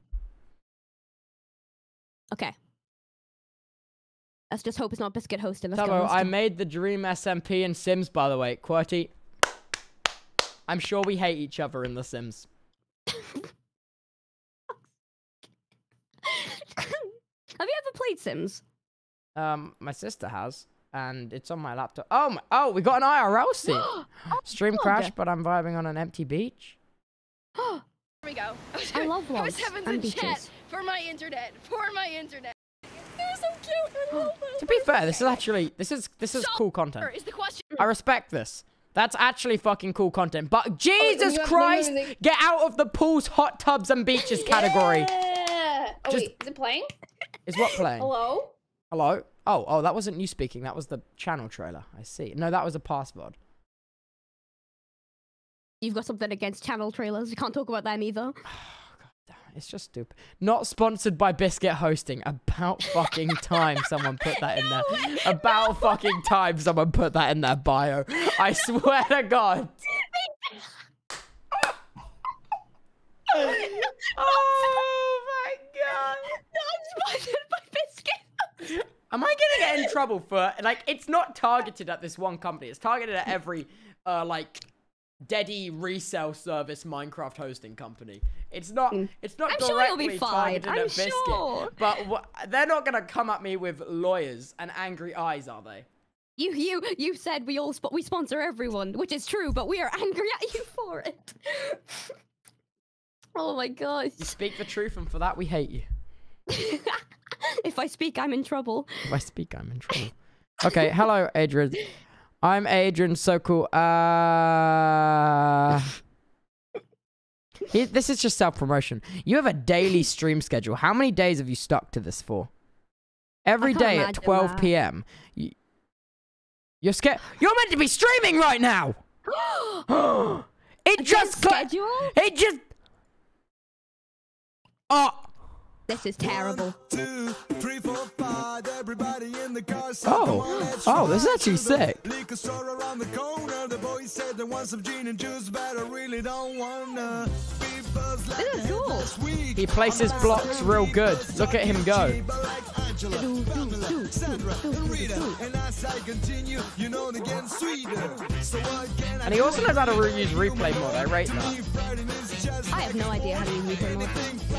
Okay. Let's just hope it's not Biscuit hosting. Let's go.
Tubbo,
Let's
I
go.
made the Dream S M P in Sims, by the way. QWERTY. I'm sure we hate each other in The Sims.
Have you ever played Sims?
Um, my sister has, and it's on my laptop. Oh, my, oh, we got an I R L seat. Stream
God.
crash, but I'm vibing on an empty beach.
Here we go.
I love
I was
vlogs
having
and
the chat
beaches.
for my internet. For my internet. They're so cute. I love them.
To be fair, this is actually this is this is cool content.
Is the question?
I respect this. That's actually fucking cool content. But Jesus
you have-
Christ,
no, no, no,
get out of the pools, hot tubs, and beaches category.
Yeah. Oh
Just-
wait, is it playing?
Is what playing?
Hello?
Hello? Oh, oh, that wasn't you speaking. That was the channel trailer. I see. No, that was a password.
You've got something against channel trailers. You can't talk about them either.
It's just stupid. Not sponsored by Biscuit Hosting. About fucking time someone put that in there. About fucking time someone put that in their bio. I swear to God. Oh my God.
Not sponsored by Biscuit.
Am I gonna get in trouble for, like, it's not targeted at this one company. It's targeted at every, uh, like, Deddy resale service Minecraft hosting company. It's not, it's not
I'm sure
directly
you'll be fine.
targeted
I'm
at Biscuit.
sure.
But wh- they're not gonna come at me with lawyers and angry eyes, are they?
You, you, you said we all sp we sponsor everyone, which is true, but we are angry at you for it. Oh my gosh.
You speak the truth, and for that we hate you.
If I speak, I'm in trouble.
If I speak, I'm in trouble. Okay, hello, Adrian. I'm Adrian, so cool. Uh... He- this is just self-promotion. You have a daily stream schedule. How many days have you stuck to this for? Every
can't
day at
imagine
twelve
that.
p m You- You're scared. You're meant to be streaming right now! It just... cla-
schedule?
It just... Oh...
This is terrible.
Oh, oh, this is actually sick.
This is cool.
He places blocks real good. Look at him go. And he also knows how to re use replay mode. I rate that.
I have no idea how to use replay mode.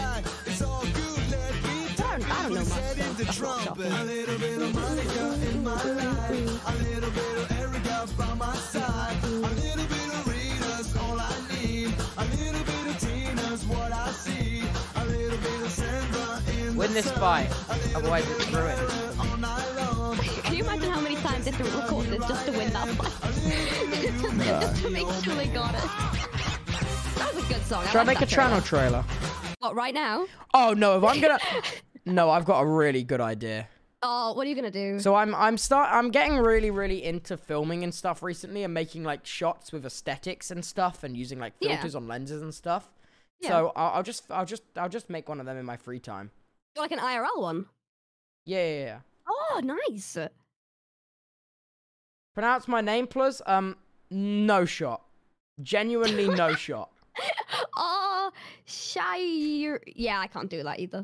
I don't, I don't know much, so that's not shocking.
A little bit of Monica in my life, a little bit of Erica by my side, a little bit of Rita's all I need, a little bit of Tina's what I see, a little bit of Sandra in
Win this fight, otherwise it's ruined.
Can you imagine how many times they have to record this just to win that fight? Just to make sure they got it. That was a good song.
Should I
like
make a
that
channel trailer?
What, right now?
Oh no, if I'm gonna... No, I've got a really good idea.
Oh, what are you gonna do?
So I'm I'm start I'm getting really really into filming and stuff recently, and making like shots with aesthetics and stuff, and using like
Yeah.
filters on lenses and stuff.
Yeah.
So I'll, I'll just I'll just I'll just make one of them in my free time.
Like an I R L one?
Yeah, yeah, yeah.
Oh, nice.
Pronounce my name, plus. Um, no shot. Genuinely no shot.
Oh, Shire. Yeah, I can't do that either.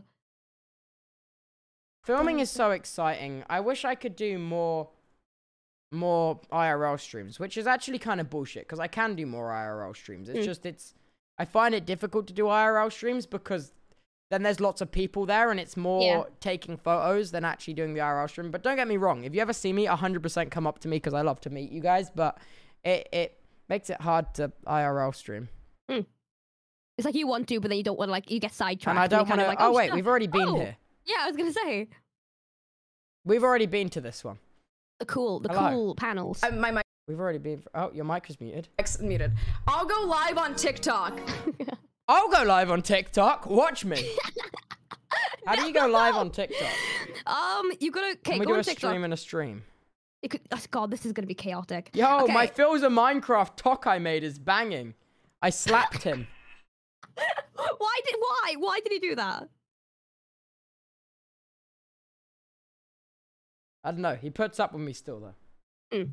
Filming is so exciting. I wish I could do more, more I R L streams, which is actually kind of bullshit because I can do more I R L streams. It's
Mm.
just it's. I find it difficult to do I R L streams because then there's lots of people there and it's more
Yeah.
taking photos than actually doing the I R L stream. But don't get me wrong, if you ever see me, one hundred percent come up to me because I love to meet you guys. But it it makes it hard to I R L stream.
Mm. It's like you want to, but then you don't want to, like, you get sidetracked.
And I don't
want to.
Like, oh, wait, we've already been
oh.
here.
Yeah, I was gonna say.
We've already been to this one.
The cool, the
Hello.
cool panels.
Uh, my mic
We've already been. For, oh, your mic is muted.
is muted. I'll go live on TikTok.
I'll go live on TikTok. Watch me. How do you go live on TikTok?
Um, you gotta. Okay,
Can we
go
do
on
a
TikTok.
stream and a stream?
It could, oh, God, this is gonna be chaotic.
Yo,
okay.
my Phil's a Minecraft talk I made is banging. I slapped him.
Why did? Why? Why did he do that?
I don't know. He puts up with me still though.
Mm.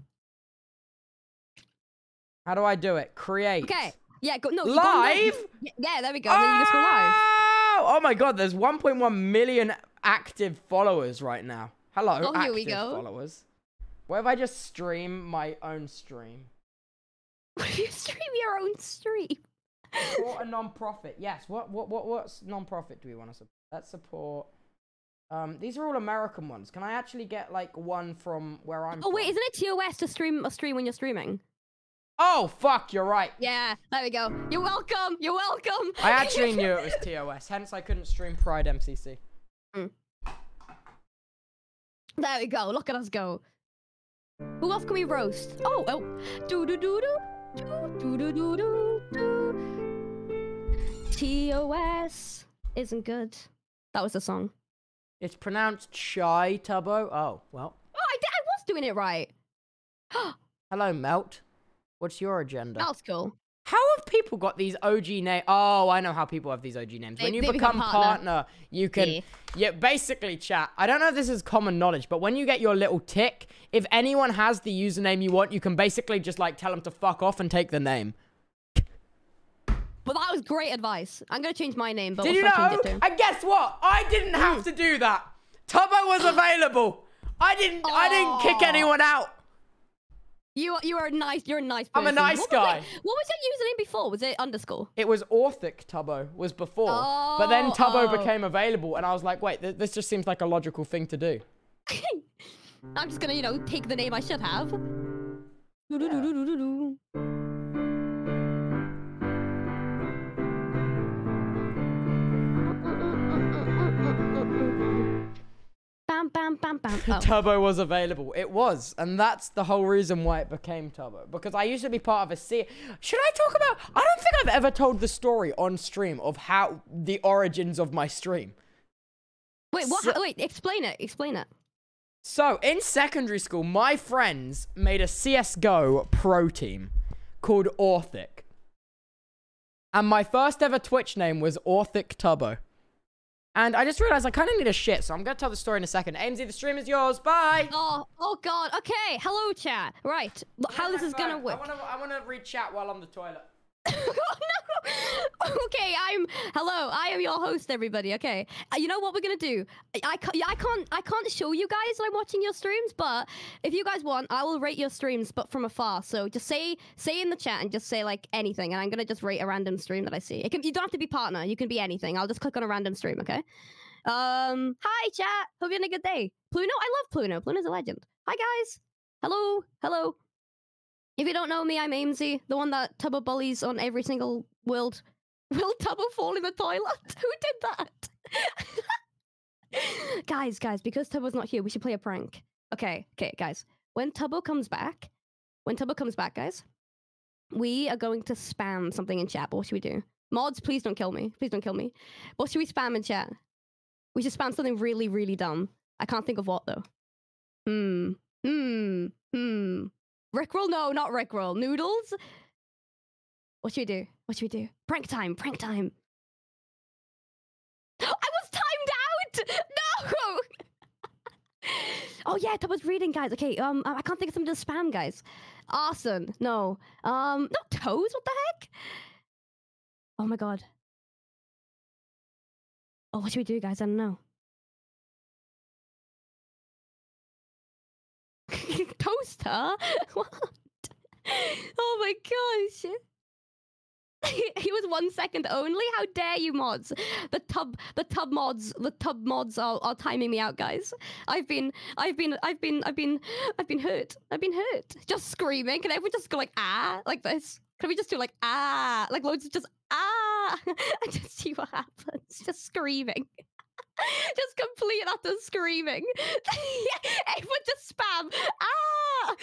How do I do it? Create.
Okay. Yeah. Go. No. you go on
Live?
Yeah, yeah. There we go. And then you just go live.
Oh, oh my God! There's one point one million active followers right now. Hello,
Oh,
active
here we go.
followers. What if I just stream my own stream?
What if you stream your own stream?
Support a non-profit. Yes. What what what what non-profit do we want to support? Let's support. Um, these are all American ones. Can I actually get like one from where I'm?
Oh wait,
from?
isn't it T O S to stream a stream when you're streaming?
Oh fuck! You're right.
Yeah. There we go. You're welcome. You're welcome.
I actually knew it was T O S. Hence, I couldn't stream Pride M C C.
Mm. There we go. Look at us go. Who else can we roast? Oh, oh. Do do do do do do do do do. T O S isn't good. That was the song.
It's pronounced Shy Tubbo. Oh well.
Oh, I did. I was doing it right.
Hello, Melt. What's your agenda?
That's cool.
How have people got these O G names? Oh, I know how people have these O G names.
They-
When you
they
become,
become
partner.
partner.
you can...
Yeah.
Yeah, basically, chat. I don't know if this is common knowledge, but when you get your little tick, if anyone has the username you want, you can basically just, like, tell them to fuck off and take the name.
But that was great advice. I'm gonna change my name, but
Did
we'll
you
still
know?
change it too.
And guess what? I didn't have to do that. Tubbo was available. I didn't. I didn't kick
Aw.
anyone out.
You you are nice. You're a nice
I'm a
person.
nice
what,
guy.
Wait, what was your username before? Was it underscore?
It was Orthic Tubbo was before, but then
Oh,
Tubbo
oh.
became available, and I was like, wait, th this just seems like a logical thing to do.
I'm just gonna, you know, take the name I should have. Bam, bam, bam, bam. Oh.
Tubbo was available. It was, and that's the whole reason why it became Tubbo. Because I used to be part of a se- Should I talk about? I don't think I've ever told the story on stream of how the origins of my stream.
Wait, what?
So-
wait, explain it. Explain it.
So, in secondary school, my friends made a C S G O pro team called Orthic. And my first ever Twitch name was Orthic Tubbo. And I just realized I kind of need a shit, so I'm going to tell the story in a second. Aimsy, the stream is yours. Bye.
Oh, oh God. Okay. Hello, chat. Right. How this is gonna work.
I want to I want to read chat while on the toilet.
Okay, I'm hello. I am your host, everybody. Okay, uh, you know what we're gonna do? I, I, ca- I can't I can't show you guys that I'm watching your streams, but if you guys want, I will rate your streams, but from afar. So just say say in the chat and just say like anything, and I'm gonna just rate a random stream that I see. It can you don't have to be partner. You can be anything. I'll just click on a random stream. Okay. Um. Hi, chat. Hope you're having a good day. Pluno, I love Pluno. Pluno's a legend. Hi, guys. Hello. Hello. If you don't know me, I'm Aimsy, the one that Tubbo bullies on every single world. Will Tubbo fall in the toilet? Who did that? Guys, guys, because Tubbo's not here, we should play a prank. Okay, okay, guys. When Tubbo comes back, when Tubbo comes back, guys, we are going to spam something in chat. But what should we do? Mods, please don't kill me. Please don't kill me. What should we spam in chat? We should spam something really, really dumb. I can't think of what, though. Hmm. Hmm. Hmm. Rickroll? No, not Rickroll. Noodles? What should we do? What should we do? Prank time, prank time. I was timed out! No! Oh yeah, that was reading, guys. Okay, um, I can't think of something to spam, guys. Arson, no. Um, not toes, what the heck? Oh my god. Oh, what should we do, guys? I don't know. Toaster? What? Oh my gosh. He was one second only. How dare you, mods? The tub, the tub mods, the tub mods are, are timing me out, guys. I've been, I've been, I've been, I've been, I've been hurt. I've been hurt. Just screaming. Can everyone just go like ah, like this? Can we just do like ah, like loads of just ah, and just see what happens? Just screaming. Just complete utter screaming. Everyone just spam ah.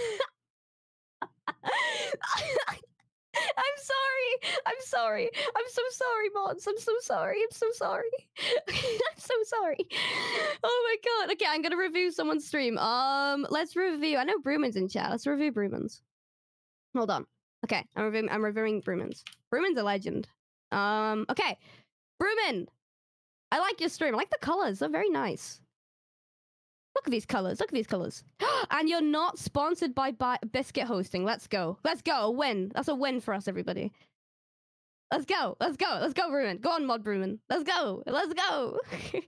I'm sorry. I'm sorry. I'm so sorry, mods. I'm so sorry. I'm so sorry. I'm so sorry. Oh my god. Okay, I'm gonna review someone's stream. Um, let's review. I know Brewman's in chat. Let's review Brewman's. Hold on. Okay, I'm reviewing. I'm reviewing Brewman's. Brewman's a legend. Um. Okay, Brewman. I like your stream. I like the colors. They're very nice. Look at these colors. Look at these colors. And you're not sponsored by, by Biscuit Hosting. Let's go. Let's go. A win. That's a win for us, everybody. Let's go. Let's go. Let's go, Brewman. Go on, Mod Brewman. Let's go. Let's go.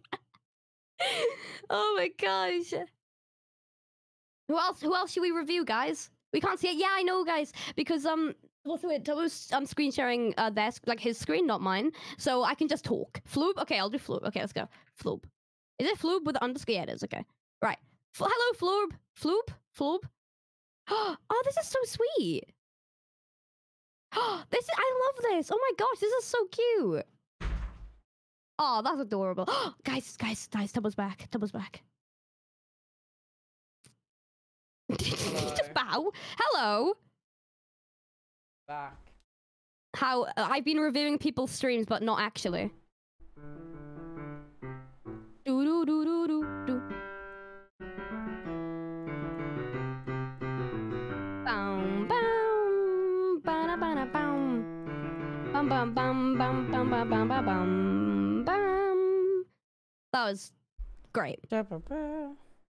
Oh my gosh. Who else? Who else should we review, guys? We can't see it. Yeah, I know, guys. Because um, what's it? I was um screen sharing uh their sc- like his screen, not mine. So I can just talk. Floob. Okay, I'll do Floob. Okay, let's go. Floob. Is it Floob with the underscore? Yeah, it is. Okay. Right. F- Hello, Floob. Floob. Floob. Oh, this is so sweet. This is, I love this. Oh my gosh, this is so cute. Oh, that's adorable. Guys, guys, guys, Tubbo's back. Tubbo's back. Just bow. Hello.
Back.
How uh, I've been reviewing people's streams, but not actually. Do do do do do do. Bow bow. Ba da ba da bow. bum bum bum bum bum bum bum bum bum. That was great. Ba-da-da-da-dum.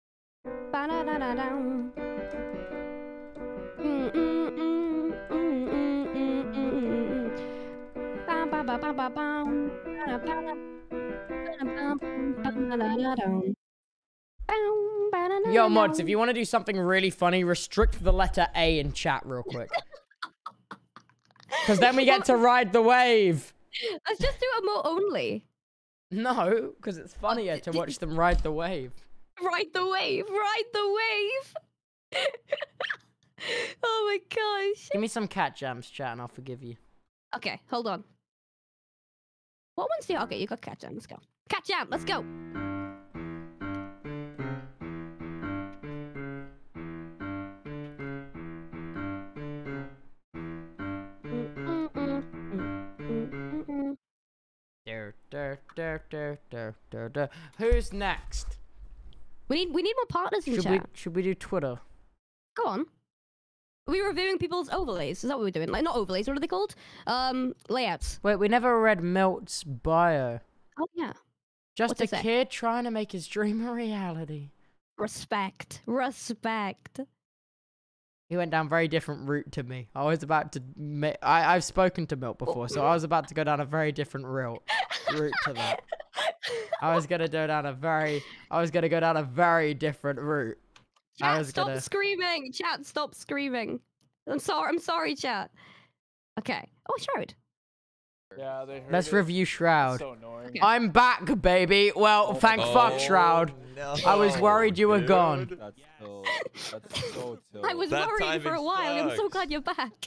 Mm, mm, mm, mm, mm, mm, mm, mm. Bum, bum, bum, bum, bum, bum. Ba-da-bum, bum, ba-da-da-dum. Bum, ba-da-da-dum.
Yo, mods, if you want to do something really funny, restrict the letter A in chat real quick. Because then we get to ride the wave.
Let's just do emote only.
No, because it's funnier to watch them ride the wave.
Ride the wave, ride the wave. Oh my gosh.
Give me some cat jams, chat, and I'll forgive you.
Okay, hold on. What ones do you? Okay, you got cat jam. Let's go. Cat jam. Let's go.
Dur, dur, dur, dur, dur, dur, dur. Who's next?
We need we need more partners in
Should
chat.
we should we do Twitter?
Go on. Are we reviewing people's overlays? Is that what we're doing? Like not overlays. What are they called? Um, layouts.
Wait, we never read Milt's bio.
Oh yeah.
Just
What's
a
it say?
kid trying to make his dream a reality.
Respect. Respect.
He went down a very different route to me. I was about to. Ma I I've spoken to Milt before, so I was about to go down a very different route route to that. I was gonna go down a very. I was gonna go down a very different route. I
Chat,
was
stop
gonna.
screaming. Chat, stop screaming. I'm sorry. I'm sorry, chat. Okay. Oh, Shroud.
Yeah, they heard
Let's
it.
review Shroud.
So annoying.
Okay.
I'm back, baby. Well, thank
Oh,
fuck, Shroud.
no,
I was worried you were
dude.
gone.
That's so, that's so
I was
That
worried for a
timing
while. I'm so
sucks.
glad you're back.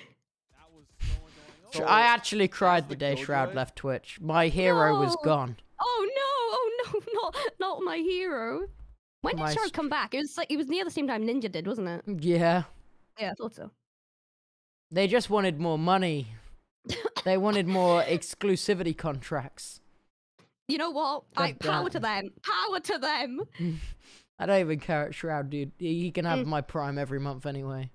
Sh- I actually cried the day Shroud left Twitch. My hero was
No.
gone.
Oh no! Oh no! Not not my hero. When did
My
Shroud
st-
come back? It was like it was near the same time Ninja did, wasn't it?
Yeah.
Yeah, I thought so.
They just wanted more money. They wanted more exclusivity contracts.
You know what? I
God
power
damn.
to them. Power to them.
I don't even care at Shroud, dude. He he can have
Mm.
my Prime every month anyway.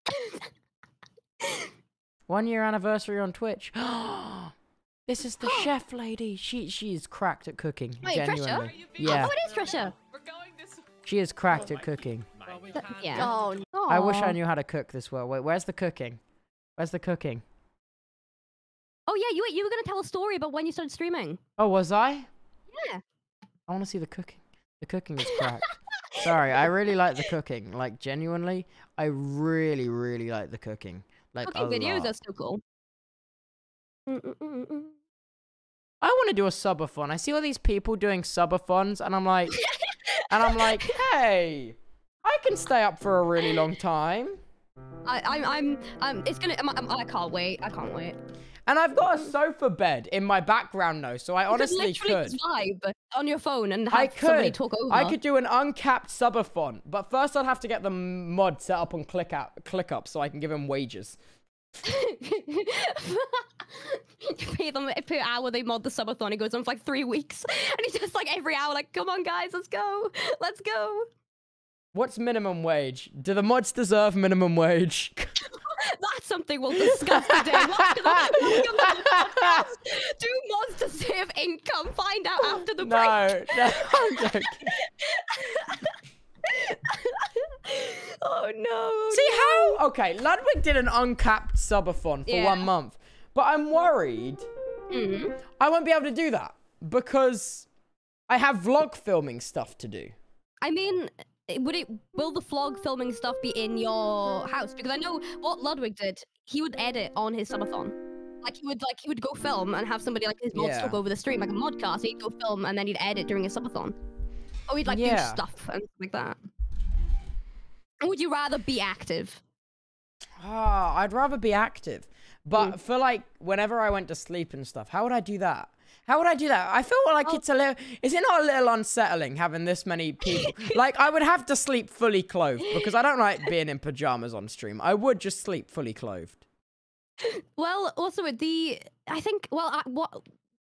One year anniversary on Twitch. This is the chef lady. She she is cracked at cooking.
Wait,
genuinely.
Trisha?
Yeah,
Oh, it is Trisha.
she is cracked at cooking.
Th- yeah. Oh,
I wish I knew how to cook this well. Wait, where's the cooking? Where's the cooking?
Oh yeah, you you were gonna tell a story about when you started streaming.
Oh, was I?
Yeah.
I want to see the cooking. The cooking is cracked. Sorry, I really like the cooking. Like, genuinely, I really, really like the cooking. Like,
Cooking
a
videos
lot.
are so cool. Mm-mm-mm-mm.
I want to do a subathon. I see all these people doing subathons, and I'm like, and I'm like, hey, I can stay up for a really long time.
I, I'm, I'm, I'm. It's gonna. I'm, I'm, I can't wait. I can't wait.
And I've got a sofa bed in my background now, so I honestly
you could literally
could.
just vibe on your phone and have
I
somebody
could.
talk over.
I could do an uncapped subathon, but first I'd have to get the mod set up on ClickUp, ClickUp, so I can give him wages.
You pay them per hour. They mod the subathon. It goes on for like three weeks, and he's just like every hour, like, "Come on, guys, let's go, let's go." What's
What's minimum wage? Do the mods deserve minimum wage?
That's something we'll discuss today. Welcome to the podcast. Do mods deserve income? Find out after the break.
No, no, I'm joking.
Oh no.
See
no.
how? Okay, Ludwig did an uncapped subathon for
Yeah.
one month, but I'm worried
Mm-hmm.
I won't be able to do that because I have vlog filming stuff to do.
I mean, would it? Will the vlog filming stuff be in your house? Because I know what Ludwig did. He would edit on his subathon. Like he would, like he would go film and have somebody like his mods
Yeah.
talk over the stream, like a modcast. He'd go film and then he'd edit during his subathon. Or he'd like do
Yeah.
stuff and stuff like that. Or would you rather be active?
Ah, I'd rather be active. But
Mm.
for like whenever I went to sleep and stuff, how would I do that? How would I do that? I feel like
Oh.
it's a little. Is it not a little unsettling having this many people? Like I would have to sleep fully clothed because I don't like being in pajamas on stream. I would just sleep fully clothed.
Well, also with the, I think, well, I, what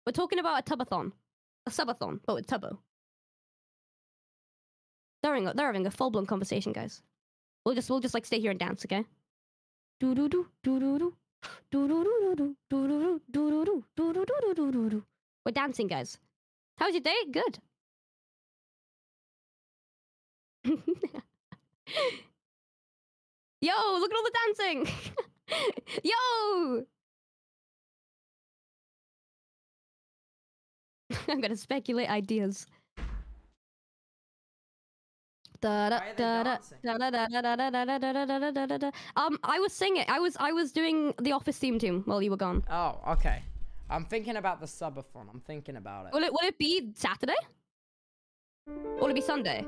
We're talking about a tubathon. A subathon, but with Tubbo. They're having a, they're having a full-blown conversation, guys. We'll just, we'll just, like, stay here and dance, okay? Do-do-do, do-do-do. Do-do-do-do-do, do-do-do, do-do-do, do-do-do, do-do-do. We're dancing, guys. How's your day? Good. Yo, look at all the dancing! Yo! I'm gonna speculate ideas. Da, da, da, da, da, da, da, da, da, da, da, da, da, da, da, da. Um, I was singing. I was I was doing the Office theme tune while you were gone.
Oh, okay. I'm thinking about the subathon. I'm thinking about it.
Will it will it be Saturday? Or will it be Sunday?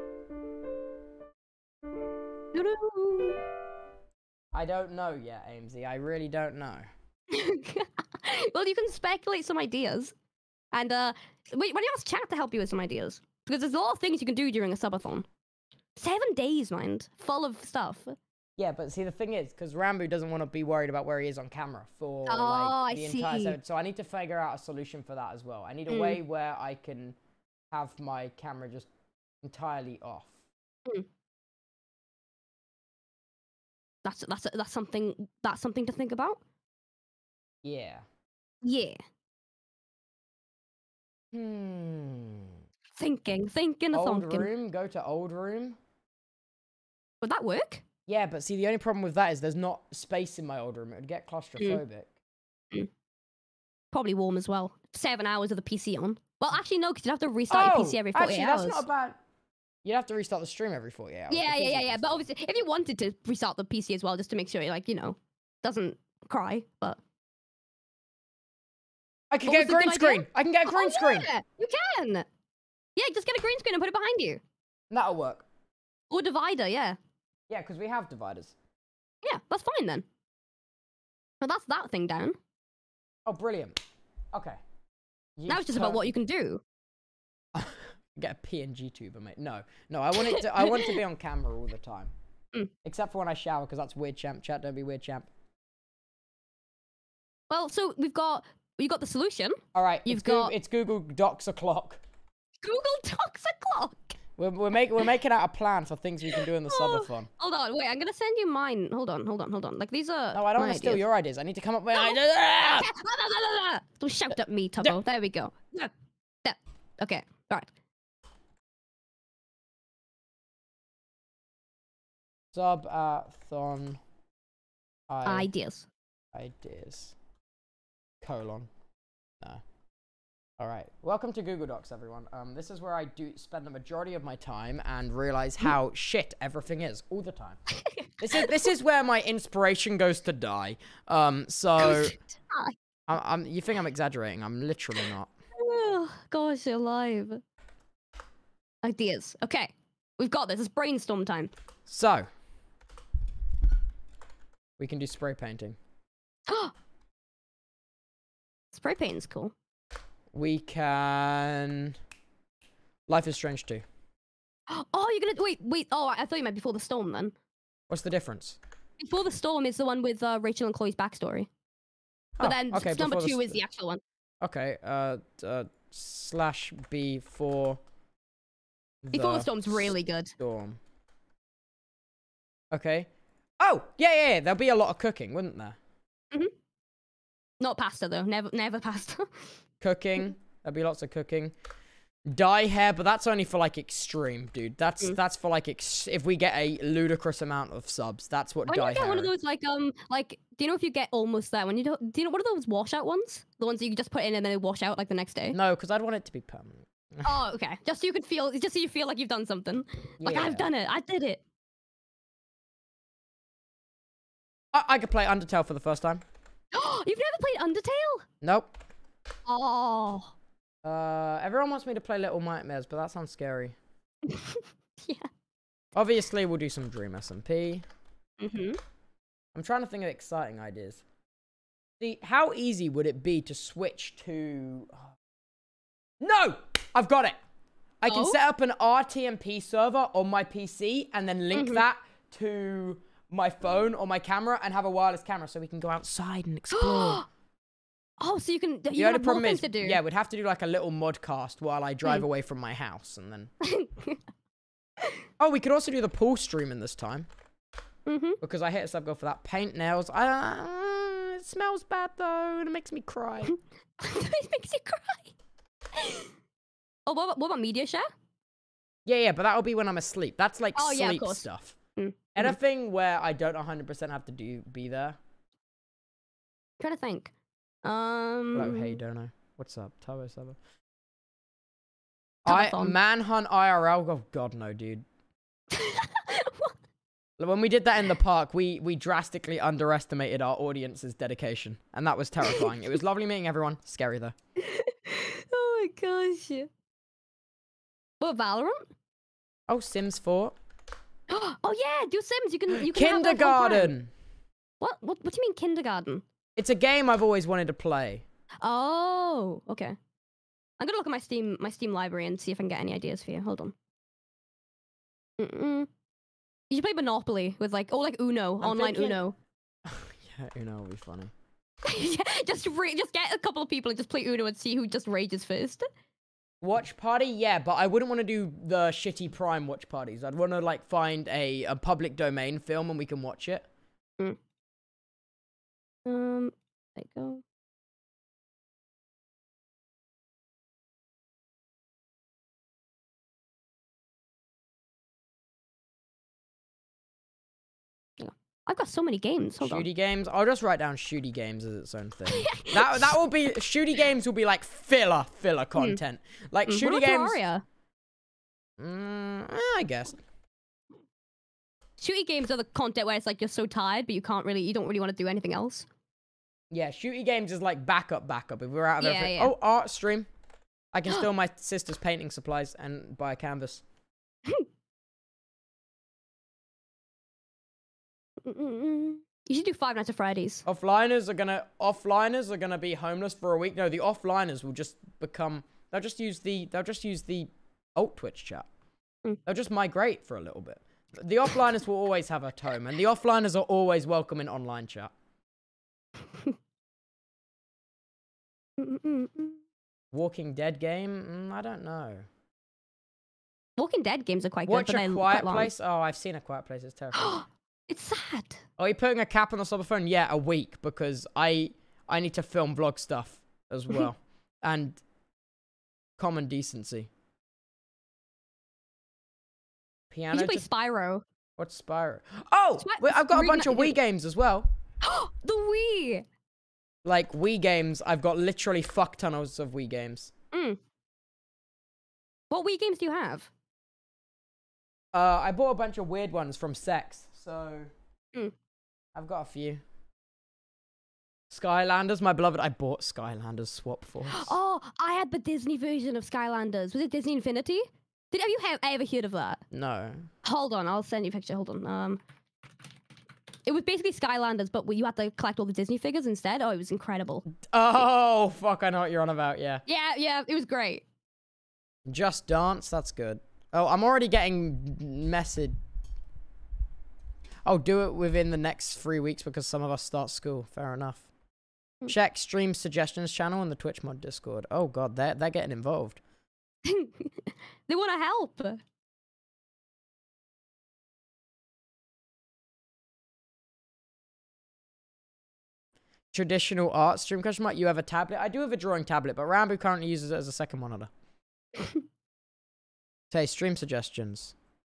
I don't know yet, Amesy. I really don't know.
Well, you can speculate some ideas, and uh, wait, when you ask chat to help you with some ideas, because there's a lot of things you can do during a subathon. Seven days, mind, full of stuff.
Yeah, but see, the thing is, because Rambo doesn't want to be worried about where he is on camera for
Oh,
like
I
the entire
see.
seven. So I need to figure out a solution for that as well. I need a
Mm.
way where I can have my camera just entirely off.
Mm. That's that's that's something that's something to think about.
Yeah.
Yeah.
Hmm.
Thinking, thinking, and
Old
thinking.
room. Go to old room.
Would that work?
Yeah, but see, the only problem with that is there's not space in my old room. It would get claustrophobic.
Mm. Probably warm as well. Seven hours of the P C on. Well, actually, no, because you'd have to restart your P C every forty-eight
Oh, actually,
hours.
that's not a bad. You'd have to restart the stream every forty-eight hours.
Yeah,
because
yeah, yeah,
of
yeah.
this.
But obviously, if you wanted to restart the P C as well, just to make sure, it, like, you know, doesn't cry, but.
I can
What
get a
was the
green
good
screen.
idea?
I can get a green
Oh,
screen.
Yeah, you can. Yeah, just get a green screen and put it behind you.
That'll work.
Or divider, yeah.
Yeah, because we have dividers.
Yeah, that's fine then. Well, that's that thing down.
Oh, brilliant. Okay.
Now it's just about what you can do.
Get a P N G tuber, mate. No, no, I want it to. I want it to be on camera all the time,
Mm.
except for when I shower, because that's weird, champ. Chat, don't be weird, champ.
Well, so we've got you got the solution.
All right,
You've
it's Google,
got
it's Google Docs o'clock.
Google Docs o'clock.
We're we're making we're making out a plan for things we can do in the
Oh,
subathon.
hold on, wait. I'm gonna send you mine. Hold on, hold on, hold on. Like these are.
No, I don't
my
want to steal
ideas.
your ideas. I need to come up with
No.
ideas. Ah!
Don't shout at me, Tubbo. There we go. Yeah. Yeah. Okay. All right.
Subathon. I-
Ideas.
Ideas. Colon. No. All right. Welcome to Google Docs, everyone. Um, this is where I do spend the majority of my time and realize how shit everything is all the time. this is this is where my inspiration goes to die. Um, so I'm, I'm. You think I'm exaggerating? I'm literally not.
Oh, gosh, you're alive. Ideas. Okay. We've got this. It's brainstorm time.
So we can do spray painting.
Spray painting's cool.
We can. Life is Strange too.
Oh, you're gonna wait, wait. Oh, I thought you meant Before the Storm then.
What's the difference?
Before the Storm is the one with uh, Rachel and Chloe's backstory. But
Oh,
then
okay,
number
Before the
two is
St-
the actual one.
Okay. Uh. uh slash B for.
Before the Storm's really good.
Storm. Okay. Oh yeah, yeah, yeah. There'll be a lot of cooking, wouldn't there?
Mhm. Not pasta though. Never, never pasta.
Cooking. There'll be lots of cooking. Dye hair, but that's only for like extreme, dude. That's
Mm.
that's for like ex if we get a ludicrous amount of subs. That's what
When
dye
you get
hair
one of
is.
those like um like do you know if you get almost there when you don't do you know what are those washout ones? The ones that you can just put in and then they wash out like the next day.
No, because I'd want it to be permanent.
Oh, okay. Just so you can feel, just so you feel like you've done something. Like
Yeah.
I've done it. I did it.
I, I could play Undertale for the first time.
You've never played Undertale?
Nope.
Oh.
Uh, everyone wants me to play Little Nightmares, but that sounds scary.
Yeah.
Obviously, we'll do some Dream S M P.
Mm-hmm.
I'm trying to think of exciting ideas. See, how easy would it be to switch to... No! I've got it! I can
Oh?
set up an R T M P server on my P C and then link
Mhm.
that to my phone or my camera and have a wireless camera so we can go outside and explore.
Oh, so you can. You
The
have
only
more
problem
things
is,
to do.
yeah, we'd have to do like a little modcast while I drive
Mm.
away from my house, and then. Oh, we could also do the pool stream in this time.
Mm-hmm.
Because I hit a sub goal for that. Paint nails. I, uh, it smells bad though, and it makes me cry.
It makes you cry. Oh, what about, what about media share?
Yeah, yeah, but that'll be when I'm asleep. That's like
Oh, yeah, of
sleep
course.
stuff.
Mm.
Anything where I don't one hundred percent have to do be there.
trying to think. Um.
Hello, hey, Dono. What's up? Turbo Seven. I
Telethon.
Manhunt I R L. Oh God, no, dude. When we did that in the park, we we drastically underestimated our audience's dedication, and that was terrifying. It was lovely meeting everyone. Scary though.
Oh my gosh. What, Valorant?
Oh, Sims four.
Oh yeah, do Sims. You can you can have that whole time.
Kindergarten.
What what what do you mean kindergarten?
It's a game I've always wanted to play.
Oh, okay. I'm gonna look at my Steam my Steam library and see if I can get any ideas for you. Hold on. Mm-mm. You should play Monopoly with like, or like Uno,
I'm
online
thinking-
Uno.
Yeah, Uno will be funny.
Yeah, just ra- just get a couple of people and just play Uno and see who just rages first.
Watch party, yeah, but I wouldn't want to do the shitty Prime watch parties. I'd want to like find a, a public domain film and we can watch it.
Mm. Um, there you go. I've got so many games. Hold on.
Shooty games. I'll just write down shooty games as its own thing. that that will be shooty games will be like filler filler content. Like
Mm,
shooty
what about
games.
Terraria?
Mm, eh, I guess.
Shooty games are the content where it's like you're so tired, but you can't really, you don't really want to do anything else.
Yeah, shooty games is like backup backup. If we're out of
Yeah,
everything.
yeah.
Oh, art stream. I can steal my sister's painting supplies and buy a canvas.
Mm-mm. You should do Five Nights at Freddy's.
Offliners are gonna offliners are gonna be homeless for a week. No, the offliners will just become. They'll just use the. They'll just use the alt Twitch chat.
Mm.
They'll just migrate for a little bit. The offliners will always have a home, and the offliners are always welcome in online chat.
Mm-mm-mm.
Walking Dead game? Mm, I don't know.
Walking Dead games are quite
Watch
good, but
A
they're
Quiet
quite long.
Place. Oh, I've seen A Quiet Place. It's terrifying.
It's sad.
Are you putting a cap on the subaphone? Yeah, a week because I I need to film vlog stuff as well, and common decency. Piano.
You should play
to-
Spyro.
What's Spyro? Oh,
Spy-
wait, I've got a
Really
bunch of
not-
Wii games as well.
The Wii.
Like Wii games, I've got literally fuck tons of Wii games.
Mm. What Wii games do you have?
Uh, I bought a bunch of weird ones from Sex, so
Mm.
I've got a few. Skylanders, my beloved. I bought Skylanders Swap Force.
Oh, I had the Disney version of Skylanders. Was it Disney Infinity? Did have you have ever heard of that?
No.
Hold on, I'll send you a picture. Hold on. Um, it was basically Skylanders, but you had to collect all the Disney figures instead. Oh, it was incredible.
Oh, fuck, I know what you're on about, yeah.
Yeah, yeah, it was great.
Just Dance, that's good. Oh, I'm already getting message. Oh, do it within the next three weeks because some of us start school. Fair enough. Check stream suggestions channel in the Twitch mod Discord. Oh god, they're, they're getting involved.
They want to help.
Traditional art stream question mark. You have a tablet? I do have a drawing tablet, but Rambo currently uses it as a second monitor. Say stream suggestions.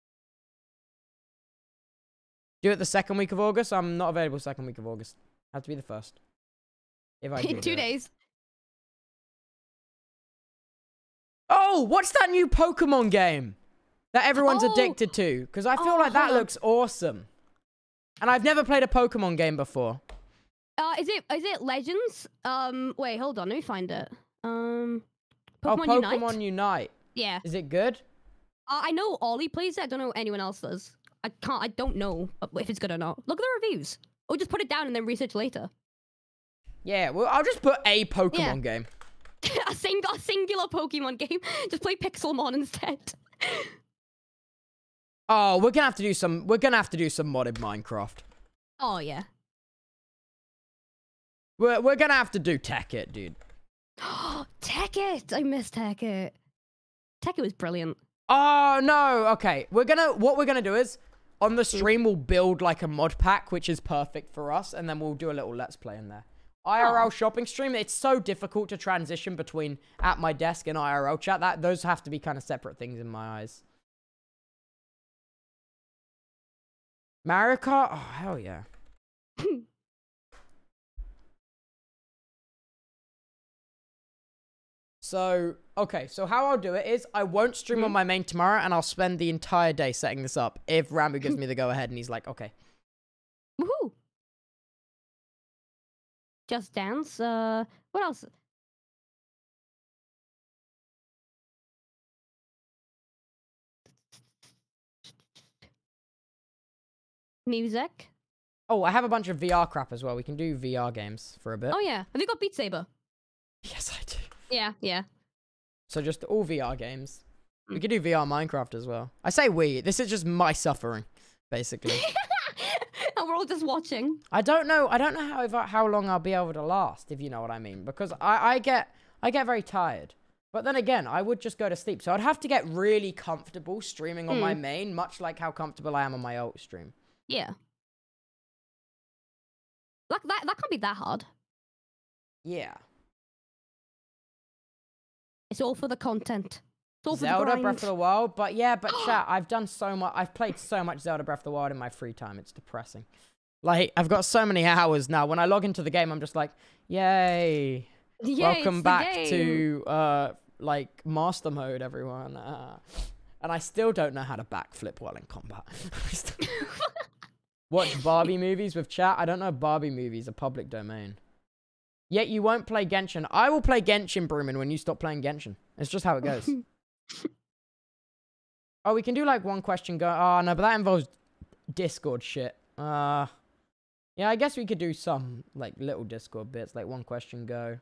Do it the second week of August. I'm not available second week of August. Have to be the first. If I do
In
do
two
it.
days.
Oh, what's that new Pokemon game that everyone's
Oh.
addicted to? Because I feel
Oh,
like that
hold on.
looks awesome. And I've never played a Pokemon game before.
Uh, is it is it Legends? Um, wait, hold on, let me find it. Um,
Oh,
Pokemon
Pokemon
Unite.
Unite.
Yeah.
Is it good?
Uh, I know Ollie plays it. I don't know anyone else does. I can't. I don't know if it's good or not. Look at the reviews. Or just put it down and then research later.
Yeah, well, I'll just put a Pokemon
Yeah.
game.
a, sing- a singular Pokemon game. Just play Pixelmon instead.
Oh, we're gonna have to do some. We're gonna have to do some modded Minecraft.
Oh yeah.
We're, we're gonna have to do Tekkit, dude.
Tekkit! I miss Tekkit. Tekkit was brilliant.
Oh, no. Okay. We're gonna, what we're gonna do is, on the stream, we'll build like a mod pack, which is perfect for us, and then we'll do a little Let's Play in there. I R L
Oh.
shopping stream, it's so difficult to transition between at my desk and I R L chat. That Those have to be kind of separate things in my eyes. Mario Kart? Oh, hell yeah. So, okay, so how I'll do it is I won't stream on my main tomorrow, and I'll spend the entire day setting this up if Rambo gives me the go-ahead and he's like, okay.
Woohoo! Just Dance. Uh, what else? Music.
Oh, I have a bunch of V R crap as well. We can do V R games for a bit.
Oh yeah. Have you got Beat Saber?
Yes, I do.
Yeah, yeah.
So just all V R games. We could do V R Minecraft as well. I say we. This is just my suffering, basically.
And we're all just watching.
I don't know. I don't know how if I, how long I'll be able to last, if you know what I mean. Because I, I get I get very tired. But then again, I would just go to sleep. So I'd have to get really comfortable streaming on my
Mm.
main, much like how comfortable I am on my alt stream.
Yeah. Like that. That can't be that hard.
Yeah.
It's all for the content. It's all for the
Zelda
grind.
Breath of the Wild, but yeah, but chat, I've done so much. I've played so much Zelda Breath of the Wild in my free time. It's depressing. Like, I've got so many hours now. When I log into the game, I'm just like, yay.
Yay,
Welcome
it's the
back
game.
to, uh, like, master mode, everyone. Uh, and I still don't know how to backflip while in combat. Watch Barbie movies with chat. I don't know if Barbie movies are public domain. Yet you won't play Genshin. I will play Genshin, Broomin, when you stop playing Genshin. It's just how it goes. Oh, we can do like one question go. Oh, no, but that involves Discord shit. Uh, yeah, I guess we could do some like little Discord bits, like one question go.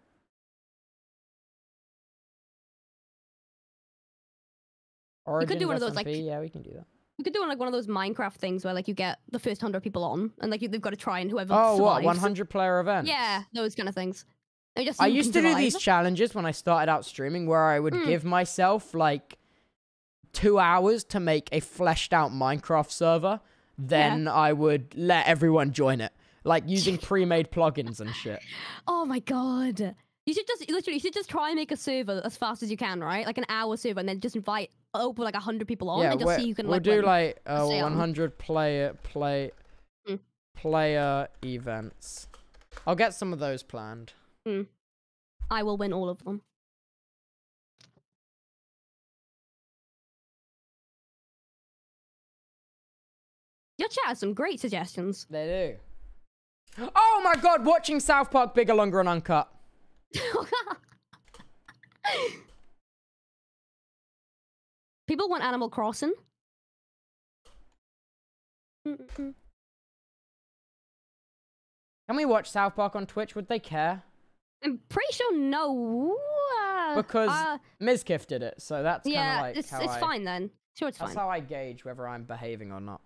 You could do one of those,
Origins
like-
S M P, yeah, we can do that.
We could do like one of those Minecraft things where like you get the first hundred people on, and like you, they've got to try and whoever
Oh, what?
survives.
one hundred player event?
Yeah, those kind of things. They just
I
so you
used to
can
do these
survive.
challenges when I started out streaming where I would
Mm.
give myself like two hours to make a fleshed out Minecraft server. Then I would let everyone join it. Like using pre-made plugins and shit.
Oh my god. You should just literally you should just try and make a server as fast as you can, right? Like an hour server, and then just invite over like a hundred people on,
yeah,
and just
we're-
see you can
we'll
like
do
win.
like uh,
Stay on.
one hundred player play
Mm.
player events. I'll get some of those planned.
Mm. I will win all of them. Your chat has some great suggestions.
They do. Oh my god, watching South Park Bigger, Longer, and Uncut.
People want Animal Crossing. Mm-mm.
Can we watch South Park on Twitch? Would they care?
I'm pretty sure no. Uh,
Because
uh,
Mizkif did it, so that's kind of
yeah,
like
it's
how
it's
I,
fine then. Sure, it's
That's
fine.
how I gauge whether I'm behaving or not.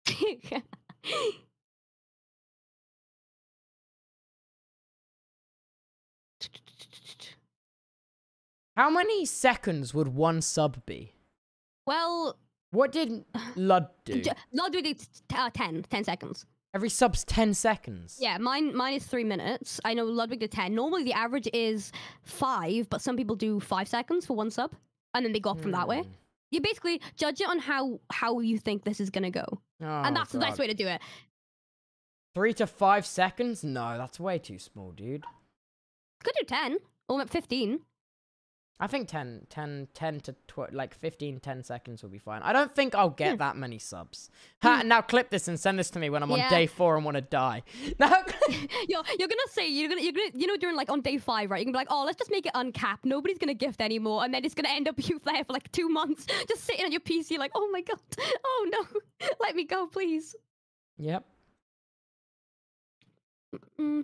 How many seconds would one sub be?
Well,
what did Lud do?
J- Ludwig did uh, ten, ten seconds.
Every sub's ten seconds.
Yeah, mine mine is three minutes. I know Ludwig did ten. Normally the average is five, but some people do five seconds for one sub, and then they go up from that way.
Hmm.
You basically judge it on how how you think this is gonna go, and that's the best
God.
way to do it.
Three to five seconds? No, that's way too small, dude.
Could do ten or fifteen.
I think ten, ten, ten to tw- like fifteen, ten seconds will be fine. I don't think I'll get that many subs. Ha, now clip this and send this to me when I'm on
Yeah.
day four and want to die. Now,
you're you're gonna say you're gonna you're gonna you know during like on day five, right? You can be like, oh, let's just make it uncapped. Nobody's gonna gift anymore, and then it's gonna end up you there for like two months, just sitting on your P C, like, oh my god, oh no, let me go, please.
Yep.
Mm.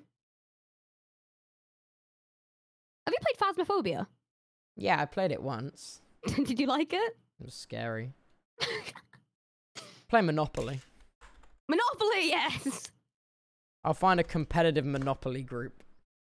Have you played Phasmophobia?
Yeah, I played it once.
Did you like it?
It was scary. Play Monopoly.
Monopoly, yes.
I'll find a competitive Monopoly group.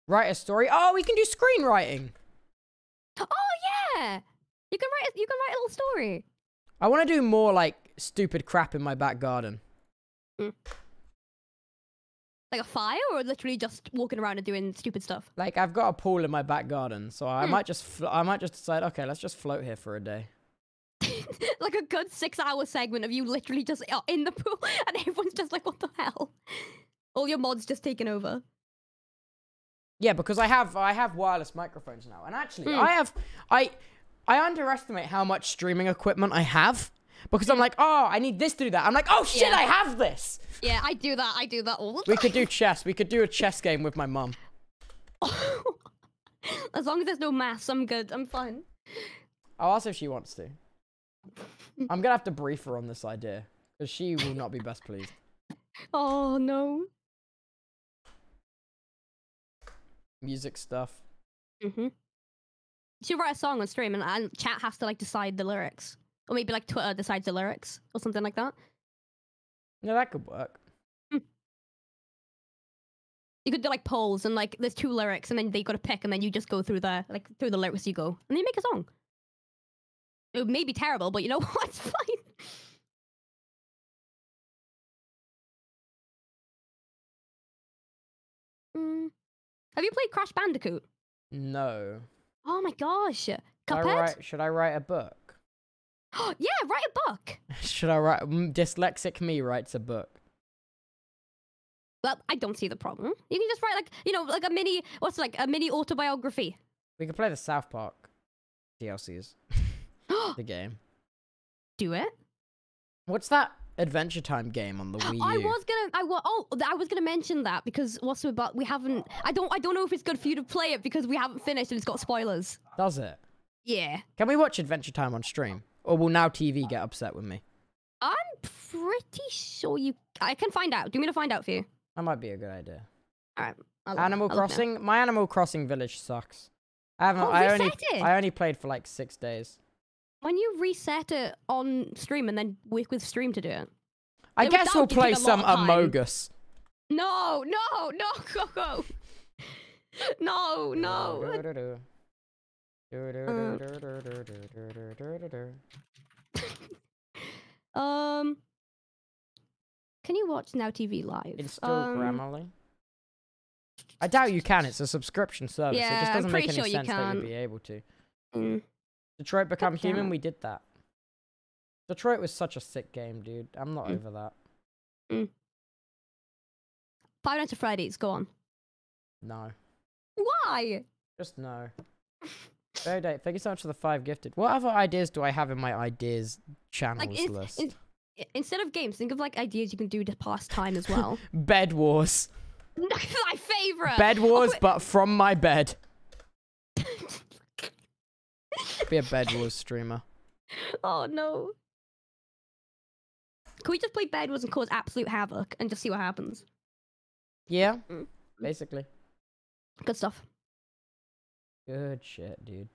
Write a story. Oh, we can do screenwriting.
Oh yeah, you can write. You can write a little story.
I want to do more like stupid crap in my back garden.
Mm. Like a fire, or literally just walking around and doing stupid stuff.
Like I've got a pool in my back garden, so I
Hmm.
might just fl- I might just decide, okay, let's just float here for a day.
Like a good six-hour segment of you literally just uh, in the pool, and everyone's just like, "What the hell?" All your mods just taking over.
Yeah, because I have I have wireless microphones now, and actually
Hmm.
I have I I underestimate how much streaming equipment I have because I'm like, oh, I need this to do that. I'm like, oh shit,
Yeah.
I have this.
Yeah, I do that. I do that all the
We
time.
could do chess. We could do a chess game with my mum.
As long as there's no maths, I'm good. I'm fine.
I'll ask if she wants to. I'm gonna have to brief her on this idea because she will not be best pleased.
Oh no.
Music stuff.
Mhm. You should write a song on stream, and, and chat has to like decide the lyrics, or maybe like Twitter decides the lyrics, or something like that.
Yeah, that could work.
You could do like polls, and like there's two lyrics, and then they got to pick, and then you just go through the like through the lyrics you go, and then you make a song. It may be terrible, but you know what? It's fine. Mm. Have you played Crash Bandicoot?
No.
Oh my gosh,
Should I
Cuphead?
write, should I write a book?
Yeah, write a book.
Should I write? mm, Dyslexic me writes a book.
Well, I don't see the problem. You can just write like you know like a mini what's it, like a mini autobiography.
We could play the South Park D L Cs. The game.
Do it.
What's that Adventure Time game on the Wii U?
I was gonna, I was, oh, I was gonna mention that because what's about we haven't. I don't, I don't know if it's good for you to play it because we haven't finished and it's got spoilers.
Does it?
Yeah.
Can we watch Adventure Time on stream? Or will Now T V get upset with me?
I'm pretty sure you. I can find out. Do you want me to find out for you?
That might be a good idea.
All right. I'll,
Animal
I'll look now.
Crossing? My Animal Crossing village sucks. I haven't.
Oh,
I only.
reset it.
I only played for like six days.
When you reset it on stream and then work with stream to do it.
I
It-
guess
that
we'll
would take
play
a lot
some
of time.
Amogus.
No, no, no, Coco. No, no. Um, can you watch Now T V live?
Install
um,
Grammarly. I doubt you can. It's a subscription service.
Yeah,
it just
I'm
doesn't make
pretty
any
sure you
sense that
can't.
you'd be able to.
Mm.
Detroit Become
God
Human,
damn.
we did that. Detroit was such a sick game, dude. I'm not
Mm.
over that.
Mm. Five Nights at Freddy's. Go on.
No.
Why?
Just no. Very date. Thank you so much for the five gifted. What other ideas do I have in my ideas channels
Like, it's,
list?
in- i- instead of games, think of like ideas you can do to pass time as well.
Bed Wars.
My favorite.
Bed Wars,
Oh,
but from my bed. Be a Bed Wars streamer.
oh no. Can we just play Bed Wars and cause absolute havoc and just see what happens?
Yeah,
Mm.
basically.
Good stuff.
Good shit, dude.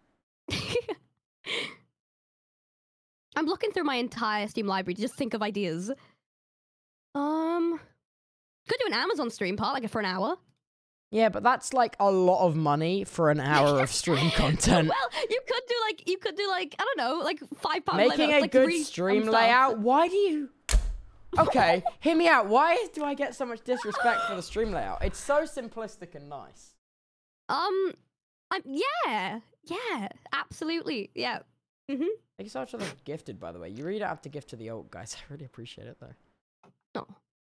I'm looking through my entire Steam library to just think of ideas. Um, could do an Amazon stream part, like for an hour.
Yeah, but that's like a lot of money for an hour of stream content.
Well, you could do like you could do like I don't know, like five pound.
Making a
like
good
three
stream
stuff.
layout. Why do you? Okay, hear me out. Why do I get so much disrespect for the stream layout? It's so simplistic and nice.
Um, I'm yeah, yeah, absolutely, yeah. Mhm.
Thank you so much for the gifted, by the way. You really don't have to gift to the old guys. I really appreciate it, though.
No.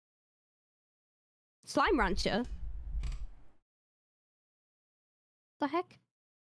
Slime Rancher. The heck?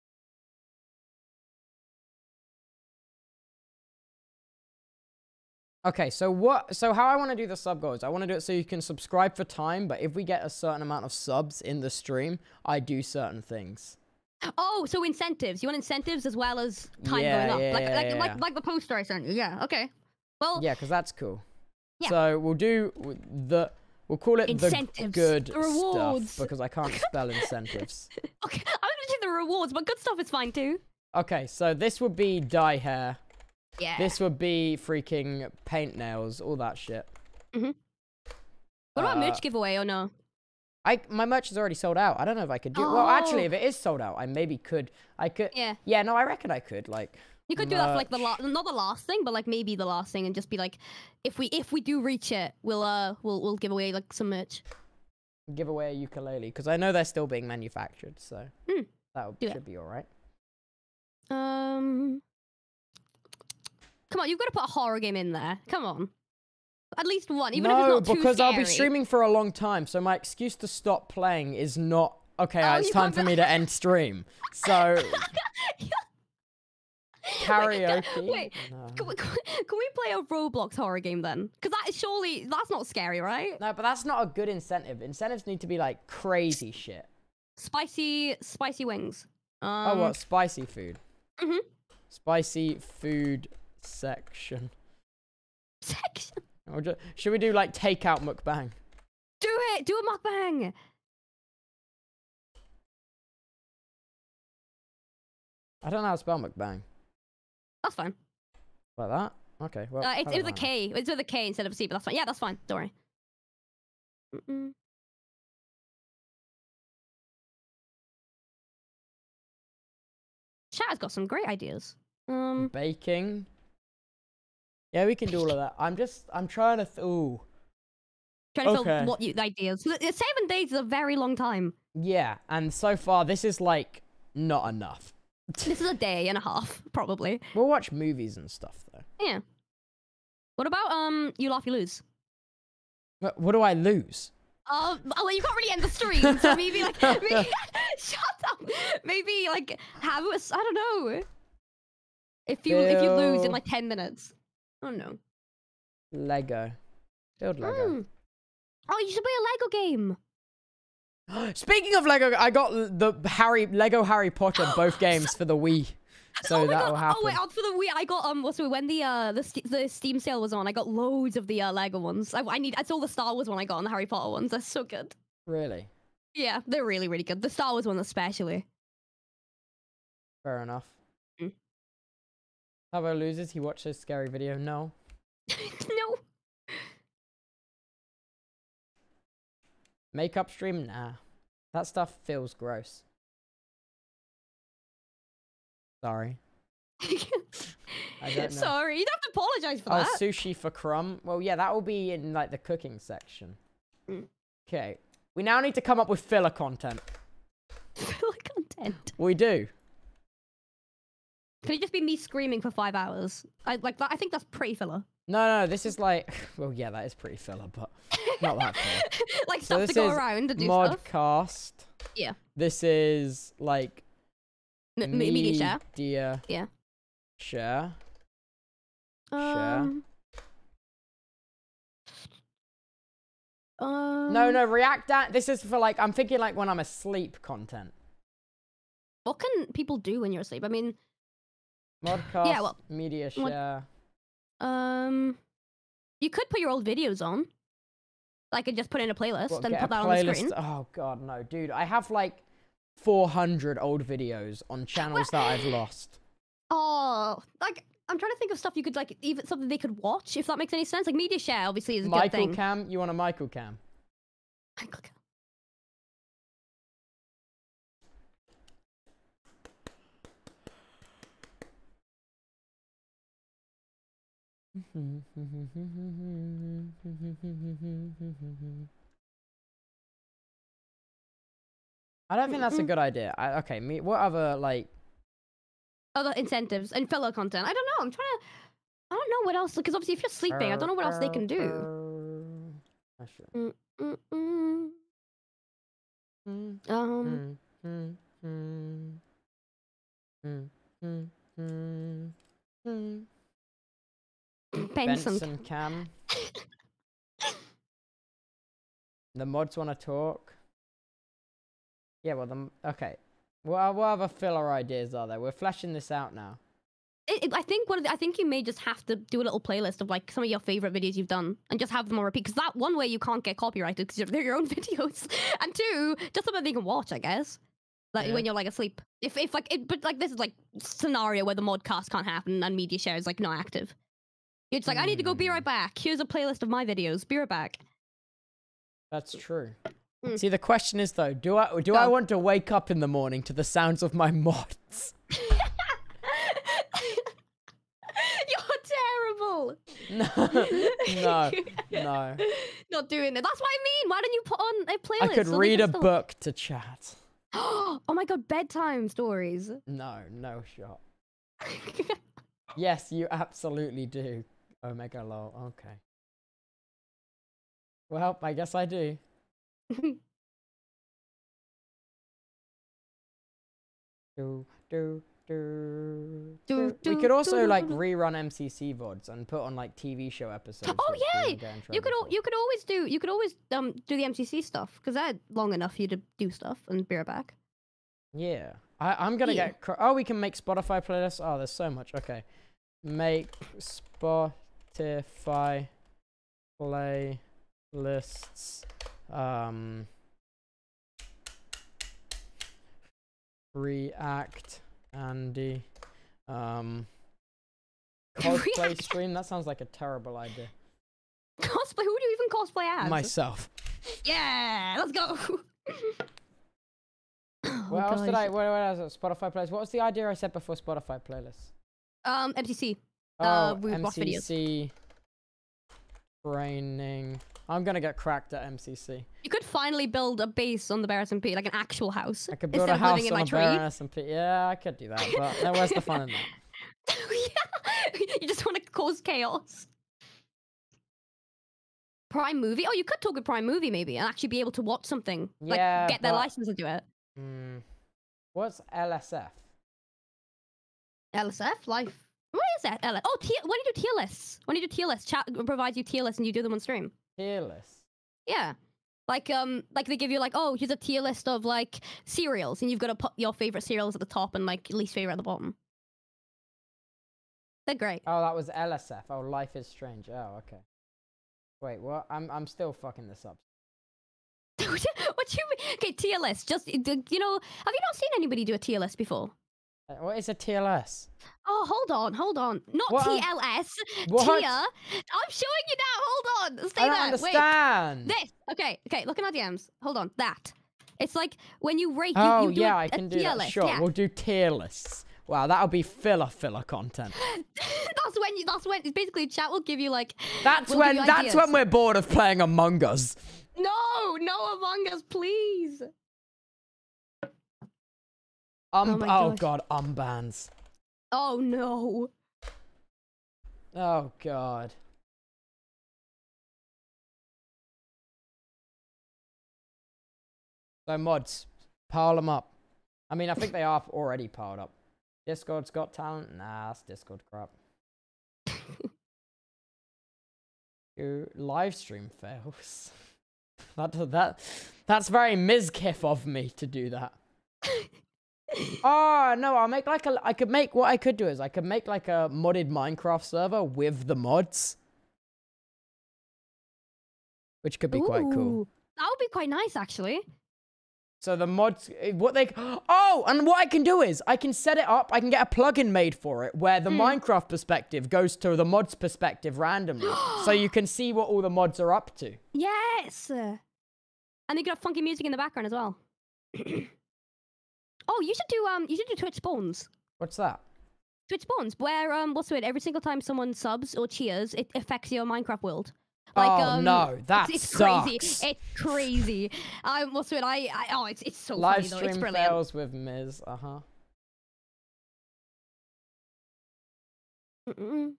Okay, so what? So how I want to do the sub goals? I want to do it so you can subscribe for time, but if we get a certain amount of subs in the stream, I do certain things.
Oh, so incentives. You want incentives as well as time
Yeah,
going up,
yeah,
like
yeah,
like
yeah.
like like the poster I sent you. Yeah. Okay. Well.
Yeah, because that's cool.
Yeah.
So we'll do w- the. We'll call it the
Incentives,
good
the rewards.
stuff because I can't spell incentives.
Okay. I'm gonna do the rewards, but good stuff is fine too.
Okay, so this would be dye hair.
Yeah.
This would be freaking paint nails, all that shit.
Mhm. What about
Uh,
merch giveaway or no?
I my merch is already sold out. I don't know if I could do. Well, actually,
Oh.
if it is sold out, I maybe could. I could.
Yeah.
Yeah. No, I reckon I could. Like.
You could do that for like the
merch.
la- not the last thing, but like maybe the last thing, and just be like, if we if we do reach it, we'll uh we'll we'll give away like some merch.
Give away a ukulele because I know they're still being manufactured, so
Hmm.
that would,
Do that.
should be all right.
Um, come on, you've got to put a horror game in there. Come on, at least one, even if
no,
it's not too
because I'll be
scary.
streaming for a long time, so my excuse to stop playing is not okay.
Oh,
it's
you
time
can't
for
be-
me to end stream. So
Wait,
karaoke.
Wait, can, we, can we play a Roblox horror game then? Because that is surely that's not scary, right?
No, but that's not a good incentive. Incentives need to be like crazy shit.
Spicy, spicy wings. Um,
oh, what spicy food?
Mhm.
Spicy food section.
Section.
Or ju- should we do like takeout mukbang?
Do it. Do a mukbang.
I don't know how to spell mukbang.
That's fine.
Like that? Okay. Well,
Uh, it's
I
it
don't
was a
know.
K. It's with a K instead of a C, but that's fine. Yeah, that's fine. Don't worry. Mm-mm. Chat has got some great ideas. Um,
Baking. Yeah, we can do all of that. I'm just, I'm trying to. Th- ooh.
trying to
okay.
feel what you the ideas. Look, Seven days is a very long time.
Yeah, and so far this is like not enough.
This is a day and a half, probably.
We'll watch movies and stuff though.
Yeah. What about um, you laugh, you lose?
What, what do I lose?
Uh, oh, well, you can't really end the stream, so maybe like, maybe, shut up. Maybe like have us. I don't know. If you if you lose in
Bill.
like ten minutes, I don't know.
Lego. Build Lego.
Hmm. Oh, you should play a Lego game.
Speaking of Lego, I got the Harry Lego Harry Potter both games for the Wii, so
oh my
that will
god!
happen.
Oh wait, out for the Wii, I got um. So when the uh the st- the Steam sale was on, I got loads of the uh, Lego ones. I, I need. It's all the Star Wars one I got and the Harry Potter ones. They're so good.
Really?
Yeah, they're really really good. The Star Wars one especially.
Fair enough.
Mm.
Tabo loses. He watched a scary video. No.
No.
Makeup stream? Nah. That stuff feels gross. Sorry. I don't know.
Sorry, you don't have to apologize for
Oh,
that.
sushi for crumb. Well, yeah, that will be in like the cooking section.
Mm.
Okay. We now need to come up with filler content.
Filler content.
We do.
Can it just be me screaming for five hours? I like that. I think that's pretty filler.
No, no, this is like, well, yeah, that is pretty filler, but not that filler.
Like
So
stuff to
this
go
is
around and do stuff.
Modcast.
Yeah.
This is like
M- me- media share.
Media
Yeah.
Share.
Um. Um.
No, no, react that. This is for like, I'm thinking like when I'm asleep content.
What can people do when you're asleep? I mean,
Modcast,
Yeah, well,
media
what-
share.
um, you could put your old videos on. Like, and just put in a playlist
What,
and
get
put
a
that on the
playlist-
screen.
Oh god, no, dude. I have like four hundred old videos on channels that I've lost.
Oh, like I'm trying to think of stuff you could like, even something they could watch, if that makes any sense. Like media share, obviously, is a good
Michael
thing.
Cam, you want a Michael Cam?
Michael Cam.
I don't think that's a good idea. I, okay, me. What other like?
Other incentives and filler content. I don't know. I'm trying to. I don't know what else. Because obviously, if you're sleeping, I don't know what else they can do.
Uh, sure.
Mm, mm, mm.
Mm,
Um.
mm, mm, mm, mm, mm, mm.
Benson.
Benson Cam. The mods want to talk. Yeah, well, the okay. What, what other filler ideas are there? We're fleshing this out now.
It, it- I think one of the, I think you may just have to do a little playlist of like some of your favorite videos you've done and just have them on repeat. Because that one way you can't get copyrighted because they're your own videos, and two, just something they can watch, I guess. Like
Yeah.
when you're like asleep. If if like it, but like this is like scenario where the modcast can't happen and media share is like not active. It's like I need to go. Be right back. Here's a playlist of my videos. Be right back.
That's true.
Mm.
See, the question is though, do I do I want to wake up in the morning to the sounds of my mods?
You're terrible.
No, no, no.
Not doing it. That's what I mean. Why don't you put on a playlist?
I could
so they
read
can
a
still-
book to chat.
Oh my god, bedtime stories.
No, no shot. Yes, you absolutely do. Omega lol. Okay. Well, I guess I do. do, do, do, do. We could also like rerun M C C V O Ds and put on like T V show episodes.
Oh
which we
yeah,
would get in
you
trouble
could al-
for.
you could always do you could always um do the M C C stuff because they're long enough for you to do stuff and be right back.
Yeah, I, I'm gonna
Yeah.
get. Cr oh, we can make Spotify playlists. Oh, there's so much. Okay, make Spotify playlists. Um, React Andy. Um, cosplay
React-
stream. That sounds like a terrible idea.
Cosplay? Who do you even cosplay as?
Myself.
Yeah, let's go.
What else did
gosh.
I? What, what else? Spotify playlists. What was the idea I said before Spotify playlists?
Um, M C C.
Oh,
uh, we watch videos.
M C C training. I'm gonna get cracked at M C C.
You could finally build a base on the Bear S M P, like an actual house.
I could build
instead
a
of
house
living in
on
my
a
tree.
Bear S M P. Yeah, I could do that, but then where's the fun in that?
You just want to cause chaos. Prime Movie? Oh, you could talk with Prime Movie maybe and actually be able to watch something. Like
Yeah,
get their
but-
license to do it.
Hmm. What's L S F?
L S F life. What is that? L- oh, tier- when you do tier lists, when you do tier lists, chat provides you tier lists and you do them on stream.
Tier list.
Yeah. Like um, like they give you like, oh, here's a tier list of like cereals, and you've got to put your favorite cereals at the top and like least favorite at the bottom. They're great.
Oh, that was L S F. Oh, Life is Strange. Oh, okay. Wait, what? I'm I'm still fucking this up.
What you mean? Okay, tier list. Just you know, have you not seen anybody do a tier list before?
Uh, What is a T L S?
Oh, hold on, hold on. Not
What?
T L S.
What?
Tier. I'm showing you now. Hold on. Stay
I don't
there.
understand.
Wait. This. Okay. Okay. Look at my D Ms. Hold on. That. It's like when you rate. You,
Oh
you do
yeah,
a,
I
a
can do
tier
that.
list.
Sure,
Yeah.
we'll do tier lists. Wow, that'll be filler filler content.
That's when you. That's when. It's basically chat will give you like.
That's
will
when
give you
that's
ideas.
when we're bored of playing Among Us.
No, no Among Us, please.
Um,
Oh
oh,
my gosh.
god, unbans.
Oh no.
Oh god. So mods, pile them up. I mean, I think they are already piled up. Discord's got talent? Nah, that's Discord crap. Your live stream fails. that that that's very Mizkif of me to do that. Oh no, I'll make like a. I could make what I could do is I could make like a modded Minecraft server with the mods, which could be quite cool.
Ooh, that would be quite nice, actually.
So the mods, eh, what they, oh, and what I can do is I can set it up. I can get a plugin made for it where the Minecraft perspective goes to the mods perspective randomly, so you can see what all the mods are up to.
Yes. And they got funky music in the background as well. Oh, you should do um, you should do Twitch spawns.
What's that?
Twitch spawns, where um, what's the word? Every single time someone subs or cheers, it affects your Minecraft world. Like,
oh
um,
no, that
it's, it's
sucks.
crazy. It's crazy. Um, what's the word? I, I oh, it's it's so
Live
funny though.
stream
It's brilliant.
fails with Miz. Uh huh.
Mm-mm.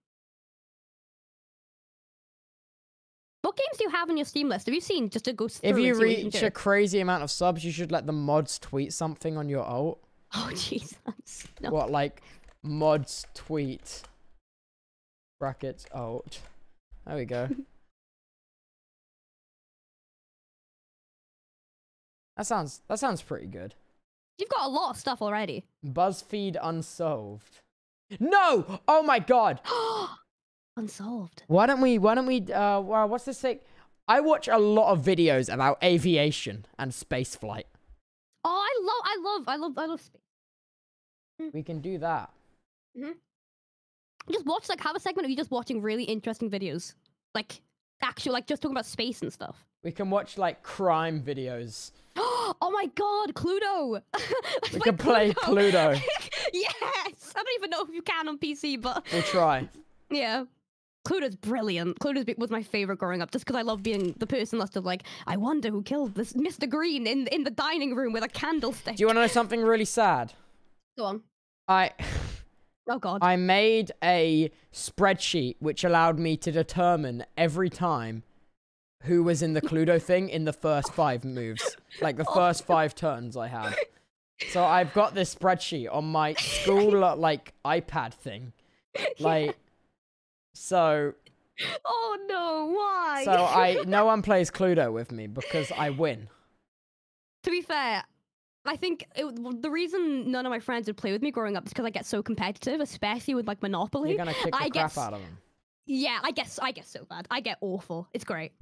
What games do you have on your Steam list? Have you seen just to go through?
If you
and see what can
reach
do?
a crazy amount of subs, you should let the mods tweet something on your ult.
Oh Jesus! No.
What, like mods tweet brackets ult? There we go. That sounds that sounds pretty good.
You've got a lot of stuff already.
BuzzFeed unsolved. No! Oh my god!
Unsolved.
Why don't we? Why don't we? Uh, wow, what's this thing? I watch a lot of videos about aviation and space flight.
Oh, I love, I love, I love, I love space.
We can do that.
Mm-hmm. Just watch, like, have a segment of you just watching really interesting videos, like actual, like just talking about space and stuff.
We can watch like crime videos.
Oh my god, Cluedo!
We can play Cluedo.
Yes! I don't even know if you can on P C, but
We'll try.
yeah. Cluedo's brilliant. Cluedo was my favorite growing up, just because I love being the person that's just like, I wonder who killed this Mister Green in in the dining room with a candlestick.
Do you want to know something really sad?
Go on.
I
Oh god.
I made a spreadsheet which allowed me to determine every time who was in the Cluedo thing in the first five moves. Like the first five turns I had. So I've got this spreadsheet on my school uh, like iPad thing. Like so
Oh no, why?
so I no one plays Cluedo with me because I win.
To be fair, I think it, the reason none of my friends would play with me growing up is because I get so competitive, especially with like Monopoly.
You're gonna kick the
I
crap
get, s-
out of them.
Yeah, I guess I get so bad. I get awful. It's great.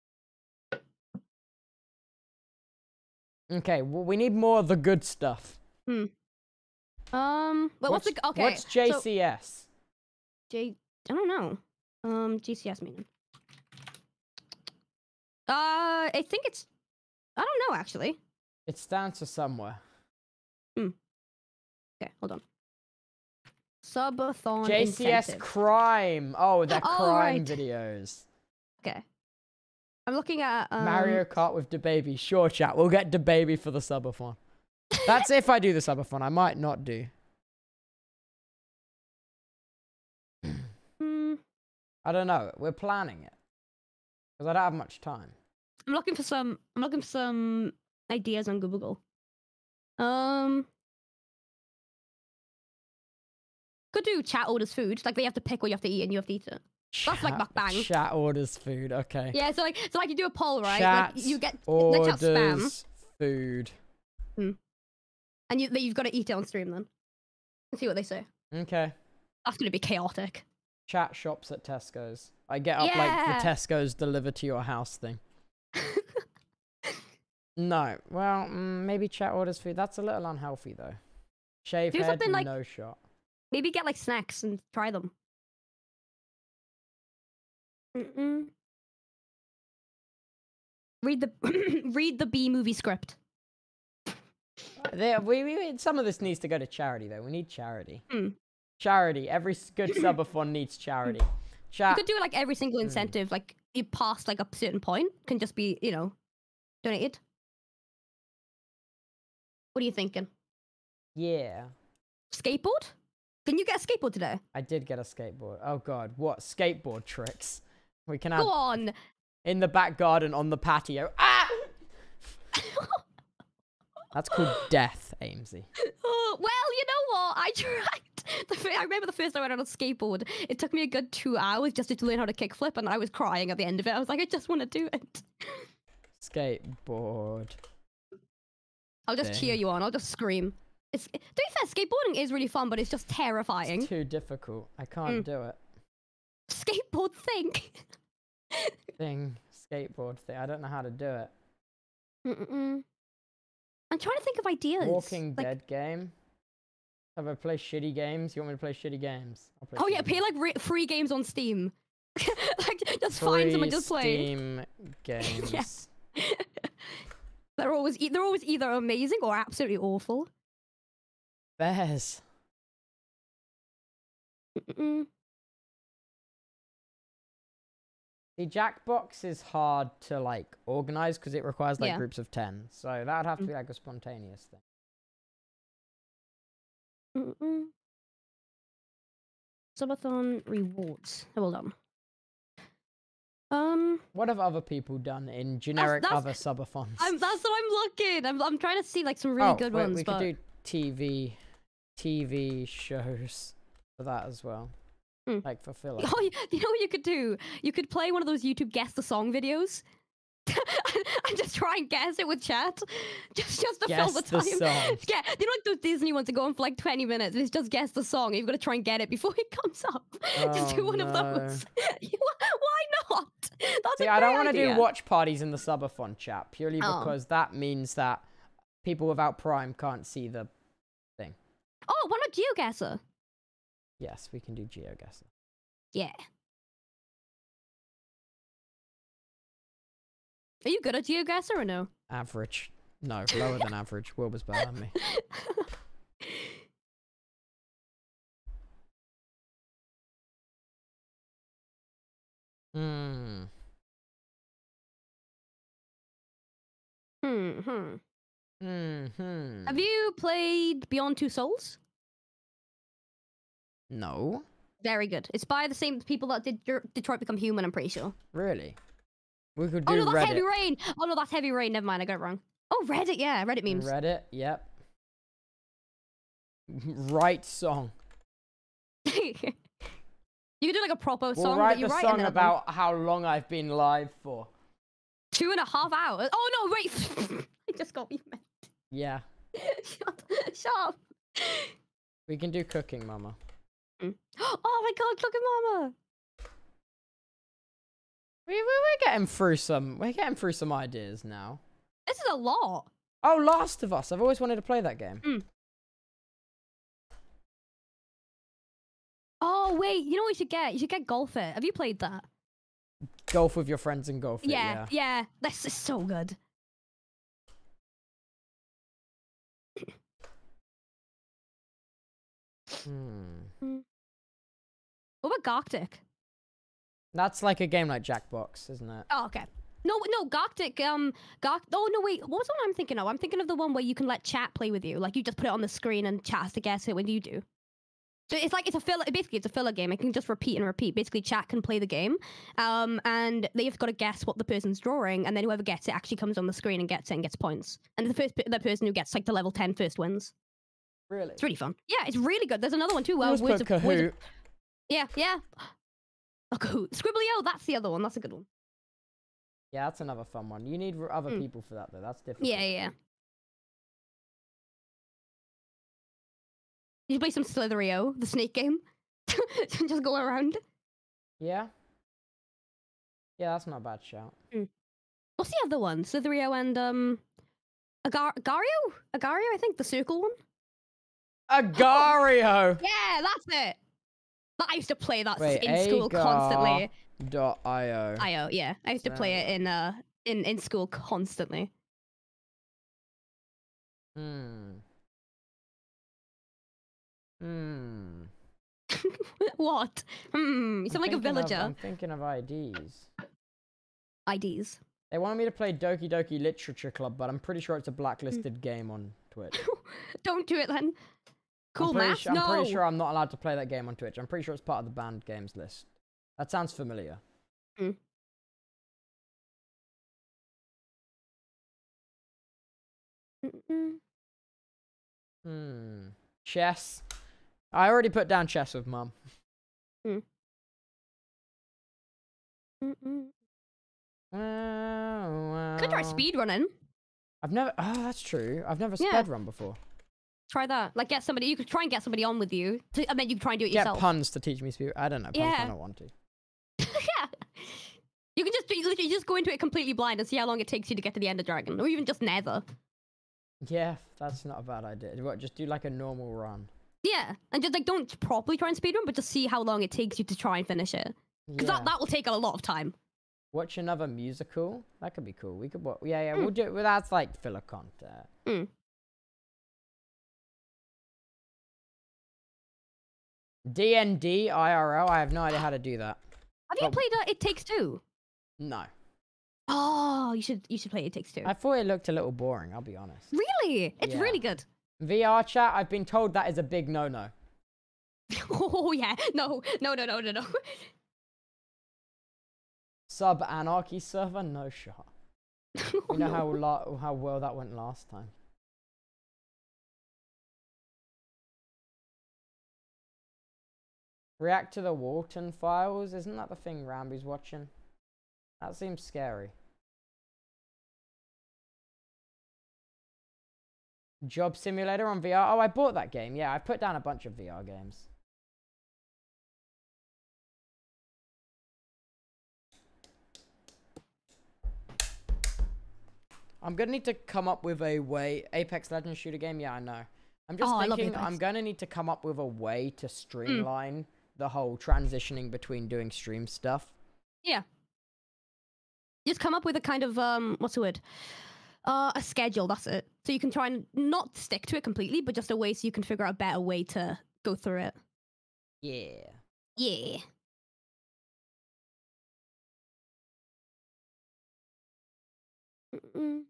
Okay, well we need more of the good stuff.
Hmm. Um. Well, what's, the okay?
What's J C S?
So, J. I don't know. Um. G C S meaning. Uh. I think it's. I don't know actually.
It stands for somewhere.
Hmm. Okay. Hold on. Subathon.
J C S
incentive.
crime. Oh, they're
Oh,
crime
right.
videos.
Okay. I'm looking at um,
Mario Kart with DaBaby. Sure, chat. We'll get DaBaby for the subathon. That's if I do the subathon. I might not do.
Hmm.
I don't know. We're planning it. Because I don't have much time.
I'm looking for some. I'm looking for some ideas on Google. Um. Could do chat orders food. Like they have to pick what you have to eat and you have to eat it. That's like
Chat-
mukbang.
Chat orders food. Okay.
Yeah, so like so like you do a poll, right?
Chat
like you get the
orders
chat spam,
food.
and you then you've got to eat it on stream then. And see what they say.
Okay.
That's gonna be chaotic.
Chat shops at Tesco's. I get up like
Yeah.
the Tesco's deliver to your house thing. No. Well, mm, maybe chat orders food. That's a little unhealthy though. Shave
Do
head,
something like-
no shot.
Maybe get like snacks and try them. Mm-mm. Read the read the B movie script.
There, we, we, some of this needs to go to charity though. We need charity.
Hmm.
Charity. Every s- good subathon needs charity.
You
Chat.
could do like every
Hmm.
single incentive, like you past like a certain point can just be, you know, donated. What are you thinking?
Yeah.
Skateboard? Can you get a skateboard today?
I did get a skateboard. Oh god, what skateboard tricks? We can have
Go on.
in the back garden on the patio. Ah! That's called death, Amesy.
Oh, well, you know what? I tried. The fir- I remember the first time I went on a skateboard. It took me a good two hours just to learn how to kickflip, and I was crying at the end of it. I was like, I just want to do it.
Skateboard.
I'll just
Thing.
cheer you on. I'll just scream. It's to be fair, skateboarding is really fun, but it's just terrifying.
It's too difficult. I can't
Mm.
do it.
Skateboard thing.
Thing. Skateboard thing. I don't know how to do it.
Mm-mm. I'm trying to think of ideas.
Walking
Like-
Dead game. Have I play shitty games? You want me to play shitty games? I'll play
Oh yeah,
shitty
pay like re- free games on Steam. Like just find them and just play.
Steam games.
Yeah. They're always e- they're always either amazing or absolutely awful.
Bears.
Mm-mm.
The Jackbox is hard to like organize because it requires like
Yeah.
groups of ten. So that'd have to
Mm.
be like a spontaneous thing.
Mm-mm. Subathon rewards. Hold on. Um,
What have other people done in generic
that's-
other subathons?
I'm that's what I'm looking. I'm I'm trying to see like some really
oh,
good
wait,
ones,
we
but
could do T V, T V shows for that as well.
Hmm.
Like for filler.
oh, you, you know what you could do? You could play one of those YouTube guess the song videos. And just try and guess it with chat, just just to
Guess
fill the
the
time.
song.
Yeah, you know like those Disney ones that go on for like twenty minutes. It's just guess the song. You've got to try and get it before it comes up. just
Oh,
do one of
no.
those. Why not? That's
See,
a
I don't
great
want to
idea.
do watch parties in the subathon chat purely
Oh.
because that means that people without Prime can't see the thing.
Oh, why not GeoGuessr?
Yes, we can do GeoGuessr.
Yeah. Are you good at GeoGuessr or no?
Average. No, lower than average. Will was better than me. Hmm.
Hmm. Hmm.
Hmm. Hmm.
Have you played Beyond Two Souls?
No.
Very good. It's by the same people that did your Detroit Become Human, I'm pretty sure.
Really? We could do
Oh no, that's
Reddit.
Heavy Rain! Oh no, that's Heavy Rain. Never mind, I got it wrong. Oh, Reddit, yeah, Reddit memes.
Reddit. Yep. Right song.
You could do like a proper
We'll
song
write
that you
the
write
song
and then
about how long I've been live for.
two and a half hours. Oh no, wait! I just got me mad.
Yeah.
Shut, shut up.
We can do cooking, Mama.
Mm. Oh my god, look at Mama.
We, we, we're getting through some. We're getting through some ideas now.
This is a lot.
Oh, Last of Us. I've always wanted to play that game.
Mm. Oh wait, you know what you should get? You should get Golf It. Have you played that?
Golf with your friends and golf it,
Yeah,
yeah.
yeah. This is so good.
Hmm.
What about Gartic?
That's like a game like Jackbox, isn't it?
Oh, okay. No, no, Gartic, um, Garc- oh, no, wait, what was the one I'm thinking of? I'm thinking of the one where you can let chat play with you. Like, you just put it on the screen and chat has to guess it when you do. So it's like, it's a filler, basically, it's a filler game. It can just repeat and repeat. Basically, chat can play the game, um, and they've got to guess what the person's drawing, and then whoever gets it actually comes on the screen and gets it and gets points. And the first, pe- the person who gets, like, the level ten first wins.
Really?
It's really fun. Yeah, it's really good. There's another one, too. Well,
Let's
Words
put
of, Words of-
Kahoot.
Yeah, yeah. Oh, Kahoot. Scribblio, that's the other one. That's a good one.
Yeah, that's another fun one. You need r- other
Mm.
people for that, though. That's difficult.
Yeah, yeah. You should play some Slitherio, the snake game. Just go around.
Yeah? Yeah, that's not a bad shout.
Mm. What's the other one? Slitherio and, um... Agar- Agario? Agario, I think, the circle one?
Agario!
Yeah, that's it! That I used to play that
Wait,
in school constantly.
Dot io.
I O, yeah. I used to play it in, uh, in, in school constantly.
Hmm. Hmm.
What? Hmm, you sound
I'm
like a
thinking of-
villager.
I'm thinking of I Ds.
I Ds.
They wanted me to play Doki Doki Literature Club, but I'm pretty sure it's a blacklisted game on Twitch.
Don't do it then. Cool
I'm pretty,
math?
su- I'm
no.
pretty sure I'm not allowed to play that game on Twitch. I'm pretty sure it's part of the banned games list. That sounds familiar.
Mm. Mm-mm.
Hmm. Chess. I already put down chess with Mum.
Mm. Mm-mm.
Wow,
Could try
wow.
speed running.
I've never. Oh, that's true. I've never
Yeah.
sped run before.
Try that. Like, get somebody. You could try and get somebody on with you, to, and then you can try and do it
Get
yourself.
puns to teach me speed. I don't know. Puns.
Yeah.
I don't want to.
Yeah. You can just do- literally just go into it completely blind and see how long it takes you to get to the Ender Dragon, or even just Nether.
Yeah, that's not a bad idea. What? Just do like a normal run.
Yeah, and just like don't properly try and speedrun, but just see how long it takes you to try and finish it. Because
Yeah.
that, that will take a lot of time.
Watch another musical. That could be cool. We could. wa- Yeah, yeah.
Mm.
We'll do it. Well, that's like filler content.
Mm.
D and D I R L. I have no idea how to do that.
Have you
Oh.
played uh, It Takes Two?
No.
Oh, you should you should play It Takes Two.
I thought it looked a little boring. I'll be honest.
Really? It's
Yeah.
really good.
V R chat. I've been told that is a big no-no.
Oh yeah, no, no, no, no, no, no.
Sub anarchy server. No shot. You know how lo- how well that went last time. React to the Walton files. Isn't that the thing Ramby's watching? That seems scary. Job Simulator on V R. Oh, I bought that game. Yeah, I put down a bunch of V R games. I'm gonna need to come up with a way. Apex Legends shooter game. Yeah, I know. I'm just
Oh, I love
thinking
Apex.
I'm gonna need to come up with a way to streamline the whole transitioning between doing stream stuff.
Yeah. You just come up with a kind of um, what's the word? Uh, a schedule. That's it. So you can try and not stick to it completely, but just a way so you can figure out a better way to go through it.
Yeah.
Yeah. Mm-mm.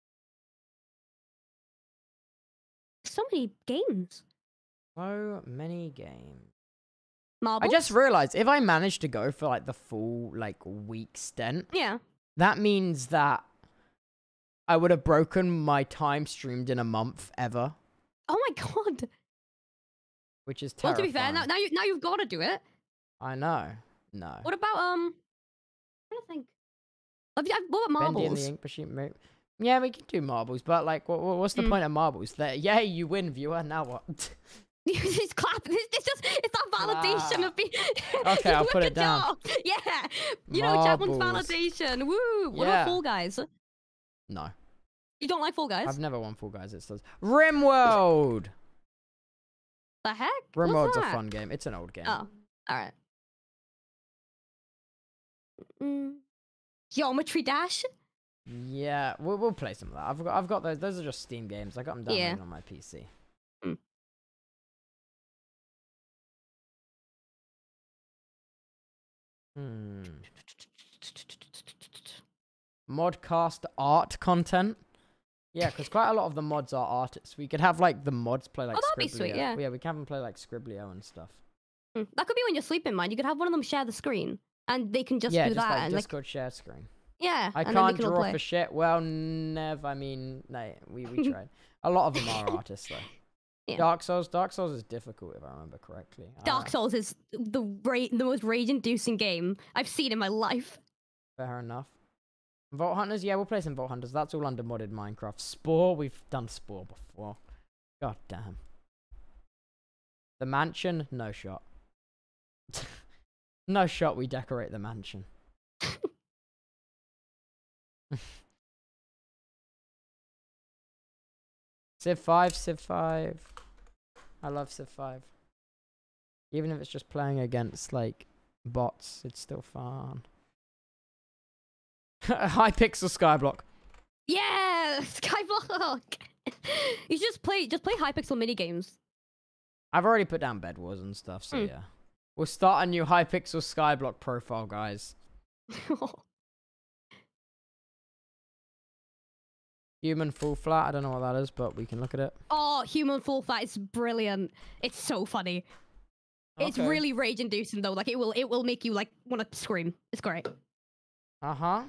So many games.
So many games.
Marbles?
I just realized if I manage to go for like the full like week stint,
yeah,
that means that I would have broken my time streamed in a month ever,
Oh my god.
which is
Well,
terrifying.
to be fair, now now you now you've got to do it.
I know. No.
What about um? I don't think. Have you, what about
Bendy and
marbles?
the Ink Machine. mo- Yeah, we can do marbles, but like, what, what's the
Mm.
point of marbles? That yay, you win, viewer. Now what?
It's clap. It's, it's just it's that validation of being.
Okay, I'll put
Good
it down.
job. Yeah, you know, Chapman's
Marbles.
validation. Woo! What
Yeah.
about Fall Guys?
No,
You don't like Fall Guys?
I've never won Fall Guys. It says RimWorld.
The heck?
RimWorld's
What's
a
that?
fun game. It's an old game.
Oh, all right. Mm. Geometry Dash.
Yeah, we'll, we'll play some of that. I've got, I've got those. Those are just Steam games. I got them downloaded
Yeah.
on my P C.
Mm.
Hmm. Modcast art content. Yeah, because quite a lot of the mods are artists. We could have like the mods play like
Oh, that'd be sweet,
Scriblio.
yeah.
Yeah, we can have them play like Scriblio and stuff.
Mm. That could be when you're sleeping, man. You could have one of them share the screen, and they can just
yeah,
do
just
that.
like
and
Discord share screen.
yeah,
I
and then we
can't
can all
draw
play.
for shit. Well, never. I mean, no, we, we tried. A lot of them are artists though.
Yeah.
Dark Souls. Dark Souls is difficult if I remember correctly. I
Dark
don't-
Souls is the ra- the most rage-inducing game I've seen in my life.
Fair enough. Vault Hunters, yeah, we'll play some Vault Hunters. That's all under modded Minecraft. Spore, we've done Spore before. God damn. The mansion, no shot. No shot. We decorate the mansion. Civ five, Civ five. I love Civ five. Even if it's just playing against like bots, it's still fun. High pixel skyblock.
Yeah, Skyblock. You should just play just play Hypixel mini games.
I've already put down Bed Wars and stuff, so
Mm.
yeah. We'll start a new Hypixel skyblock profile, guys. Human full flat. I don't know what that is, but we can look at it.
Oh, Human Full Fat is brilliant. It's so funny. It's
Okay.
really rage-inducing though. Like it will it will make you like want to scream. It's great.
Uh huh.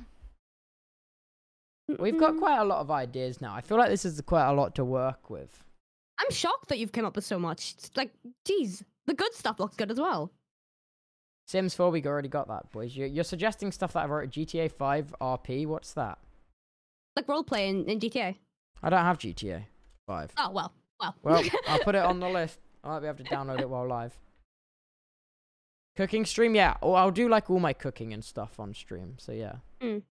We've got quite a lot of ideas now. I feel like this is quite a lot to work with.
I'm shocked that you've come up with so much. It's like, geez, the good stuff looks good as well.
Sims four, we already got that, boys. You're, you're suggesting stuff that I've already. G T A five R P. What's that?
Like roleplay in, in G T A.
I don't have G T A five.
Oh well, well.
Well, I'll put it on the list. I might be able to download it while live. Cooking stream, yeah. Or I'll do like all my cooking and stuff on stream. So yeah.
Mm.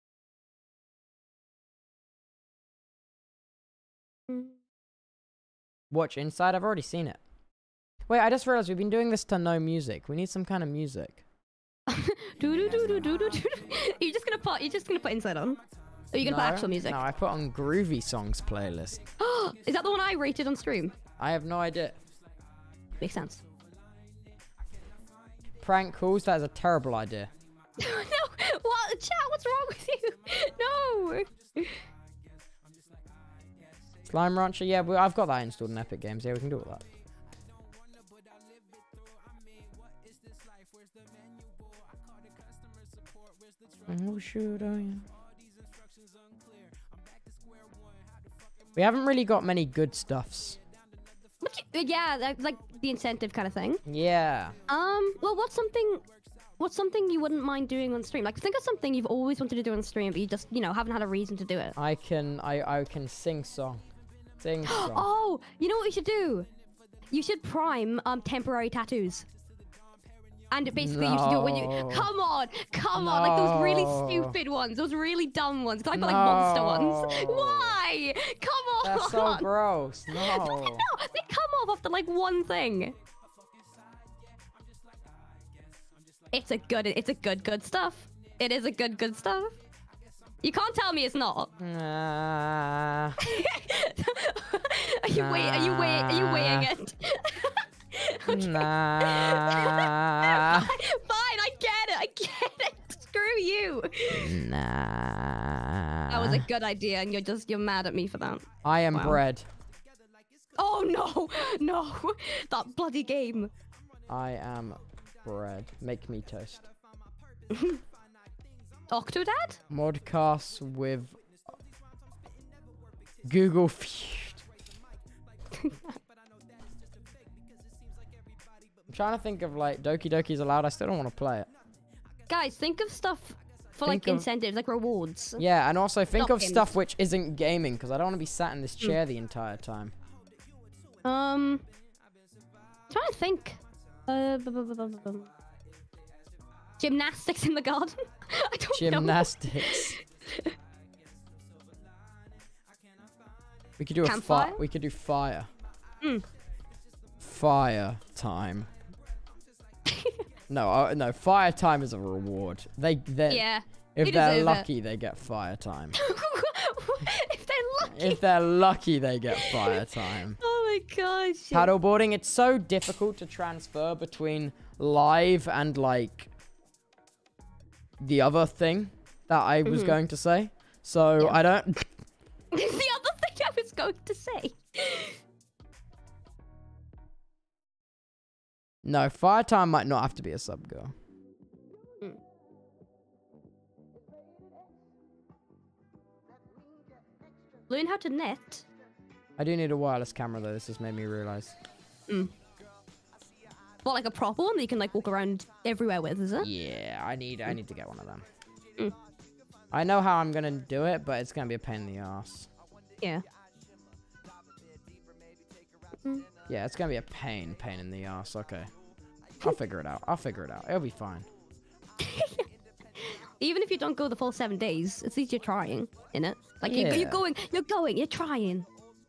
Watch Inside. I've already seen it. Wait, I just realized we've been doing this to no music. We need some kind of music.
Do do do do do do do. You're just gonna put. You're just gonna put Inside on. Or you gonna put
No,
actual music?
No, I put on Groovy Songs playlist.
Is that the one I rated on stream?
I have no idea.
Makes sense.
Prank calls. That is a terrible idea.
No, what? Chat, what's wrong with you? No.
Slime Rancher. Yeah, we, I've got that installed in Epic Games. Yeah, we can do all that. Oh, shoot, oh, yeah. We haven't really got many good stuffs.
What you- yeah, like, like the incentive kind of thing.
Yeah.
Um. Well, what's something? What's something you wouldn't mind doing on stream? Like, think of something you've always wanted to do on stream, but you just, you know, haven't had a reason to do it.
I can I I can sing song. Sing song.
Oh, you know what you should do? You should prime um temporary tattoos. And basically, you should do it when you.
No.
Come on, come on, like those really
No.
stupid ones, those really dumb ones. Cause I put like monster ones.
No.
Why? Come on.
That's so gross. No.
No, they come off after like one thing. It's a good, it's a good, good stuff. It is a good, good stuff. You can't tell me it's not.
Nah.
Are you wait? Are you wait? Are you weighing it?
Nah.
Fine, fine, I get it. I get it. Screw you.
Nah.
That was a good idea, and you're just you're mad at me for that.
I am
Wow.
bread.
Oh no, no, that bloody game.
I am bread. Make me toast.
Octodad?
Modcasts with Google Feud. I'm trying to think of like Doki Doki's allowed. I still don't want to play it.
Guys, think of stuff for
Think
like
of-
incentives, like rewards.
Yeah, and also think
Not
of
games.
stuff which isn't gaming because I don't want to be sat in this
Hmm.
chair the entire time.
Um, trying to think. Uh, bu- bu- bu- bu- bu- bu- Gymnastics in the garden. I don't
Gymnastics. We could do a
Campfire?
fire. We could do fire.
Mm.
Fire time. no, uh, no. Fire time is a reward. They, they.
Yeah,
If
you
they're
deserve it.
lucky, they get fire time.
if they're lucky.
If they're lucky, they get fire time.
Oh my gosh.
Paddleboarding. It's so difficult to transfer between live and like the other thing that I was
Mhm.
going to say. So I don't.
the other thing I was going to say.
No, fire time might not have to be a sub girl.
Learn how to knit.
I do need a wireless camera though. This has made me realize.
Mm. What, like a proper one that you can like walk around everywhere with, is it?
Yeah, I need. I need to get one of them.
Mm.
I know how I'm gonna do it, but it's gonna be a pain in the ass.
Yeah. Mm.
Yeah, it's gonna be a pain, pain in the ass. Okay, I'll figure it out. I'll figure it out. It'll be fine.
Even if you don't go the full seven days, at least you're trying, innit? Like you're,
Yeah.
you're going, you're going, you're trying.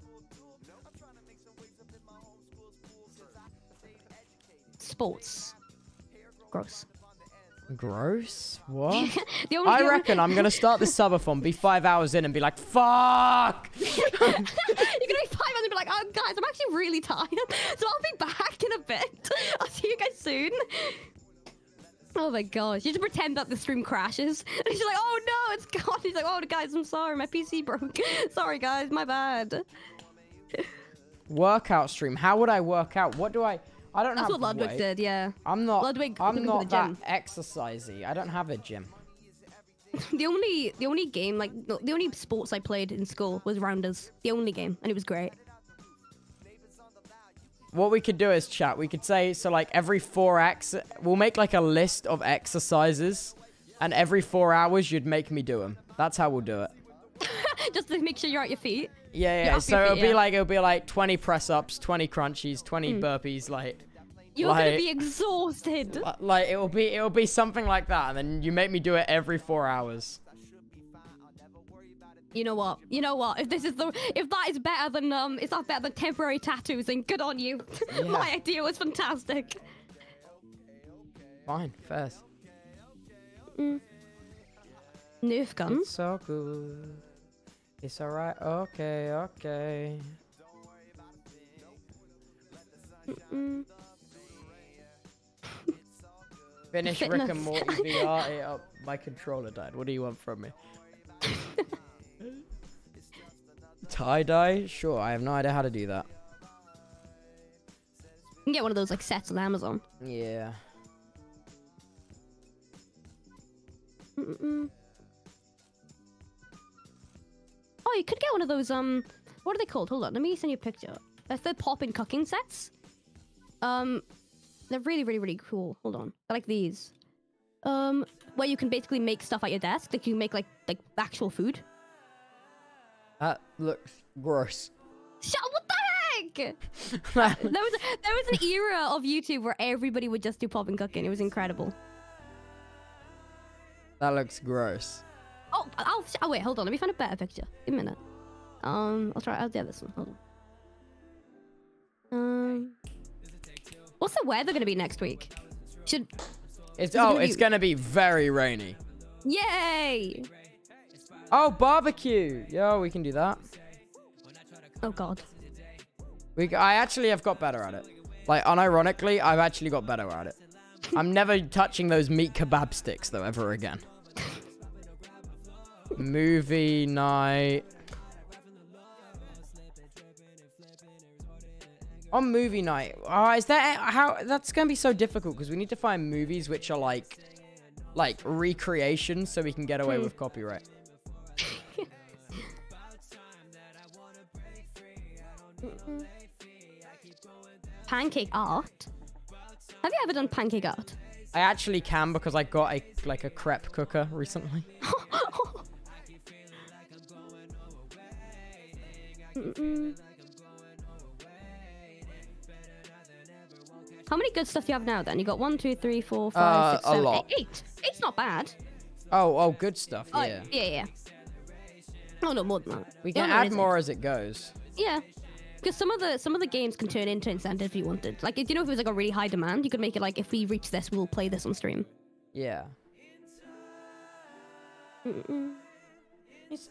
Sports. Gross.
Gross. What?
The only-
I
the only-
reckon I'm gonna start the subathon, be five hours in, and be like, "Fuck."
You're gonna be five and be like, oh guys, I'm actually really tired, so I'll be back in a bit. I'll see you guys soon. Oh my gosh, you just pretend that the stream crashes, and she's like, oh no, it's gone. He's like, oh guys, I'm sorry, my P C broke. Sorry guys, my bad.
Workout stream. How would I work out? What do I? I don't
That's
have
what Ludwig
weight.
did, yeah.
I'm not.
Ludwig
I'm
couldn't go to
not
the
that
gym.
exercisey. I don't have a gym.
The only, the only game, like, no, the only sports I played in school was Rounders. The only game, and it was great.
What we could do is chat. We could say so like every four ex. We'll make like a list of exercises, and every four hours you'd make me do them. That's how we'll do it.
Just to make sure you're at your feet.
Yeah,
You're
yeah.
off
So
your
it'll
feet,
be
yeah.
like it'll be like twenty press ups, twenty crunchies, twenty
Mm.
burpees, like.
You're
like,
gonna be exhausted.
uh, Like it will be it will be something like that, and then you make me do it every four hours.
You know what? You know what? If this is the, if that is better than um, if that's better than temporary tattoos, then good on you. My idea was fantastic.
Fine, first.
Mm. Nerf guns.
It's so good. It's alright. Okay, okay.
Mm-mm.
Finish Rick
Fitness.
and Morty V R. It up. My controller died. What do you want from me? Tie dye? Sure. I have no idea how to do that.
You can get one of those like sets on Amazon.
Yeah.
Mm-mm. Oh, you could get one of those. Um, what are they called? Hold on, let me send you a picture. That's the pop-in cooking sets. Um, they're really, really, really cool. Hold on, they're like these. Um, where you can basically make stuff at your desk. Like you can make like like actual food.
That looks gross.
Shut! What the heck? there was a, there was an era of YouTube where everybody would just do pop-in cooking. It was incredible.
That looks gross.
Oh, I'll. Oh wait, hold on. Let me find a better picture. Give me a minute. Um, I'll try. I'll do this one. Hold on. Um, what's the weather gonna be next week? Should.
It's
Is it
oh,
gonna
it's
be-
gonna be very rainy.
Yay!
Oh, barbecue. Yo, we can do that.
Oh God.
We. I actually have got better at it. Like, unironically, I've actually got better at it. I'm never touching those meat kebab sticks though ever again. Movie night. On movie night, oh, is that how? That's gonna be so difficult because we need to find movies which are like, like recreations, so we can get away
Hmm.
with copyright.
Pancake art. Have you ever done pancake art?
I actually can because I got a like a crepe cooker recently.
Mm-mm. How many good stuff do you have now then? You got one, two, three, four, five,
Uh,
six,
a
seven,
lot.
eight. Eight. Eight's not bad.
Oh, oh, good stuff.
Oh,
Yeah,
yeah, yeah. Oh no, more than that.
we
No,
can
no,
add
is it?
more as it goes.
Yeah. Because some of the some of the games can turn into incentive if you wanted. Like, if you know if it was like a really high demand, you could make it like, if we reach this, we'll play this on stream.
Yeah.
Mm-mm.
It's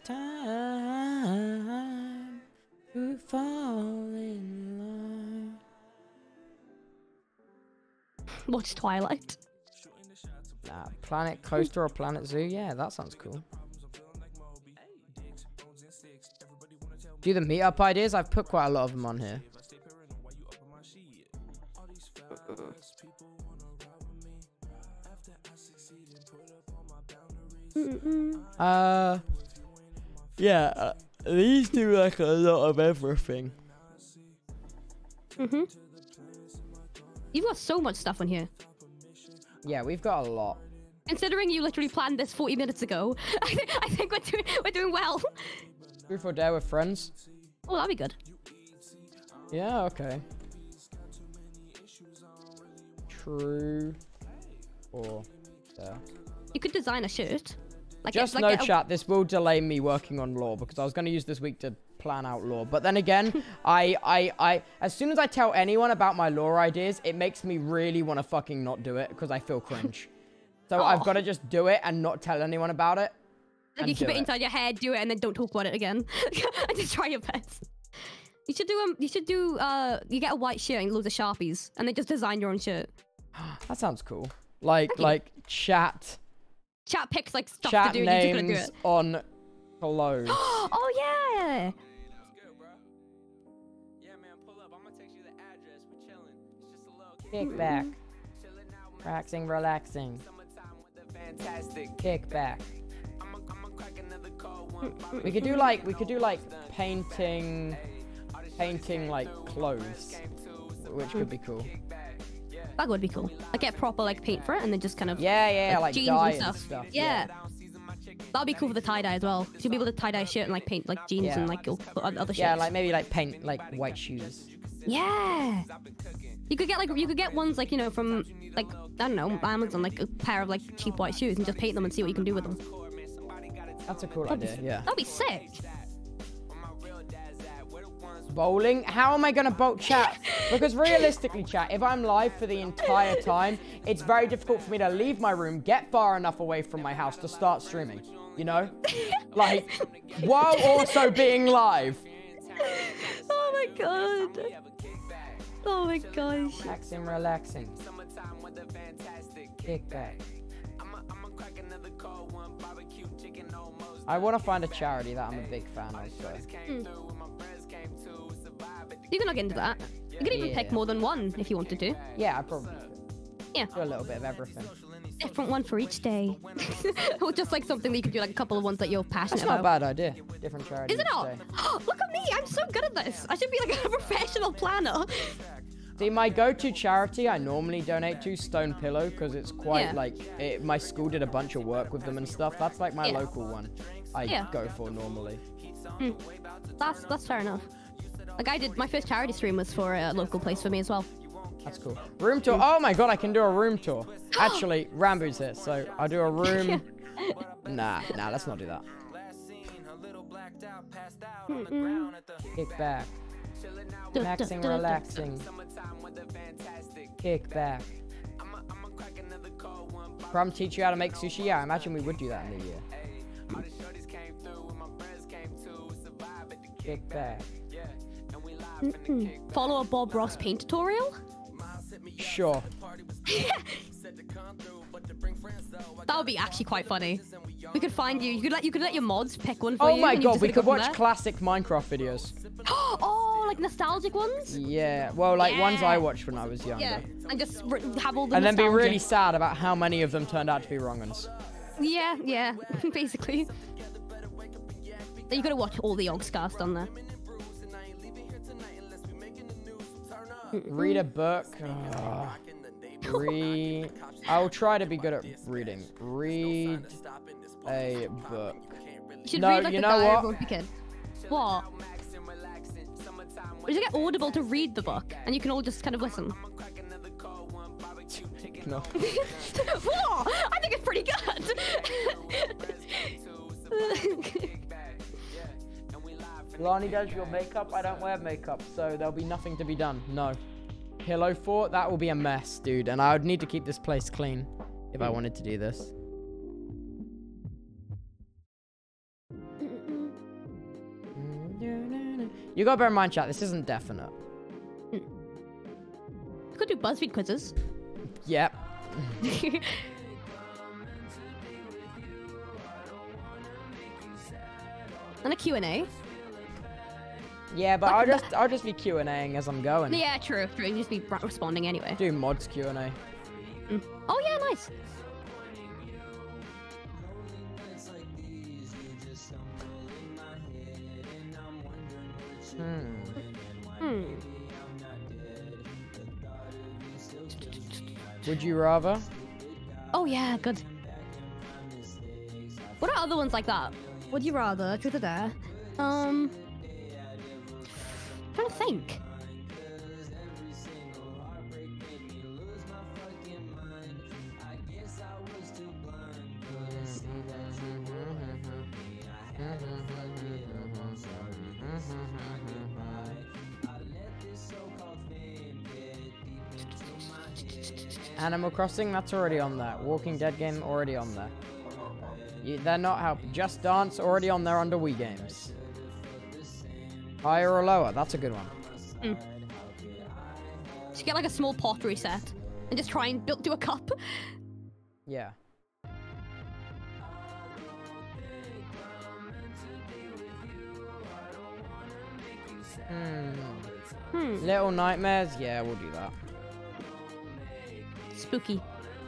time to fall in love.
Watch Twilight.
Nah, Planet Coaster or Planet Zoo? Yeah, that sounds cool. Do the meetup ideas? I've put quite a lot of them on here.
Mm-mm.
Uh, yeah, uh, these do like a lot of everything.
Mm-hmm. You've got so much stuff on here.
Yeah, we've got a lot.
Considering you literally planned this forty minutes ago, I, th I think we're doing we're doing well.
Truth or dare with friends?
Oh, that'd be good.
Yeah, okay. True or dare.
You could design a shirt. Like
Just
like
no
get a-
chat, this will delay me working on lore because I was going to use this week to plan out lore. But then again, I, I, I, as soon as I tell anyone about my lore ideas, it makes me really want to fucking not do it because I feel cringe. So I've got to just do it and not tell anyone about it.
Like
and
you keep
do
it inside your head, do it, and then don't talk about it again. And just try your best. You should do um. You should do uh. You get a white shirt and loads of sharpies, and then just design your own shirt.
That sounds cool. Like,
Okay.
like chat,
Chat picks like stuff
chat
to do, and you're just gonna do
names
it.
on clothes.
Oh yeah.
Kick back. Relaxing, relaxing. Kick back. We could do like, we could do like painting, painting like clothes, which could be cool.
That would be cool. Like get proper like paint for it, and then just kind of
Yeah, yeah, like
jeans
dye
and
and
stuff.
stuff,
Yeah. That'd be cool for the tie dye as well. So you'll be able to tie dye a shirt and like paint like jeans
Yeah.
and like o- other shirts.
Yeah, like maybe like paint like white shoes.
Yeah. You could get like you could get ones like you know from like I don't know Amazon, like a pair of like cheap white shoes and just paint them and see what you can do with them.
That's a cool
That'd be-
idea. Yeah.
That'd be sick.
Bowling? How am I gonna bowl chat? Because realistically, chat, if I'm live for the entire time, it's very difficult for me to leave my room, get far enough away from my house to start streaming. You know? Like, while also being live.
Oh my god. Oh my gosh.
Relaxing, relaxing. Kick back. I want to find a charity that I'm a big fan of, so.
Mm. You can look into that. You could even pick
Yeah.
more than one if you wanted to.
Yeah, I probably could.
Yeah.
Do a little bit of everything.
Different one for each day. Or just like something that you could do, like a couple of ones that you're passionate
That's not a
about.
bad idea. Different charity.
Is it
each
not?
day.
Look at me! I'm so good at this. I should be like a professional planner.
See, my go-to charity I normally donate to Stone Pillow because it's quite
Yeah.
like it, my school did a bunch of work with them and stuff. That's like my
Yeah.
local one. I
Yeah.
go for normally.
Hmm. That's that's fair enough. Like I did, my first charity stream was for a local place for me as well.
That's cool. Room tour. Oh my god, I can do a room tour. Actually, Rambo's here, so I'll do a room. Nah, nah, let's not do that.
Mm-mm.
Kick back. Relaxing, relaxing. Kick back. Crumb teach you how to make sushi? Yeah, I imagine we would do that in the year. kick back.
Mm-mm. Follow a Bob Ross paint tutorial?
Sure.
That would be actually quite funny. We could find you. You could let you could let your mods pick one for
Oh
you.
my
and you
god,
just
we
gotta
could
go from
watch
there.
classic Minecraft videos.
Oh, like nostalgic ones?
Yeah, well, like ones
Yeah.
I watched when I was younger.
Yeah, and just r- have all the
And then be
nostalgia.
really sad about how many of them turned out to be wrong uns.
Yeah, yeah, basically. You gotta watch all the Yogscast on there.
Read a book. Uh, read. I'll try to be good at reading. Read a book.
You should
no,
read like
you
the
know
Diary of a
what?
Wimpy Kid. What? We should get Audible to read the book, and you can all just kind of listen.
No.
What? I think it's pretty good.
Lani does your makeup. I don't wear makeup, so there'll be nothing to be done. No. Pillow fort, that will be a mess, dude. And I would need to keep this place clean if I wanted to do this. You gotta bear in mind, chat, this isn't definite.
You could do BuzzFeed quizzes.
Yep.
And a Q and A.
Yeah, but
Like
I'll
that-
just I'll just be Q&Ing as I'm going.
Yeah, true, true. You just be ra- responding anyway.
Do mods Q and A.
Mm. Oh yeah, nice.
Hmm.
Hmm.
Would you rather?
Oh yeah, good. What are other ones like that? Would you rather? Truth or dare? Um, trying to think.
Animal Crossing, that's already on there. Walking Dead game, already on there. You, they're not helping. Just Dance, already on there under Wii games. Higher or lower? That's a good one.
Mm. Just get like a small pottery set and just try and build do a cup.
Yeah. Hmm.
Hmm.
Little Nightmares? Yeah, we'll do that.
Spooky.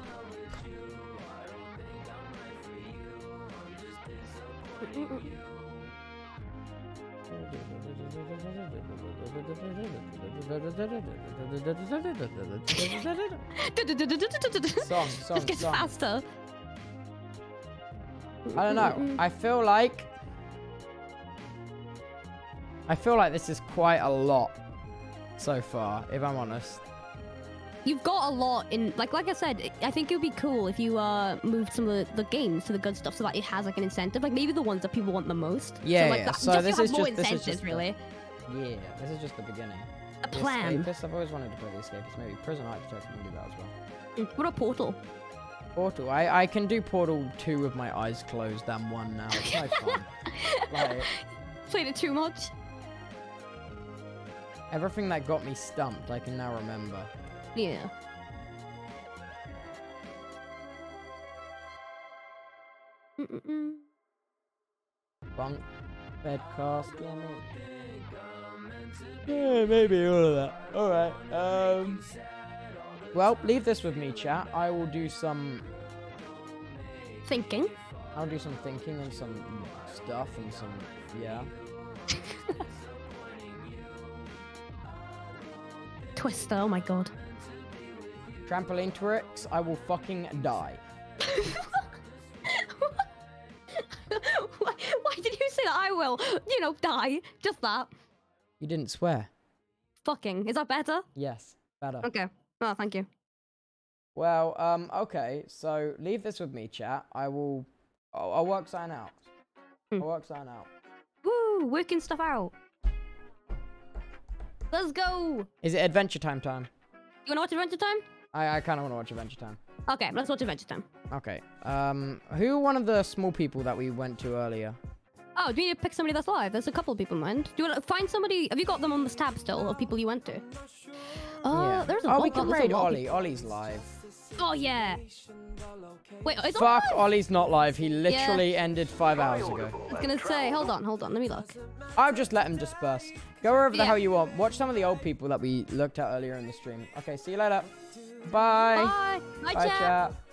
Song, song,
Just gets
song.
faster.
I don't know. I feel like... I feel like this is quite a lot so far, if I'm honest.
You've got a lot in, like, like I said, I think it would be cool if you uh moved some of the, the games to the good stuff so that it has like an incentive, like maybe the ones that people want the most.
Yeah,
so, like,
yeah.
That,
So
just
this
to
is
have more
just- this is
incentives,
just the-
really.
Yeah, this is just the beginning.
A
The
plan.
Escapist, I've always wanted to play the Escapist. Maybe Prison Architect can do that as well.
Mm, What a Portal.
Portal. I, I can do Portal two with my eyes closed and one now. It's no fun. Like,
Played it too much.
everything that got me stumped, I can now remember.
Yeah. Mm-mm-mm.
Bunk, bed, cast, yeah, maybe all of that. Alright, um... well, leave this with me, chat. I will do some...
Thinking.
I'll do some thinking and some stuff and some... yeah.
Twister, oh my god.
Trampoline tricks, I will fucking die.
why, why did you say that? I will, you know, die. Just that.
You didn't swear.
Fucking. Is that better?
Yes, better.
Okay. Oh, thank you.
Well, um, okay, so leave this with me, chat. I will... I'll, I'll work something out. I'll work something out.
Woo! Working stuff out. Let's go!
Is it Adventure Time time?
You wanna watch Adventure Time?
I, I kind of want to watch Adventure Time.
Okay, let's watch Adventure Time.
Okay. Um, who are one of the small people that we went to earlier?
Oh, do you need to pick somebody that's live? There's a couple of people in mind. Do you want to find somebody? Have you got them on this tab still of people you went to? Uh,
yeah.
there's a
oh, we
God,
can
there's a
raid
lot of
Ollie.
people.
Ollie's live.
Oh yeah. Wait, is
Fuck,
Ollie live?
Ollie's not live. He literally
Yeah.
ended five hours ago.
I was gonna say, hold on, hold on, let me look.
I've just let him disperse. Go wherever the
Yeah.
hell you want. Watch some of the old people that we looked at earlier in the stream. Okay, see you later. Bye.
Bye. Bye,
Bye,
chat.
chat.